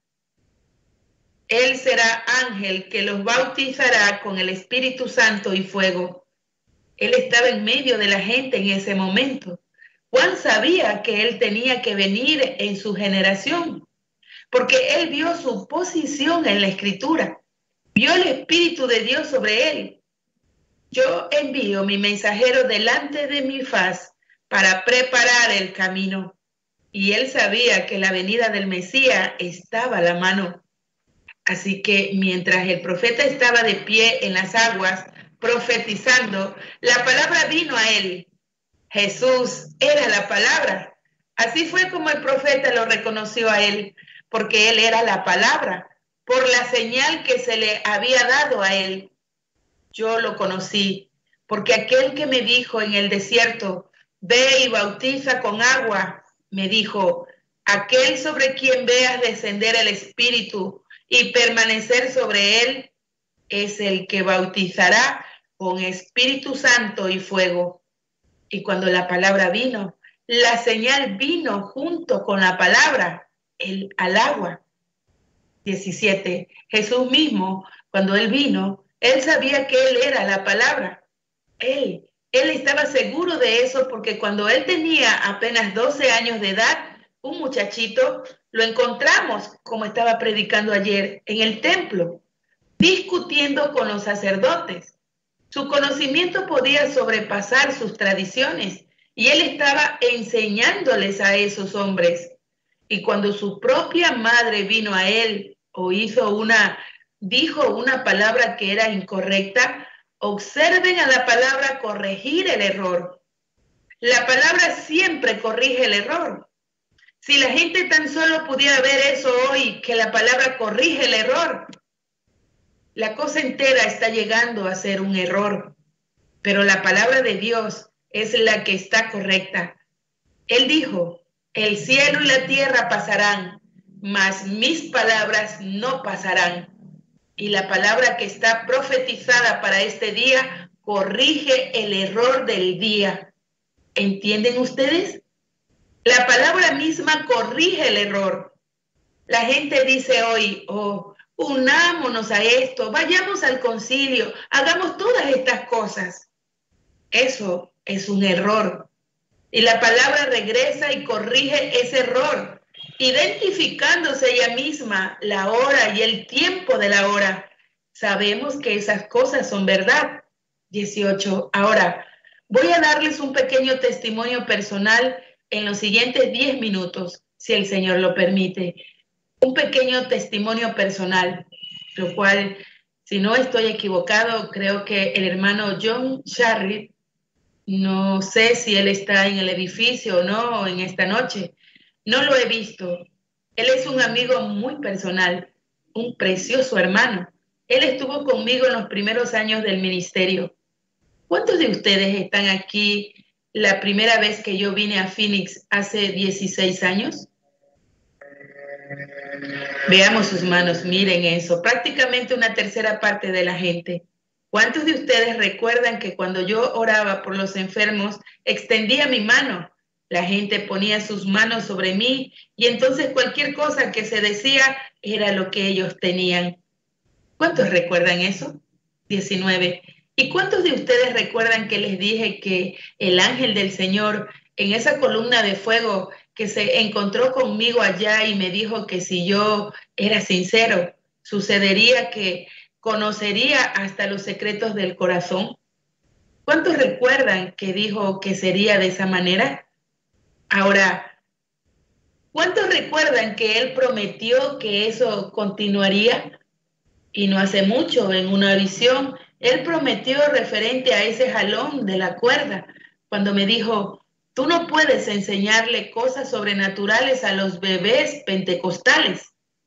Él será ángel que los bautizará con el Espíritu Santo y fuego. Él estaba en medio de la gente en ese momento. Juan sabía que él tenía que venir en su generación, porque él vio su posición en la Escritura, vio el Espíritu de Dios sobre él. Yo envío mi mensajero delante de mi faz para preparar el camino. Y él sabía que la venida del Mesías estaba a la mano. Así que mientras el profeta estaba de pie en las aguas, profetizando, la palabra vino a él. Jesús era la palabra. Así fue como el profeta lo reconoció a él, porque él era la palabra, por la señal que se le había dado a él. Yo lo conocí, porque aquel que me dijo en el desierto, ve y bautiza con agua, me dijo, aquel sobre quien veas descender el Espíritu y permanecer sobre él, es el que bautizará con Espíritu Santo y fuego. Y cuando la palabra vino, la señal vino junto con la palabra, al agua. 17. Jesús mismo, cuando él vino, él sabía que él era la palabra. Él estaba seguro de eso porque cuando él tenía apenas 12 años de edad, un muchachito, lo encontramos, como estaba predicando ayer, en el templo, discutiendo con los sacerdotes. Su conocimiento podía sobrepasar sus tradiciones y él estaba enseñándoles a esos hombres. Y cuando su propia madre vino a él o dijo una palabra que era incorrecta, observen a la palabra corregir el error. La palabra siempre corrige el error. Si la gente tan solo pudiera ver eso hoy, que la palabra corrige el error, la cosa entera está llegando a ser un error. Pero la palabra de Dios es la que está correcta. Él dijo, el cielo y la tierra pasarán, mas mis palabras no pasarán. Y la palabra que está profetizada para este día corrige el error del día. ¿Entienden ustedes? La palabra misma corrige el error. La gente dice hoy, unámonos a esto, vayamos al concilio, hagamos todas estas cosas. Eso es un error. Y la palabra regresa y corrige ese error, identificándose ella misma la hora y el tiempo de la hora. Sabemos que esas cosas son verdad. 18. Ahora, voy a darles un pequeño testimonio personal en los siguientes 10 minutos, si el Señor lo permite. Un pequeño testimonio personal, lo cual, si no estoy equivocado, creo que el hermano John Sharrit, no sé si él está en el edificio o no en esta noche, no lo he visto. Él es un amigo muy personal, un precioso hermano. Él estuvo conmigo en los primeros años del ministerio. ¿Cuántos de ustedes están aquí la primera vez que yo vine a Phoenix hace 16 años? Veamos sus manos, miren eso, prácticamente una tercera parte de la gente. ¿Cuántos de ustedes recuerdan que cuando yo oraba por los enfermos, extendía mi mano? La gente ponía sus manos sobre mí y entonces cualquier cosa que se decía era lo que ellos tenían. ¿Cuántos recuerdan eso? 19. ¿Y cuántos de ustedes recuerdan que les dije que el ángel del Señor en esa columna de fuego que se encontró conmigo allá y me dijo que si yo era sincero, sucedería que conocería hasta los secretos del corazón? ¿Cuántos recuerdan que dijo que sería de esa manera? Ahora, ¿cuántos recuerdan que él prometió que eso continuaría? Y no hace mucho, en una visión, él prometió referente a ese jalón de la cuerda, cuando me dijo, tú no puedes enseñarle cosas sobrenaturales a los bebés pentecostales.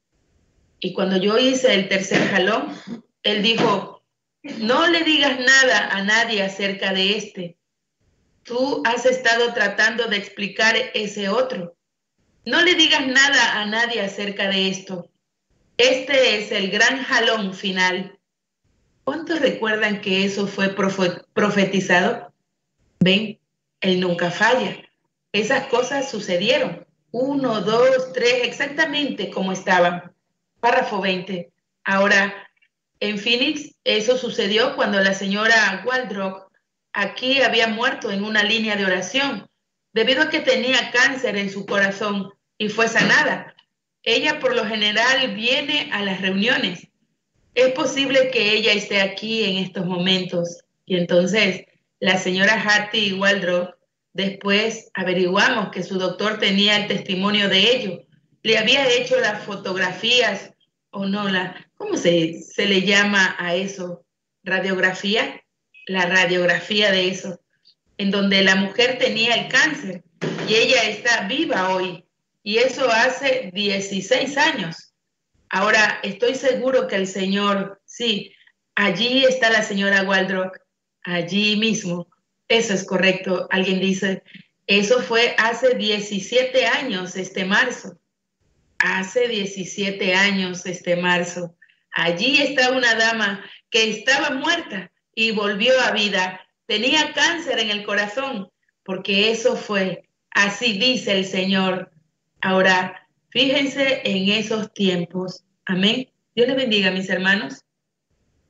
Y cuando yo hice el tercer jalón, él dijo, no le digas nada a nadie acerca de este. Tú has estado tratando de explicar ese otro. No le digas nada a nadie acerca de esto. Este es el gran jalón final. ¿Cuántos recuerdan que eso fue profetizado? Ven, él nunca falla. Esas cosas sucedieron. 1, 2, 3, exactamente como estaban. Párrafo 20. Ahora, en Phoenix, eso sucedió cuando la señora Waldrop aquí había muerto en una línea de oración, debido a que tenía cáncer en su corazón y fue sanada. Ella por lo general viene a las reuniones. Es posible que ella esté aquí en estos momentos. Y entonces la señora Hattie Waldrop, después averiguamos que su doctor tenía el testimonio de ello. Le había hecho las fotografías, o no, ¿cómo se le llama a eso? ¿Radiografía? La radiografía de eso, en donde la mujer tenía el cáncer y ella está viva hoy. Y eso hace 16 años. Ahora, estoy seguro que el Señor, sí, allí está la señora Waldrop, allí mismo. Eso es correcto. Alguien dice, eso fue hace 17 años este marzo. Hace 17 años este marzo. Allí está una dama que estaba muerta y volvió a vida. Tenía cáncer en el corazón, porque eso fue, así dice el Señor. Ahora, fíjense en esos tiempos. Amén. Dios les bendiga, mis hermanos.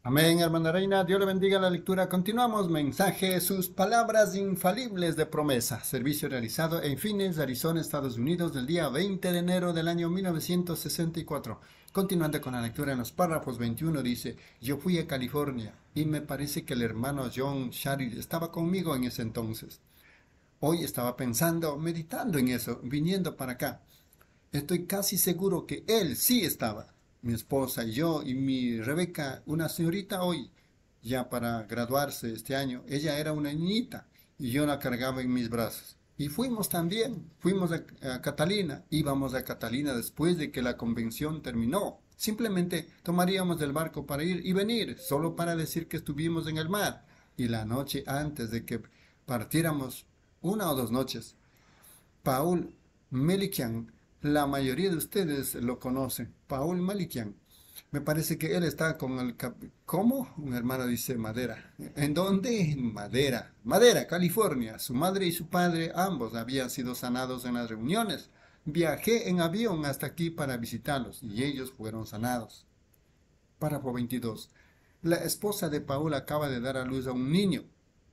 Amén, hermana Reina. Dios le bendiga la lectura. Continuamos. Mensaje, sus palabras infalibles de promesa. Servicio realizado en Phoenix, Arizona, Estados Unidos, del día 20 de enero del año 1964. Continuando con la lectura en los párrafos 21, dice: yo fui a California y me parece que el hermano John Shari estaba conmigo en ese entonces. Hoy estaba pensando, meditando en eso, viniendo para acá. Estoy casi seguro que él sí estaba. Mi esposa y yo y mi Rebeca, una señorita hoy, ya para graduarse este año. Ella era una niñita y yo la cargaba en mis brazos. Y fuimos también, fuimos a Catalina, íbamos a Catalina después de que la convención terminó. Simplemente tomaríamos el barco para ir y venir, solo para decir que estuvimos en el mar. Y la noche antes de que partiéramos, 1 o 2 noches, Paul Melikian, la mayoría de ustedes lo conocen, Paul Melikian. Me parece que él está con el... ¿Cómo? Un hermano dice Madera. ¿En dónde? Madera. Madera, California. Su madre y su padre, ambos, habían sido sanados en las reuniones. Viajé en avión hasta aquí para visitarlos y ellos fueron sanados. Párrafo 22. La esposa de Paul acaba de dar a luz a un niño,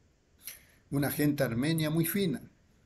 una gente armenia muy fina.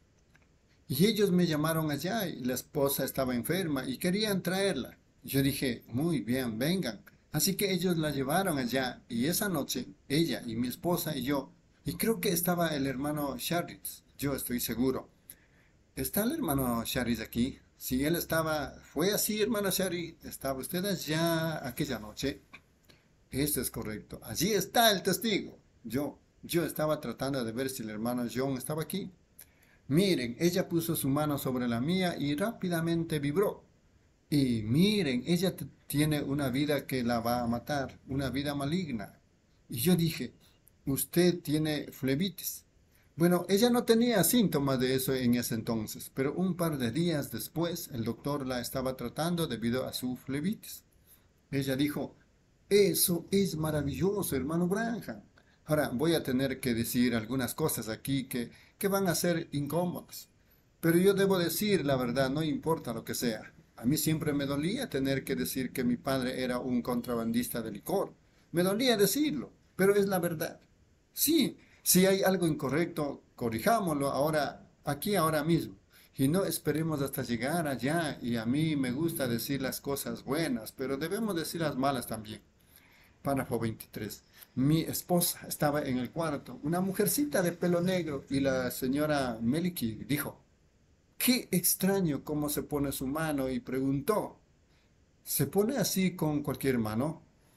Y ellos me llamaron allá y la esposa estaba enferma y querían traerla. Yo dije, muy bien, vengan. Así que ellos la llevaron allá y esa noche, ella y mi esposa y yo, y creo que estaba el hermano Sharitz, yo estoy seguro. ¿Está el hermano Sharitz aquí? Si él estaba, fue así, hermano Sharitz, ¿estaba usted allá aquella noche? Eso es correcto. Allí está el testigo. Yo estaba tratando de ver si el hermano John estaba aquí. Miren, ella puso su mano sobre la mía y rápidamente vibró. Y miren, ella tiene una vida que la va a matar, una vida maligna. Y yo dije, usted tiene flebitis. Bueno, ella no tenía síntomas de eso en ese entonces, pero un par de días después el doctor la estaba tratando debido a su flebitis. Ella dijo, eso es maravilloso, hermano Branham. Ahora voy a tener que decir algunas cosas aquí que van a ser incómodas. Pero yo debo decir la verdad, no importa lo que sea. A mí siempre me dolía tener que decir que mi padre era un contrabandista de licor. Me dolía decirlo, pero es la verdad. Sí, si hay algo incorrecto, corrijámoslo ahora, aquí ahora mismo. Y no esperemos hasta llegar allá. Y a mí me gusta decir las cosas buenas, pero debemos decir las malas también. Párrafo 23. Mi esposa estaba en el cuarto, una mujercita de pelo negro, y la señora Meliki dijo, qué extraño cómo se pone su mano, y preguntó, ¿se pone así con cualquier mano?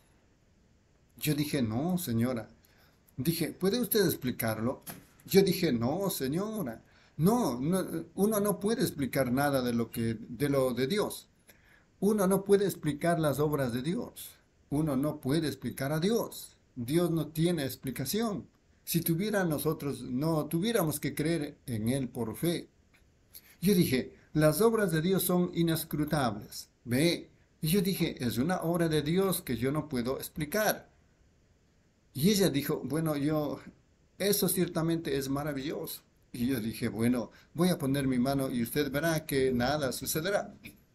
Yo dije, no, señora. Dije, ¿puede usted explicarlo? Yo dije, no, señora. No, uno no puede explicar nada de lo de Dios. Uno no puede explicar las obras de Dios. Uno no puede explicar a Dios. Dios no tiene explicación. Si nosotros no tuviéramos que creer en Él por fe. Yo dije, las obras de Dios son inescrutables. Ve. Y yo dije, es una obra de Dios que yo no puedo explicar. Y ella dijo, bueno, eso ciertamente es maravilloso. Y yo dije, bueno, voy a poner mi mano y usted verá que nada sucederá.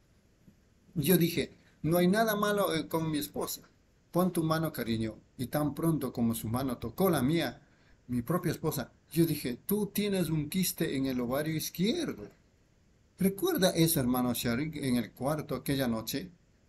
Yo dije, no hay nada malo con mi esposa. Pon tu mano, cariño. Y tan pronto como su mano tocó la mía, mi propia esposa, yo dije, tú tienes un quiste en el ovario izquierdo. ¿Recuerda eso, hermano Sharik, en el cuarto aquella noche?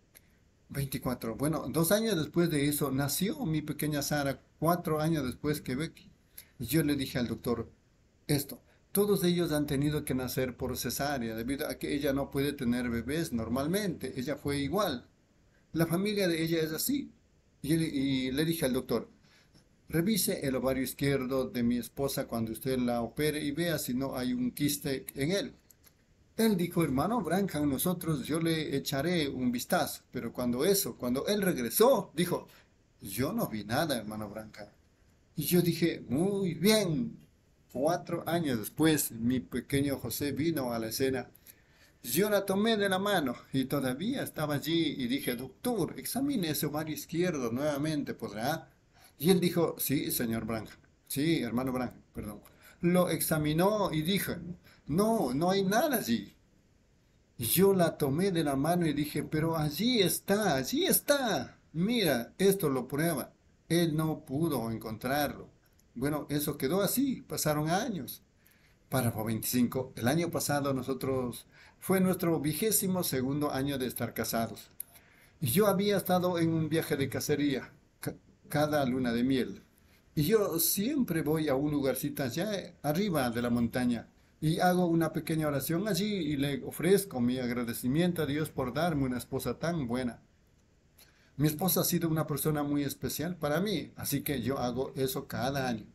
24. Bueno, 2 años después de eso nació mi pequeña Sara, 4 años después que Becky. Y yo le dije al doctor, todos ellos han tenido que nacer por cesárea, debido a que ella no puede tener bebés normalmente. Ella fue igual. La familia de ella es así. Y le dije al doctor, revise el ovario izquierdo de mi esposa cuando usted la opere y vea si no hay un quiste en él. Él dijo, hermano Branham, yo le echaré un vistazo. Pero cuando él regresó, dijo, yo no vi nada, hermano Branham. Y yo dije, muy bien. 4 años después, mi pequeño José vino a la escena. Yo la tomé de la mano y todavía estaba allí y dije, doctor, examine ese ovario izquierdo nuevamente, ¿podrá? Y él dijo, sí, señor Branham. Sí, hermano Branham, perdón. Lo examinó y dijo, no hay nada allí. Yo la tomé de la mano y dije, pero allí está. Mira, esto lo prueba. él no pudo encontrarlo. Bueno, eso quedó así, pasaron años. Párrafo 25. El año pasado fue nuestro 22º año de estar casados. Y yo había estado en un viaje de cacería cada luna de miel. Y yo siempre voy a un lugarcito allá arriba de la montaña y hago una pequeña oración allí y le ofrezco mi agradecimiento a Dios por darme una esposa tan buena. Mi esposa ha sido una persona muy especial para mí, así que yo hago eso cada año.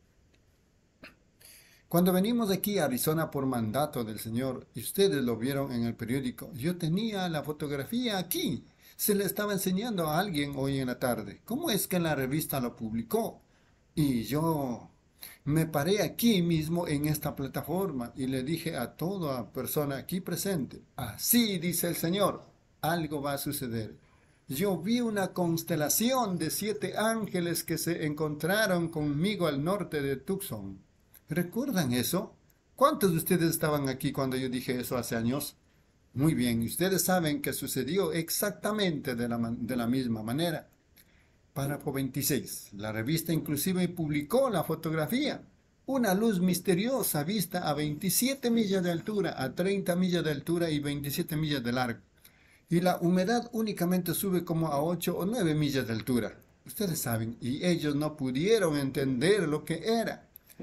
Cuando venimos aquí a Arizona por mandato del Señor, y ustedes lo vieron en el periódico, yo tenía la fotografía aquí. Se le estaba enseñando a alguien hoy en la tarde. ¿Cómo es que la revista lo publicó? Y yo me paré aquí mismo en esta plataforma y le dije a toda persona aquí presente, así dice el Señor, algo va a suceder. Yo vi una constelación de 7 ángeles que se encontraron conmigo al norte de Tucson. ¿Recuerdan eso? ¿Cuántos de ustedes estaban aquí cuando yo dije eso hace años? Muy bien, ustedes saben que sucedió exactamente de la misma manera. Párrafo 26. La revista inclusive publicó la fotografía. Una luz misteriosa vista a 27 millas de altura, a 30 millas de altura y 27 millas de largo. Y la humedad únicamente sube como a 8 o 9 millas de altura. Ustedes saben, y ellos no pudieron entender lo que era.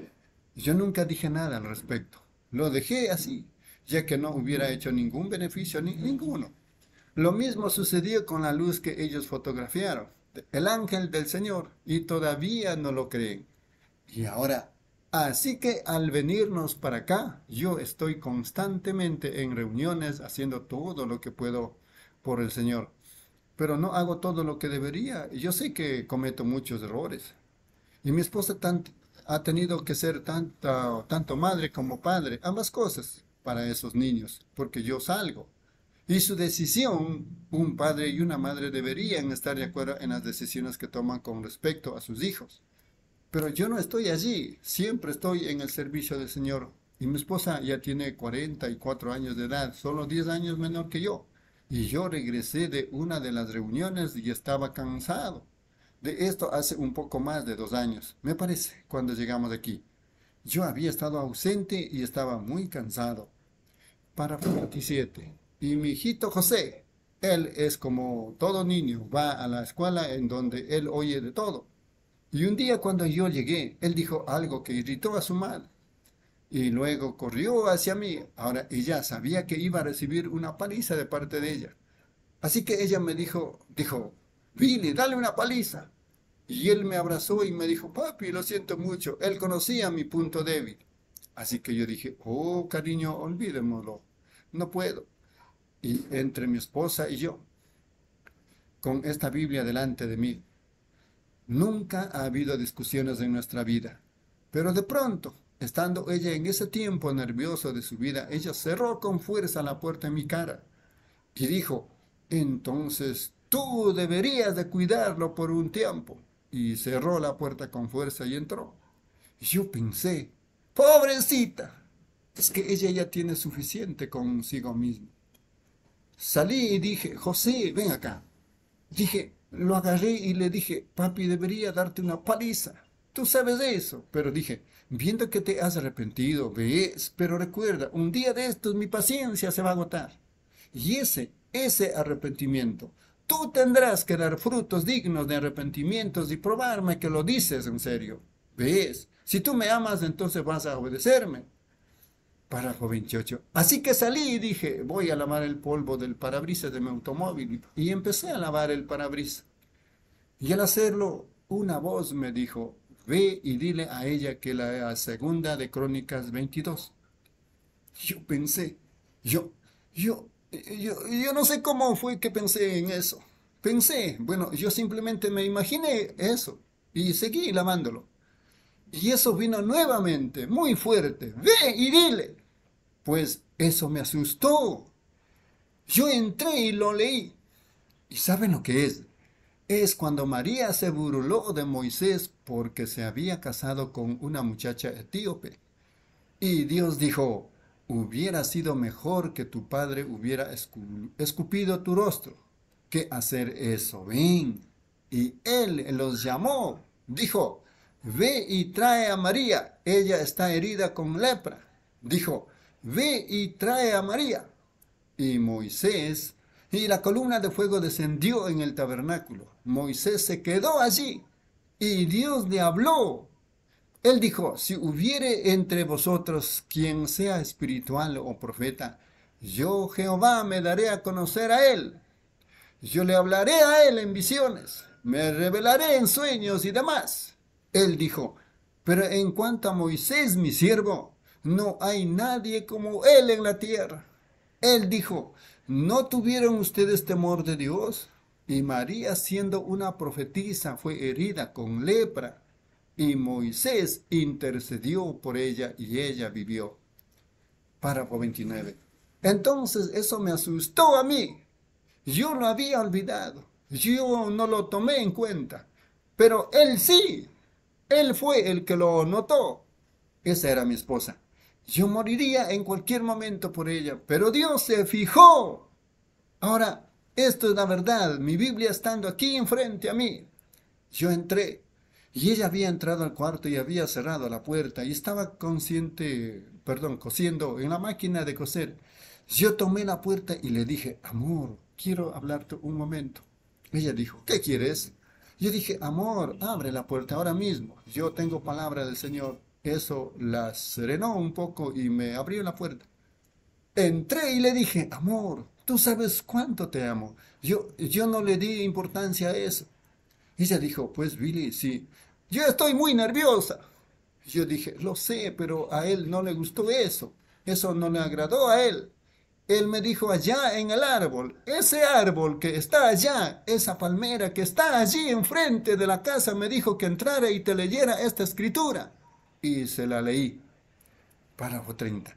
Yo nunca dije nada al respecto. Lo dejé así, ya que no hubiera hecho ningún beneficio ninguno. Lo mismo sucedió con la luz que ellos fotografiaron, el ángel del Señor, y todavía no lo creen. Y ahora, así que al venirnos para acá, yo estoy constantemente en reuniones haciendo todo lo que puedo por el Señor. Pero no hago todo lo que debería. Yo sé que cometo muchos errores. Y mi esposa ha tenido que ser tanto madre como padre, ambas cosas, para esos niños, porque yo salgo. Y su decisión, un padre y una madre deberían estar de acuerdo en las decisiones que toman con respecto a sus hijos. Pero yo no estoy allí, siempre estoy en el servicio del Señor. Y mi esposa ya tiene 44 años de edad, solo 10 años menor que yo. Y yo regresé de una de las reuniones y estaba cansado. De esto hace un poco más de 2 años, me parece, cuando llegamos aquí. Yo había estado ausente y estaba muy cansado. Párrafo 27. Y mi hijito José, él es como todo niño, va a la escuela en donde él oye de todo. Y un día cuando yo llegué, él dijo algo que irritó a su madre. Y luego corrió hacia mí. Ahora ella sabía que iba a recibir una paliza de parte de ella. Así que ella me dijo, Billy, dale una paliza. Y él me abrazó y me dijo, papi, lo siento mucho. Él conocía mi punto débil. Así que yo dije, oh, cariño, olvidémoslo. No puedo. Y entre mi esposa y yo, con esta Biblia delante de mí, nunca ha habido discusiones en nuestra vida. Pero de pronto, estando ella en ese tiempo nervioso de su vida, ella cerró con fuerza la puerta en mi cara y dijo, entonces tú deberías de cuidarlo por un tiempo. Y cerró la puerta con fuerza y entró. Y yo pensé, pobrecita, es que ella ya tiene suficiente consigo misma. Salí y dije, José, ven acá. Lo agarré y le dije, papi, debería darte una paliza. Tú sabes de eso. Pero dije, viendo que te has arrepentido, ves, pero recuerda, un día de estos mi paciencia se va a agotar. Y ese arrepentimiento, tú tendrás que dar frutos dignos de arrepentimientos y probarme que lo dices en serio. ¿Ves? Si tú me amas, entonces vas a obedecerme. Párrafo 28. Así que salí y dije, voy a lavar el polvo del parabrisas de mi automóvil. Y empecé a lavar el parabrisas. Y al hacerlo, una voz me dijo, ve y dile a ella que la segunda de Crónicas 22. Yo pensé, yo no sé cómo fue que pensé en eso. Yo simplemente me imaginé eso y seguí lavándolo. Y eso vino nuevamente, muy fuerte. Ve y dile. Pues eso me asustó. Yo entré y lo leí. ¿Y saben lo que es? Es cuando María se burló de Moisés porque se había casado con una muchacha etíope. Y Dios dijo, hubiera sido mejor que tu padre hubiera escupido tu rostro que hacer eso. Ven. y él los llamó. Dijo, ve y trae a María, ella está herida con lepra. Dijo, ve y trae a María. Y Moisés, y la columna de fuego descendió en el tabernáculo. Moisés se quedó allí, y Dios le habló. Él dijo, si hubiere entre vosotros quien sea espiritual o profeta, yo Jehová me daré a conocer a él. Yo le hablaré a él en visiones, me revelaré en sueños y demás. Él dijo, pero en cuanto a Moisés, mi siervo, no hay nadie como él en la tierra. Él dijo, ¿no tuvieron ustedes temor de Dios? Y María, siendo una profetisa, fue herida con lepra. Y Moisés intercedió por ella y ella vivió. Párrafo 29. Entonces eso me asustó a mí. Yo lo había olvidado. Yo no lo tomé en cuenta. Pero él sí. Él fue el que lo notó. Esa era mi esposa. Yo moriría en cualquier momento por ella, pero Dios se fijó. Ahora, esto es la verdad. Mi Biblia estando aquí enfrente a mí. Yo entré. Y ella había entrado al cuarto y había cerrado la puerta y estaba cosiendo en la máquina de coser. Yo tomé la puerta y le dije, amor, quiero hablarte un momento. Ella dijo, ¿qué quieres? Yo dije, amor, abre la puerta ahora mismo. Yo tengo palabra del Señor. Eso la serenó un poco y me abrió la puerta. Entré y le dije, amor, tú sabes cuánto te amo. Yo no le di importancia a eso. Ella dijo, pues Billy, sí, yo estoy muy nerviosa. Yo dije, lo sé, pero a él no le gustó eso. Eso no le agradó a él. Él me dijo allá en el árbol, ese árbol que está allá, esa palmera que está allí enfrente de la casa, me dijo que entrara y te leyera esta escritura. Y se la leí. Párrafo 30.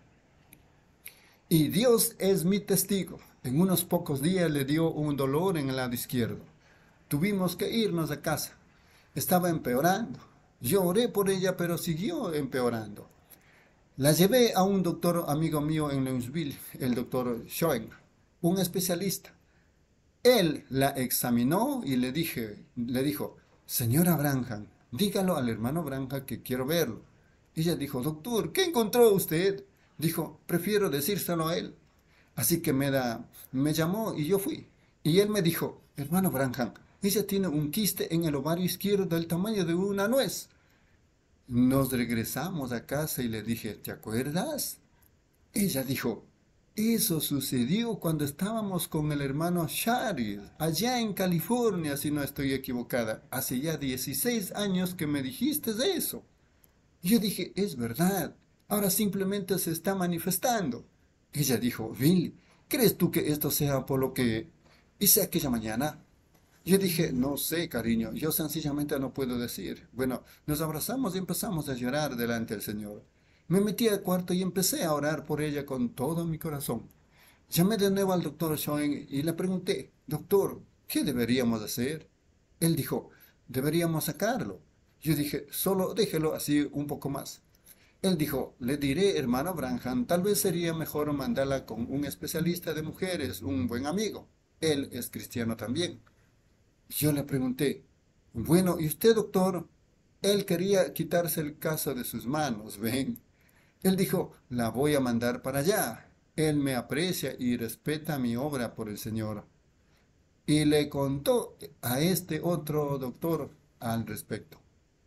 Y Dios es mi testigo. En unos pocos días le dio un dolor en el lado izquierdo. Tuvimos que irnos a casa. Estaba empeorando. Yo oré por ella, pero siguió empeorando. La llevé a un doctor amigo mío en Louisville, el doctor Schoen, un especialista. Él la examinó y le dijo, señora Branham, dígalo al hermano Branham que quiero verlo. Ella dijo, doctor, ¿qué encontró usted? Dijo, prefiero decírselo a él. Así que me llamó y yo fui. Y él me dijo, hermano Branham, ella tiene un quiste en el ovario izquierdo del tamaño de una nuez. Nos regresamos a casa y le dije, ¿te acuerdas? Ella dijo, eso sucedió cuando estábamos con el hermano Sharid, allá en California, si no estoy equivocada. Hace ya 16 años que me dijiste eso. Yo dije, es verdad, ahora simplemente se está manifestando. Ella dijo, Bill, ¿crees tú que esto sea por lo que hice aquella mañana? Yo dije, no sé, cariño, yo sencillamente no puedo decir. Bueno, nos abrazamos y empezamos a llorar delante del Señor. Me metí al cuarto y empecé a orar por ella con todo mi corazón. Llamé de nuevo al doctor Schoen y le pregunté, doctor, ¿qué deberíamos hacer? Él dijo, deberíamos sacarlo. Yo dije, solo déjelo así un poco más. Él dijo, le diré, hermano Branham, tal vez sería mejor mandarla con un especialista de mujeres, un buen amigo. Él es cristiano también. Yo le pregunté, bueno, ¿y usted, doctor? Él quería quitarse el caso de sus manos, ¿ven? Él dijo, la voy a mandar para allá. Él me aprecia y respeta mi obra por el Señor. Y le contó a este otro doctor al respecto.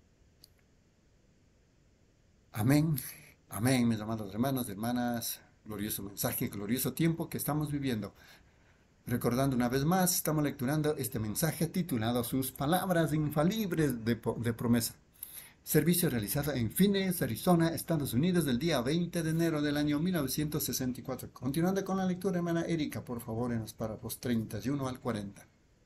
Amén, amén, mis amados hermanos y hermanas. Glorioso mensaje, glorioso tiempo que estamos viviendo. Recordando una vez más, estamos lecturando este mensaje titulado Sus palabras infalibles de promesa. Servicio realizado en Phoenix, Arizona, Estados Unidos, el día 20 de enero del año 1964. Continuando con la lectura, hermana Erika, por favor, en los párrafos 31 al 40.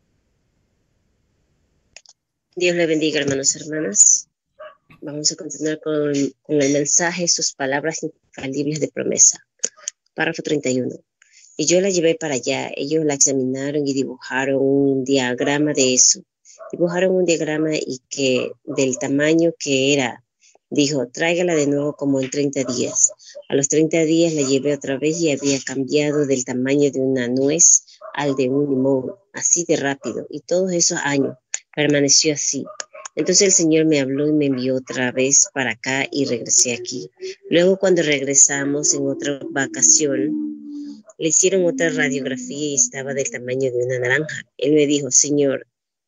Dios le bendiga, hermanos y hermanas. Vamos a continuar con el mensaje, sus palabras infalibles de promesa. Párrafo 31. Y yo la llevé para allá. Ellos la examinaron y dibujaron un diagrama de eso. Dibujaron un diagrama y que del tamaño que era. Dijo, tráigala de nuevo como en 30 días. A los 30 días la llevé otra vez y había cambiado del tamaño de una nuez al de un limón, así de rápido. Y todos esos años Permaneció así. Entonces el Señor me habló y me envió otra vez para acá y regresé aquí. Luego cuando regresamos en otra vacación, le hicieron otra radiografía y estaba del tamaño de una naranja. Él me dijo, Señor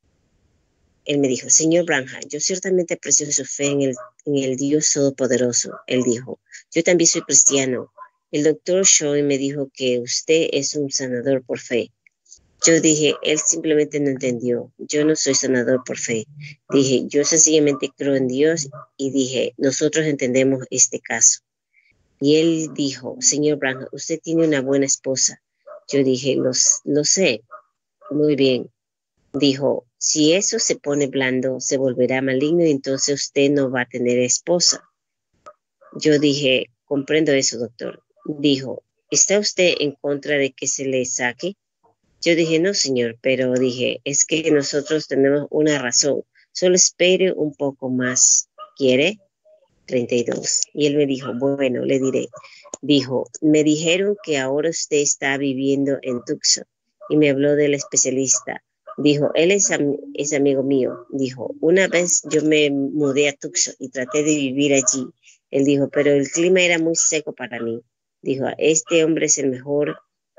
Branham, yo ciertamente aprecio su fe en el Dios Todopoderoso. Él dijo, yo también soy cristiano. El doctor Choi me dijo que usted es un sanador por fe. Yo dije, él simplemente no entendió. Yo no soy sanador por fe. Dije, yo sencillamente creo en Dios y dije, nosotros entendemos este caso. Y él dijo, señor Branham, usted tiene una buena esposa. Yo dije, lo sé. Muy bien. Dijo, si eso se pone blando, se volverá maligno y entonces usted no va a tener esposa. Yo dije, comprendo eso, doctor. Dijo, ¿está usted en contra de que se le saque? Yo dije, no, señor, pero dije, es que nosotros tenemos una razón. Solo espere un poco más. ¿Quiere? 32. Y él me dijo, bueno, le diré. Dijo, me dijeron que ahora usted está viviendo en Tucson. Y me habló del especialista. Dijo, él es amigo mío. Dijo, una vez yo me mudé a Tucson y traté de vivir allí. Él dijo, pero el clima era muy seco para mí. Dijo, este hombre es el mejor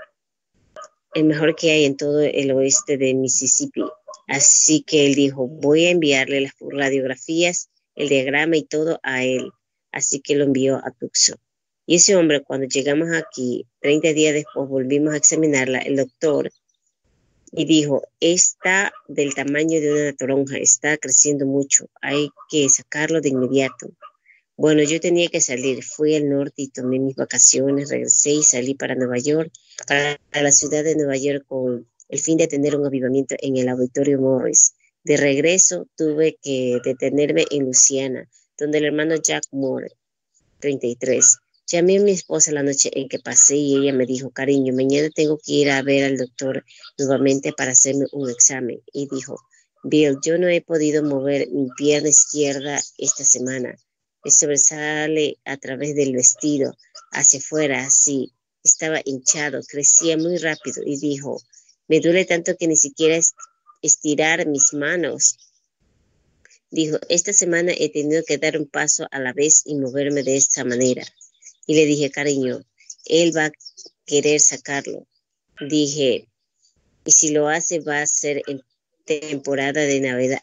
que hay en todo el oeste de Mississippi. Así que él dijo, voy a enviarle las radiografías, el diagrama y todo a él. Así que lo envió a Tucson. Y ese hombre, cuando llegamos aquí, 30 días después volvimos a examinarla, el doctor, y dijo, está del tamaño de una toronja, está creciendo mucho, hay que sacarlo de inmediato. Bueno, yo tenía que salir, fui al norte y tomé mis vacaciones, regresé y salí para Nueva York, para la ciudad de Nueva York con el fin de tener un avivamiento en el Auditorio Morris. De regreso tuve que detenerme en Luisiana, donde el hermano Jack Moore, 33. Llamé a mi esposa la noche en que pasé y ella me dijo, cariño, mañana tengo que ir a ver al doctor nuevamente para hacerme un examen. Y dijo, Bill, yo no he podido mover mi pierna izquierda esta semana. Me sobresale a través del vestido, hacia afuera, así. Estaba hinchado, crecía muy rápido y dijo, me duele tanto que ni siquiera estirar mis manos. Dijo, esta semana he tenido que dar un paso a la vez y moverme de esta manera. Y le dije, cariño, él va a querer sacarlo. Dije, y si lo hace va a ser en temporada de Navidad,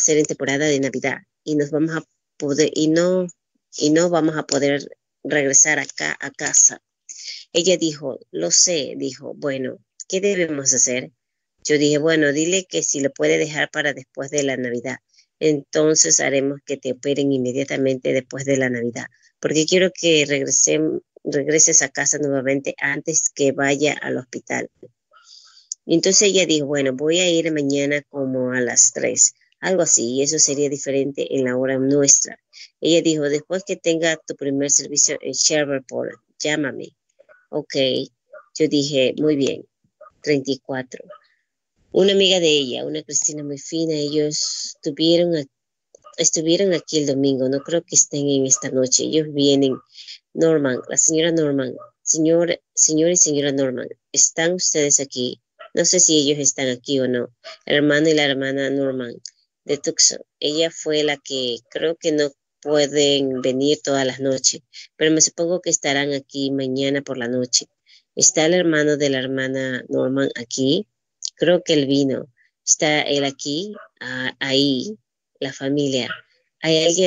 y nos vamos a poder, y no vamos a poder regresar acá a casa. Ella dijo, lo sé, dijo, bueno, ¿qué debemos hacer? Yo dije, bueno, dile que si lo puede dejar para después de la Navidad. Entonces haremos que te operen inmediatamente después de la Navidad, porque quiero que regreses a casa nuevamente antes que vaya al hospital. Y entonces ella dijo, bueno, voy a ir mañana como a las 3, algo así, y eso sería diferente en la hora nuestra. Ella dijo, después que tenga tu primer servicio en Shreveport, llámame. Ok, yo dije, muy bien, 34. Una amiga de ella, una cristiana muy fina, ellos estuvieron aquí el domingo, no creo que estén en esta noche. Ellos vienen, Norman, la señora Norman, señor y señora Norman, ¿están ustedes aquí? No sé si ellos están aquí o no. El hermano y la hermana Norman de Tucson. Ella fue la que creo que no pueden venir todas las noches, pero me supongo que estarán aquí mañana por la noche. ¿Está el hermano de la hermana Norman aquí? Creo que él vino. ¿Está él aquí? Ahí, la familia. ¿Hay alguien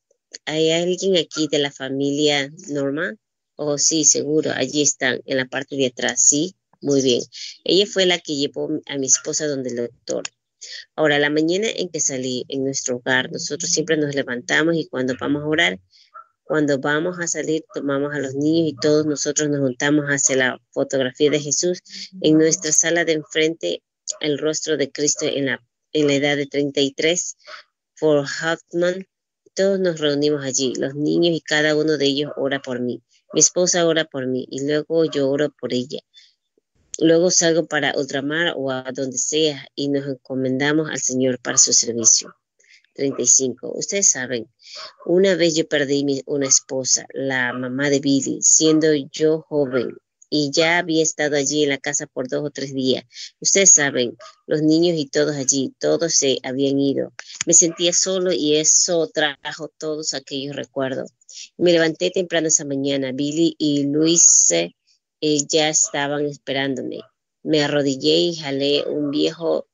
aquí de la familia Norman? Oh, sí, seguro. Allí están, en la parte de atrás. Sí, muy bien. Ella fue la que llevó a mi esposa donde el doctor. Ahora, la mañana en que salí en nuestro hogar, nosotros siempre nos levantamos y cuando vamos a orar, cuando vamos a salir, tomamos a los niños y todos nosotros nos juntamos hacia la fotografía de Jesús en nuestra sala de enfrente, el rostro de Cristo en la edad de 33, Fort Hoffman. Todos nos reunimos allí, los niños, y cada uno de ellos ora por mí. Mi esposa ora por mí y luego yo oro por ella. Luego salgo para ultramar o a donde sea y nos encomendamos al Señor para su servicio. 35. Ustedes saben, una vez yo perdí una esposa, la mamá de Billy, siendo yo joven y ya había estado allí en la casa por 2 o 3 días. Ustedes saben, los niños y todos allí, todos se habían ido. Me sentía solo y eso trajo todos aquellos recuerdos. Me levanté temprano esa mañana. Billy y Luis ya estaban esperándome. Me arrodillé y jalé un viejo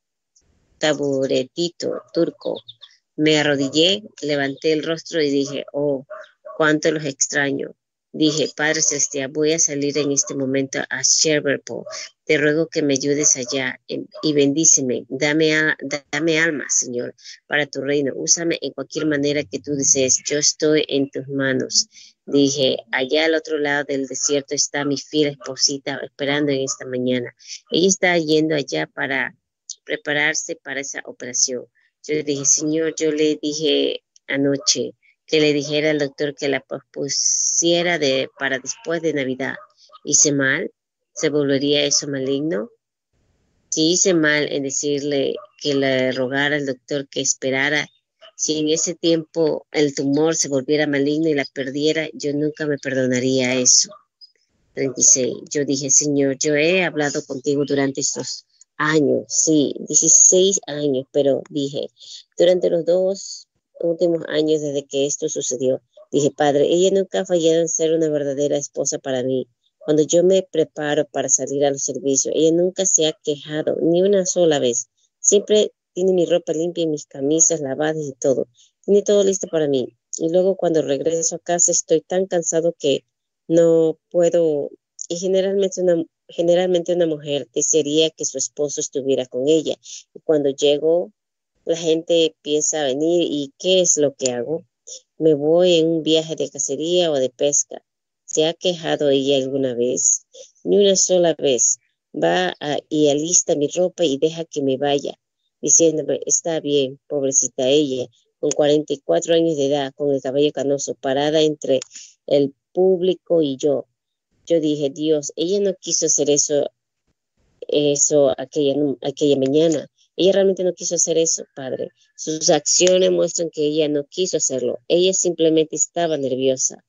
taburetito turco. Me arrodillé, levanté el rostro y dije, oh, cuánto los extraño. Dije, Padre Celestial, voy a salir en este momento a Shreveport. Te ruego que me ayudes allá y bendíceme. Dame alma, Señor, para tu reino. Úsame en cualquier manera que tú desees. Yo estoy en tus manos. Dije, allá al otro lado del desierto está mi fiel esposita esperando en esta mañana. Ella está yendo allá para prepararse para esa operación. Yo le dije, Señor, yo le dije anoche que le dijera al doctor que la pospusiera para después de Navidad. ¿Hice mal? ¿Se volvería eso maligno? Si hice mal en decirle que le rogara al doctor que esperara, si en ese tiempo el tumor se volviera maligno y la perdiera, yo nunca me perdonaría eso. 36. Yo dije, Señor, yo he hablado contigo durante estos años, sí, 16 años, pero dije, durante los 2 últimos años desde que esto sucedió, dije, Padre, ella nunca ha fallado en ser una verdadera esposa para mí. Cuando yo me preparo para salir a los servicios, ella nunca se ha quejado ni una sola vez. Siempre tiene mi ropa limpia y mis camisas lavadas y todo. Tiene todo listo para mí. Y luego cuando regreso a casa estoy tan cansado que no puedo. Y generalmente una mujer desearía que su esposo estuviera con ella. Y cuando llego, la gente piensa venir y ¿qué es lo que hago? Me voy en un viaje de cacería o de pesca. ¿Se ha quejado ella alguna vez? Ni una sola vez. Y alista mi ropa y deja que me vaya, diciéndome, está bien, pobrecita ella, con 44 años de edad, con el cabello canoso, parada entre el público y yo. Yo dije, Dios, ella no quiso hacer eso aquella mañana. Ella realmente no quiso hacer eso, Padre. Sus acciones muestran que ella no quiso hacerlo. Ella simplemente estaba nerviosa.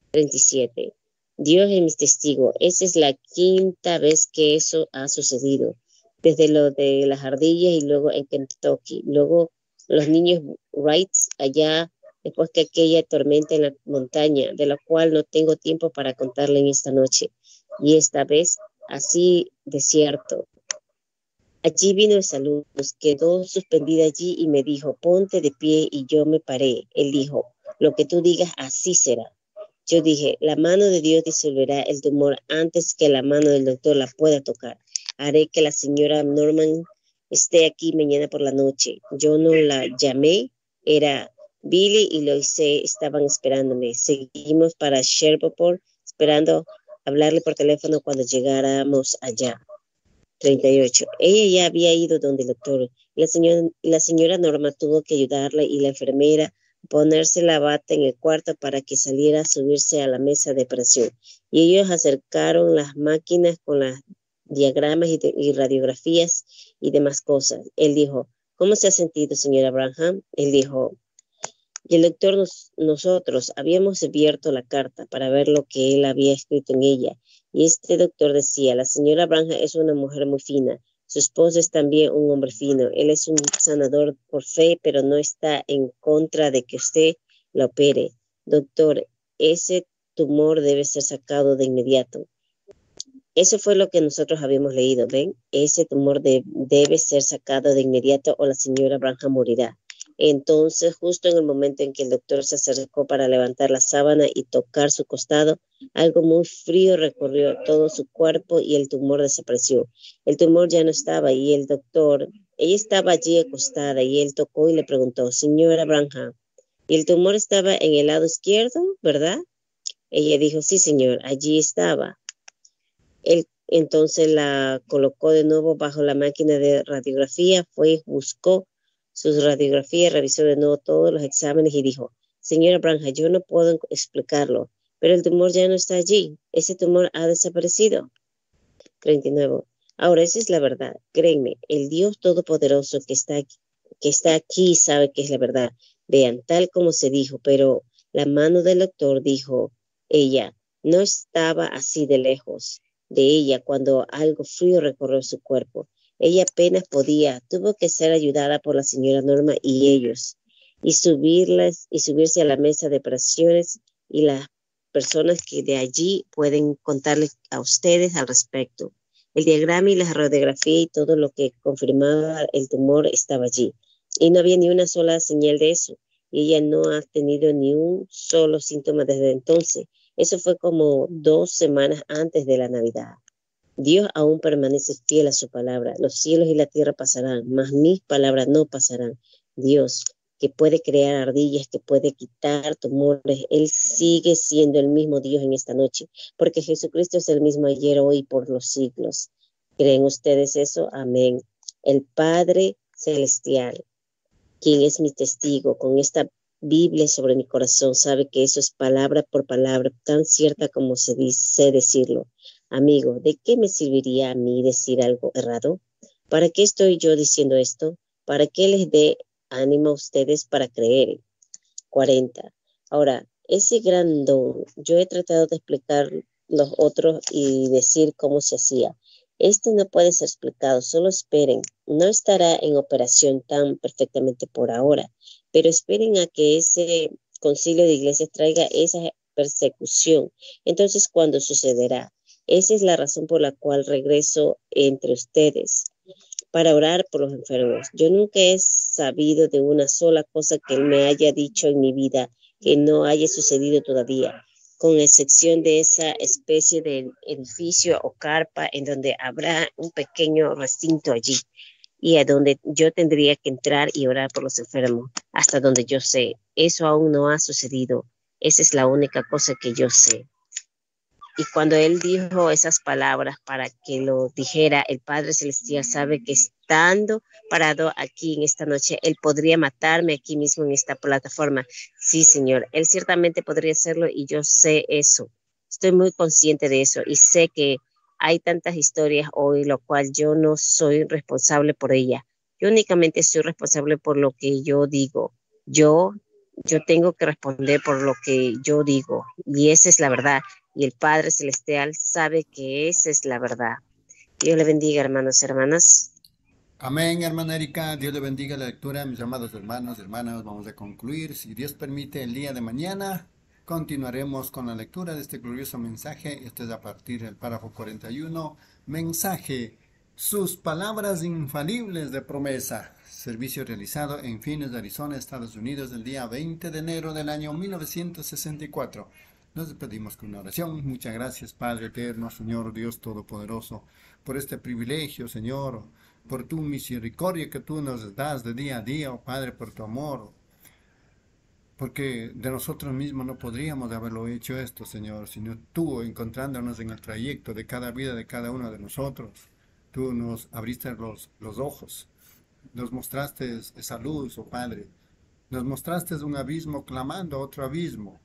37. Dios es mi testigo. Esa es la 5ª vez que eso ha sucedido. Desde lo de las ardillas y luego en Kentucky. Luego los niños Wrights allá, después que aquella tormenta en la montaña, de la cual no tengo tiempo para contarle en esta noche. Y esta vez, así desierto. Allí vino el salud, quedó suspendida allí y me dijo, ponte de pie, y yo me paré. Él dijo, lo que tú digas, así será. Yo dije, la mano de Dios disolverá el tumor antes que la mano del doctor la pueda tocar. Haré que la señora Norman esté aquí mañana por la noche. Yo no la llamé, era Billy y Loise estaban esperándome. Seguimos para Shreveport, esperando hablarle por teléfono cuando llegáramos allá. 38. Ella ya había ido donde el doctor. La señora Norma tuvo que ayudarla y la enfermera ponerse la bata en el cuarto para que saliera a subirse a la mesa de operación. Y ellos acercaron las máquinas con las diagramas y radiografías y demás cosas. Él dijo, ¿cómo se ha sentido, señora Branham? Él dijo, y el doctor nosotros habíamos abierto la carta para ver lo que él había escrito en ella. Y este doctor decía, la señora Branham es una mujer muy fina. Su esposo es también un hombre fino. Él es un sanador por fe, pero no está en contra de que usted lo opere. Doctor, ese tumor debe ser sacado de inmediato. Eso fue lo que nosotros habíamos leído, ¿ven? Ese tumor debe ser sacado de inmediato o la señora Branham morirá. Entonces, justo en el momento en que el doctor se acercó para levantar la sábana y tocar su costado, algo muy frío recorrió todo su cuerpo y el tumor desapareció. El tumor ya no estaba y el doctor, ella estaba allí acostada y él tocó y le preguntó, señora Branham, ¿y el tumor estaba en el lado izquierdo, verdad? Ella dijo, sí, señor, allí estaba. Él entonces la colocó de nuevo bajo la máquina de radiografía, fue y buscó sus radiografías, revisó de nuevo todos los exámenes y dijo, señora Branham, yo no puedo explicarlo, pero el tumor ya no está allí. Ese tumor ha desaparecido. 39. Ahora, esa es la verdad. Créanme, el Dios Todopoderoso que está aquí sabe que es la verdad. Vean, tal como se dijo, pero la mano del doctor, dijo ella, no estaba así de lejos. de ella cuando algo frío recorrió su cuerpo. Ella apenas podía, tuvo que ser ayudada por la señora Norma y ellos, y subirse a la mesa de operaciones, y las personas que de allí pueden contarles a ustedes al respecto. El diagrama y la radiografía y todo lo que confirmaba el tumor estaba allí, y no había ni una sola señal de eso, y ella no ha tenido ni un solo síntoma desde entonces. Eso fue como 2 semanas antes de la Navidad. Dios aún permanece fiel a su palabra. Los cielos y la tierra pasarán, mas mis palabras no pasarán. Dios, que puede crear ardillas, que puede quitar tumores, Él sigue siendo el mismo Dios en esta noche, porque Jesucristo es el mismo ayer, hoy y por los siglos. ¿Creen ustedes eso? Amén. El Padre Celestial, quien es mi testigo con esta Biblia sobre mi corazón, sabe que eso es palabra por palabra, tan cierta como sé decirlo. Amigo, ¿de qué me serviría a mí decir algo errado? ¿Para qué estoy yo diciendo esto? ¿Para qué les dé ánimo a ustedes para creer? 40. Ahora, ese gran don, yo he tratado de explicar los otros y decir cómo se hacía. Este no puede ser explicado, solo esperen. No estará en operación tan perfectamente por ahora, pero esperen a que ese concilio de iglesias traiga esa persecución. Entonces, ¿cuándo sucederá? Esa es la razón por la cual regreso entre ustedes, para orar por los enfermos. Yo nunca he sabido de una sola cosa que Él me haya dicho en mi vida que no haya sucedido todavía, con excepción de esa especie de edificio o carpa en donde habrá un pequeño recinto allí, y a donde yo tendría que entrar y orar por los enfermos, hasta donde yo sé. Eso aún no ha sucedido. Esa es la única cosa que yo sé. Y cuando Él dijo esas palabras para que lo dijera, el Padre Celestial sabe que estando parado aquí en esta noche, Él podría matarme aquí mismo en esta plataforma. Sí, Señor, Él ciertamente podría hacerlo y yo sé eso. Estoy muy consciente de eso y sé que hay tantas historias hoy, lo cual yo no soy responsable por ella. Yo únicamente soy responsable por lo que yo digo. Yo tengo que responder por lo que yo digo y esa es la verdad. Y el Padre Celestial sabe que esa es la verdad. Dios le bendiga, hermanos y hermanas. Amén, hermana Erika. Dios le bendiga la lectura. Mis amados hermanos y hermanas, vamos a concluir. Si Dios permite, el día de mañana continuaremos con la lectura de este glorioso mensaje. Este es a partir del párrafo 41. Mensaje. Sus palabras infalibles de promesa. Servicio realizado en Phoenix, Arizona, Estados Unidos, el día 20 de enero del año 1964. Nos despedimos con una oración. Muchas gracias, Padre eterno, Señor Dios Todopoderoso, por este privilegio, Señor, por tu misericordia que tú nos das de día a día, oh Padre, por tu amor, porque de nosotros mismos no podríamos haberlo hecho esto, Señor, sino tú encontrándonos en el trayecto de cada vida de cada uno de nosotros. Tú nos abriste los ojos, nos mostraste esa luz, oh Padre, nos mostraste un abismo clamando a otro abismo.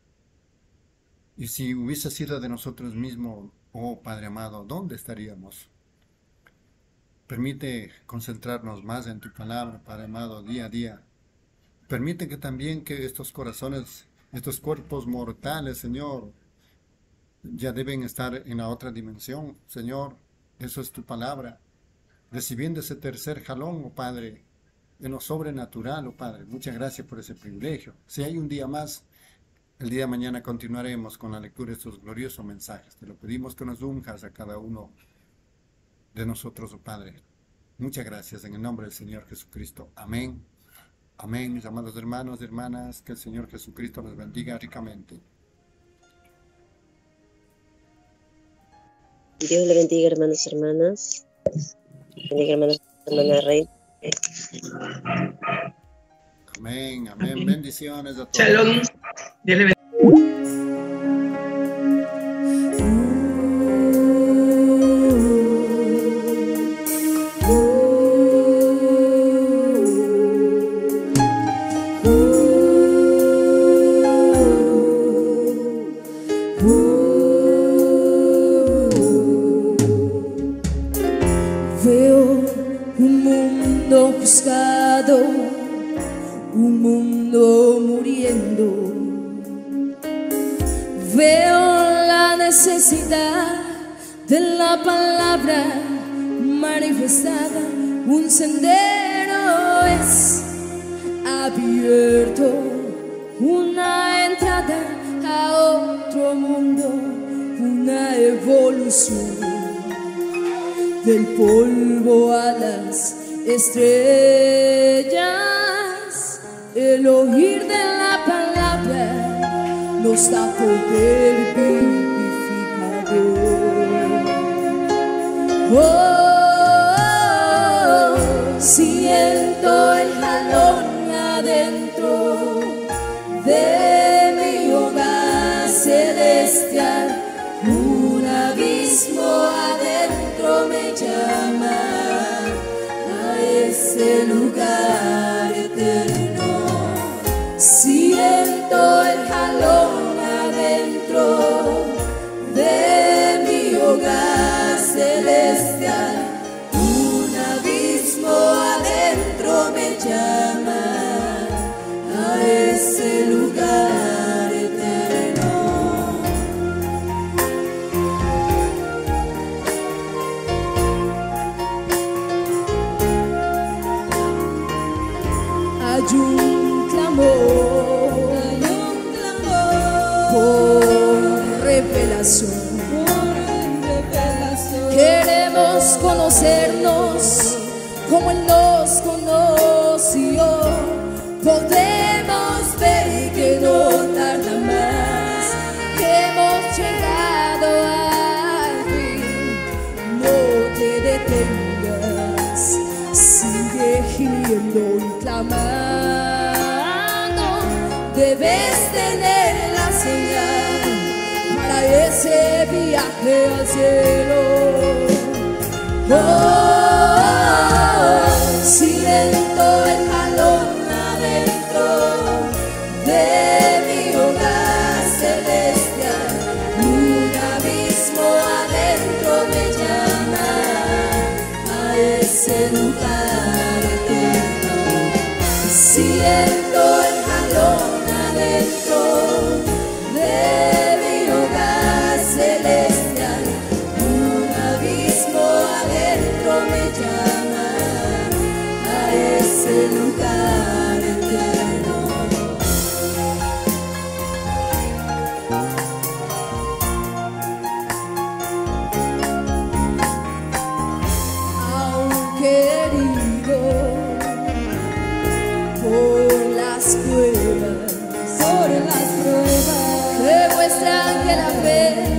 Y si hubiese sido de nosotros mismos, oh Padre amado, ¿dónde estaríamos? Permite concentrarnos más en tu palabra, Padre amado, día a día. Permite que también que estos corazones, estos cuerpos mortales, Señor, ya deben estar en la otra dimensión, Señor. Eso es tu palabra. Recibiendo ese tercer jalón, oh Padre, en lo sobrenatural, oh Padre. Muchas gracias por ese privilegio. Si hay un día más, el día de mañana continuaremos con la lectura de estos gloriosos mensajes. Te lo pedimos que nos unjas a cada uno de nosotros, oh Padre. Muchas gracias en el nombre del Señor Jesucristo. Amén. Amén, mis amados hermanos y hermanas. Que el Señor Jesucristo los bendiga ricamente. Dios le bendiga, hermanos y hermanas. Bendiga, hermanos y hermanas Rey. Amén, amén. Bendiciones a todos. Shalom. Dios le bendiga. Veo un mundo juzgado, un mundo muriendo. Veo la necesidad de la palabra manifestada, un sendero es abierto, una entrada a otro mundo, una evolución del polvo a las estrellas. El oír de la palabra nos da poder vivificador. Oh, siento el jalón adentro de mi hogar celestial, un abismo adentro me llama a ese lugar eterno. Siento el jalón adentro de mi hogar celestial, un abismo adentro me llama a ese lugar eterno. Hay un clamor por revelación. Queremos conocernos como Él nos conoció. Podemos ver que no tarda más. Hemos llegado al fin. No te detengas, sigue gimiendo y clamando. Debes tener la señal para ese viaje al cielo. Oh, siento el jalón adentro de mi hogar celestial, un abismo adentro me llama a ese lugar eterno. Siento el jalón adentro de mi hogar celestial, un abismo adentro me llama a ese lugar eterno. Aunque herido por las pruebas que muestran que la fe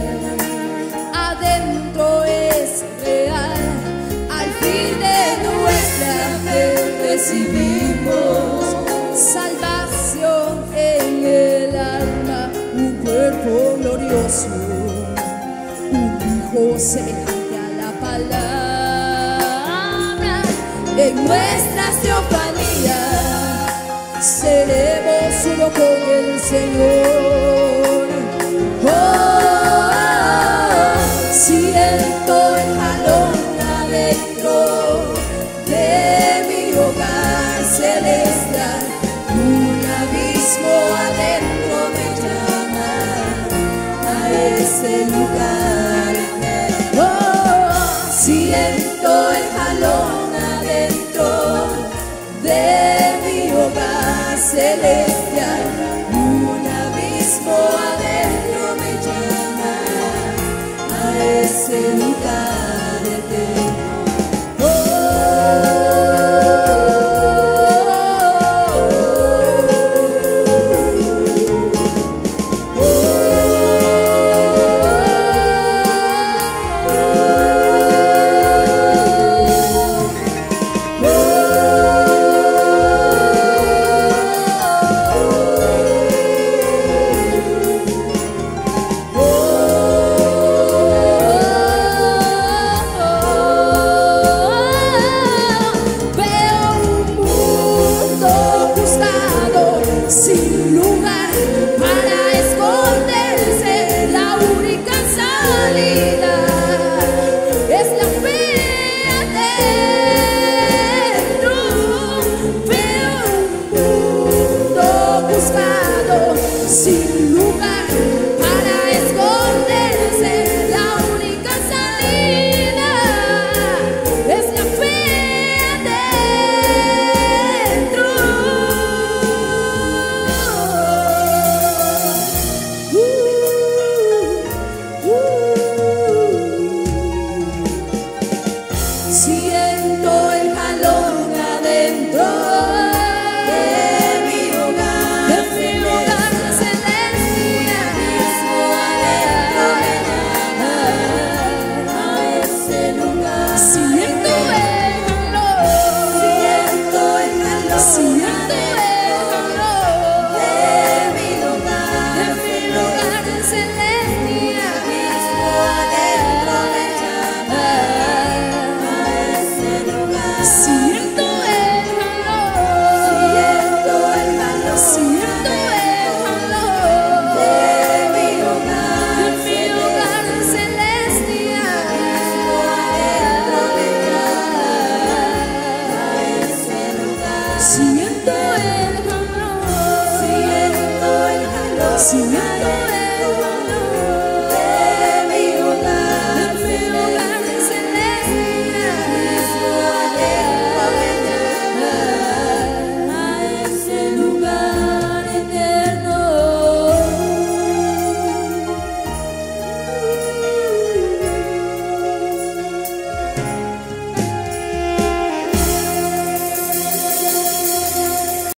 adentro es real, al fin de nuestra fe recibimos salvación en el alma, un cuerpo glorioso, un hijo semejante a la palabra. En nuestras teofanías seremos uno con el Señor. Oh, siento el jalón adentro de mi hogar celestial, un abismo adentro me llama a ese lugar. Oh, siento el jalón adentro de mi hogar celestial, un abismo adentro me llama a ese lugar. Si me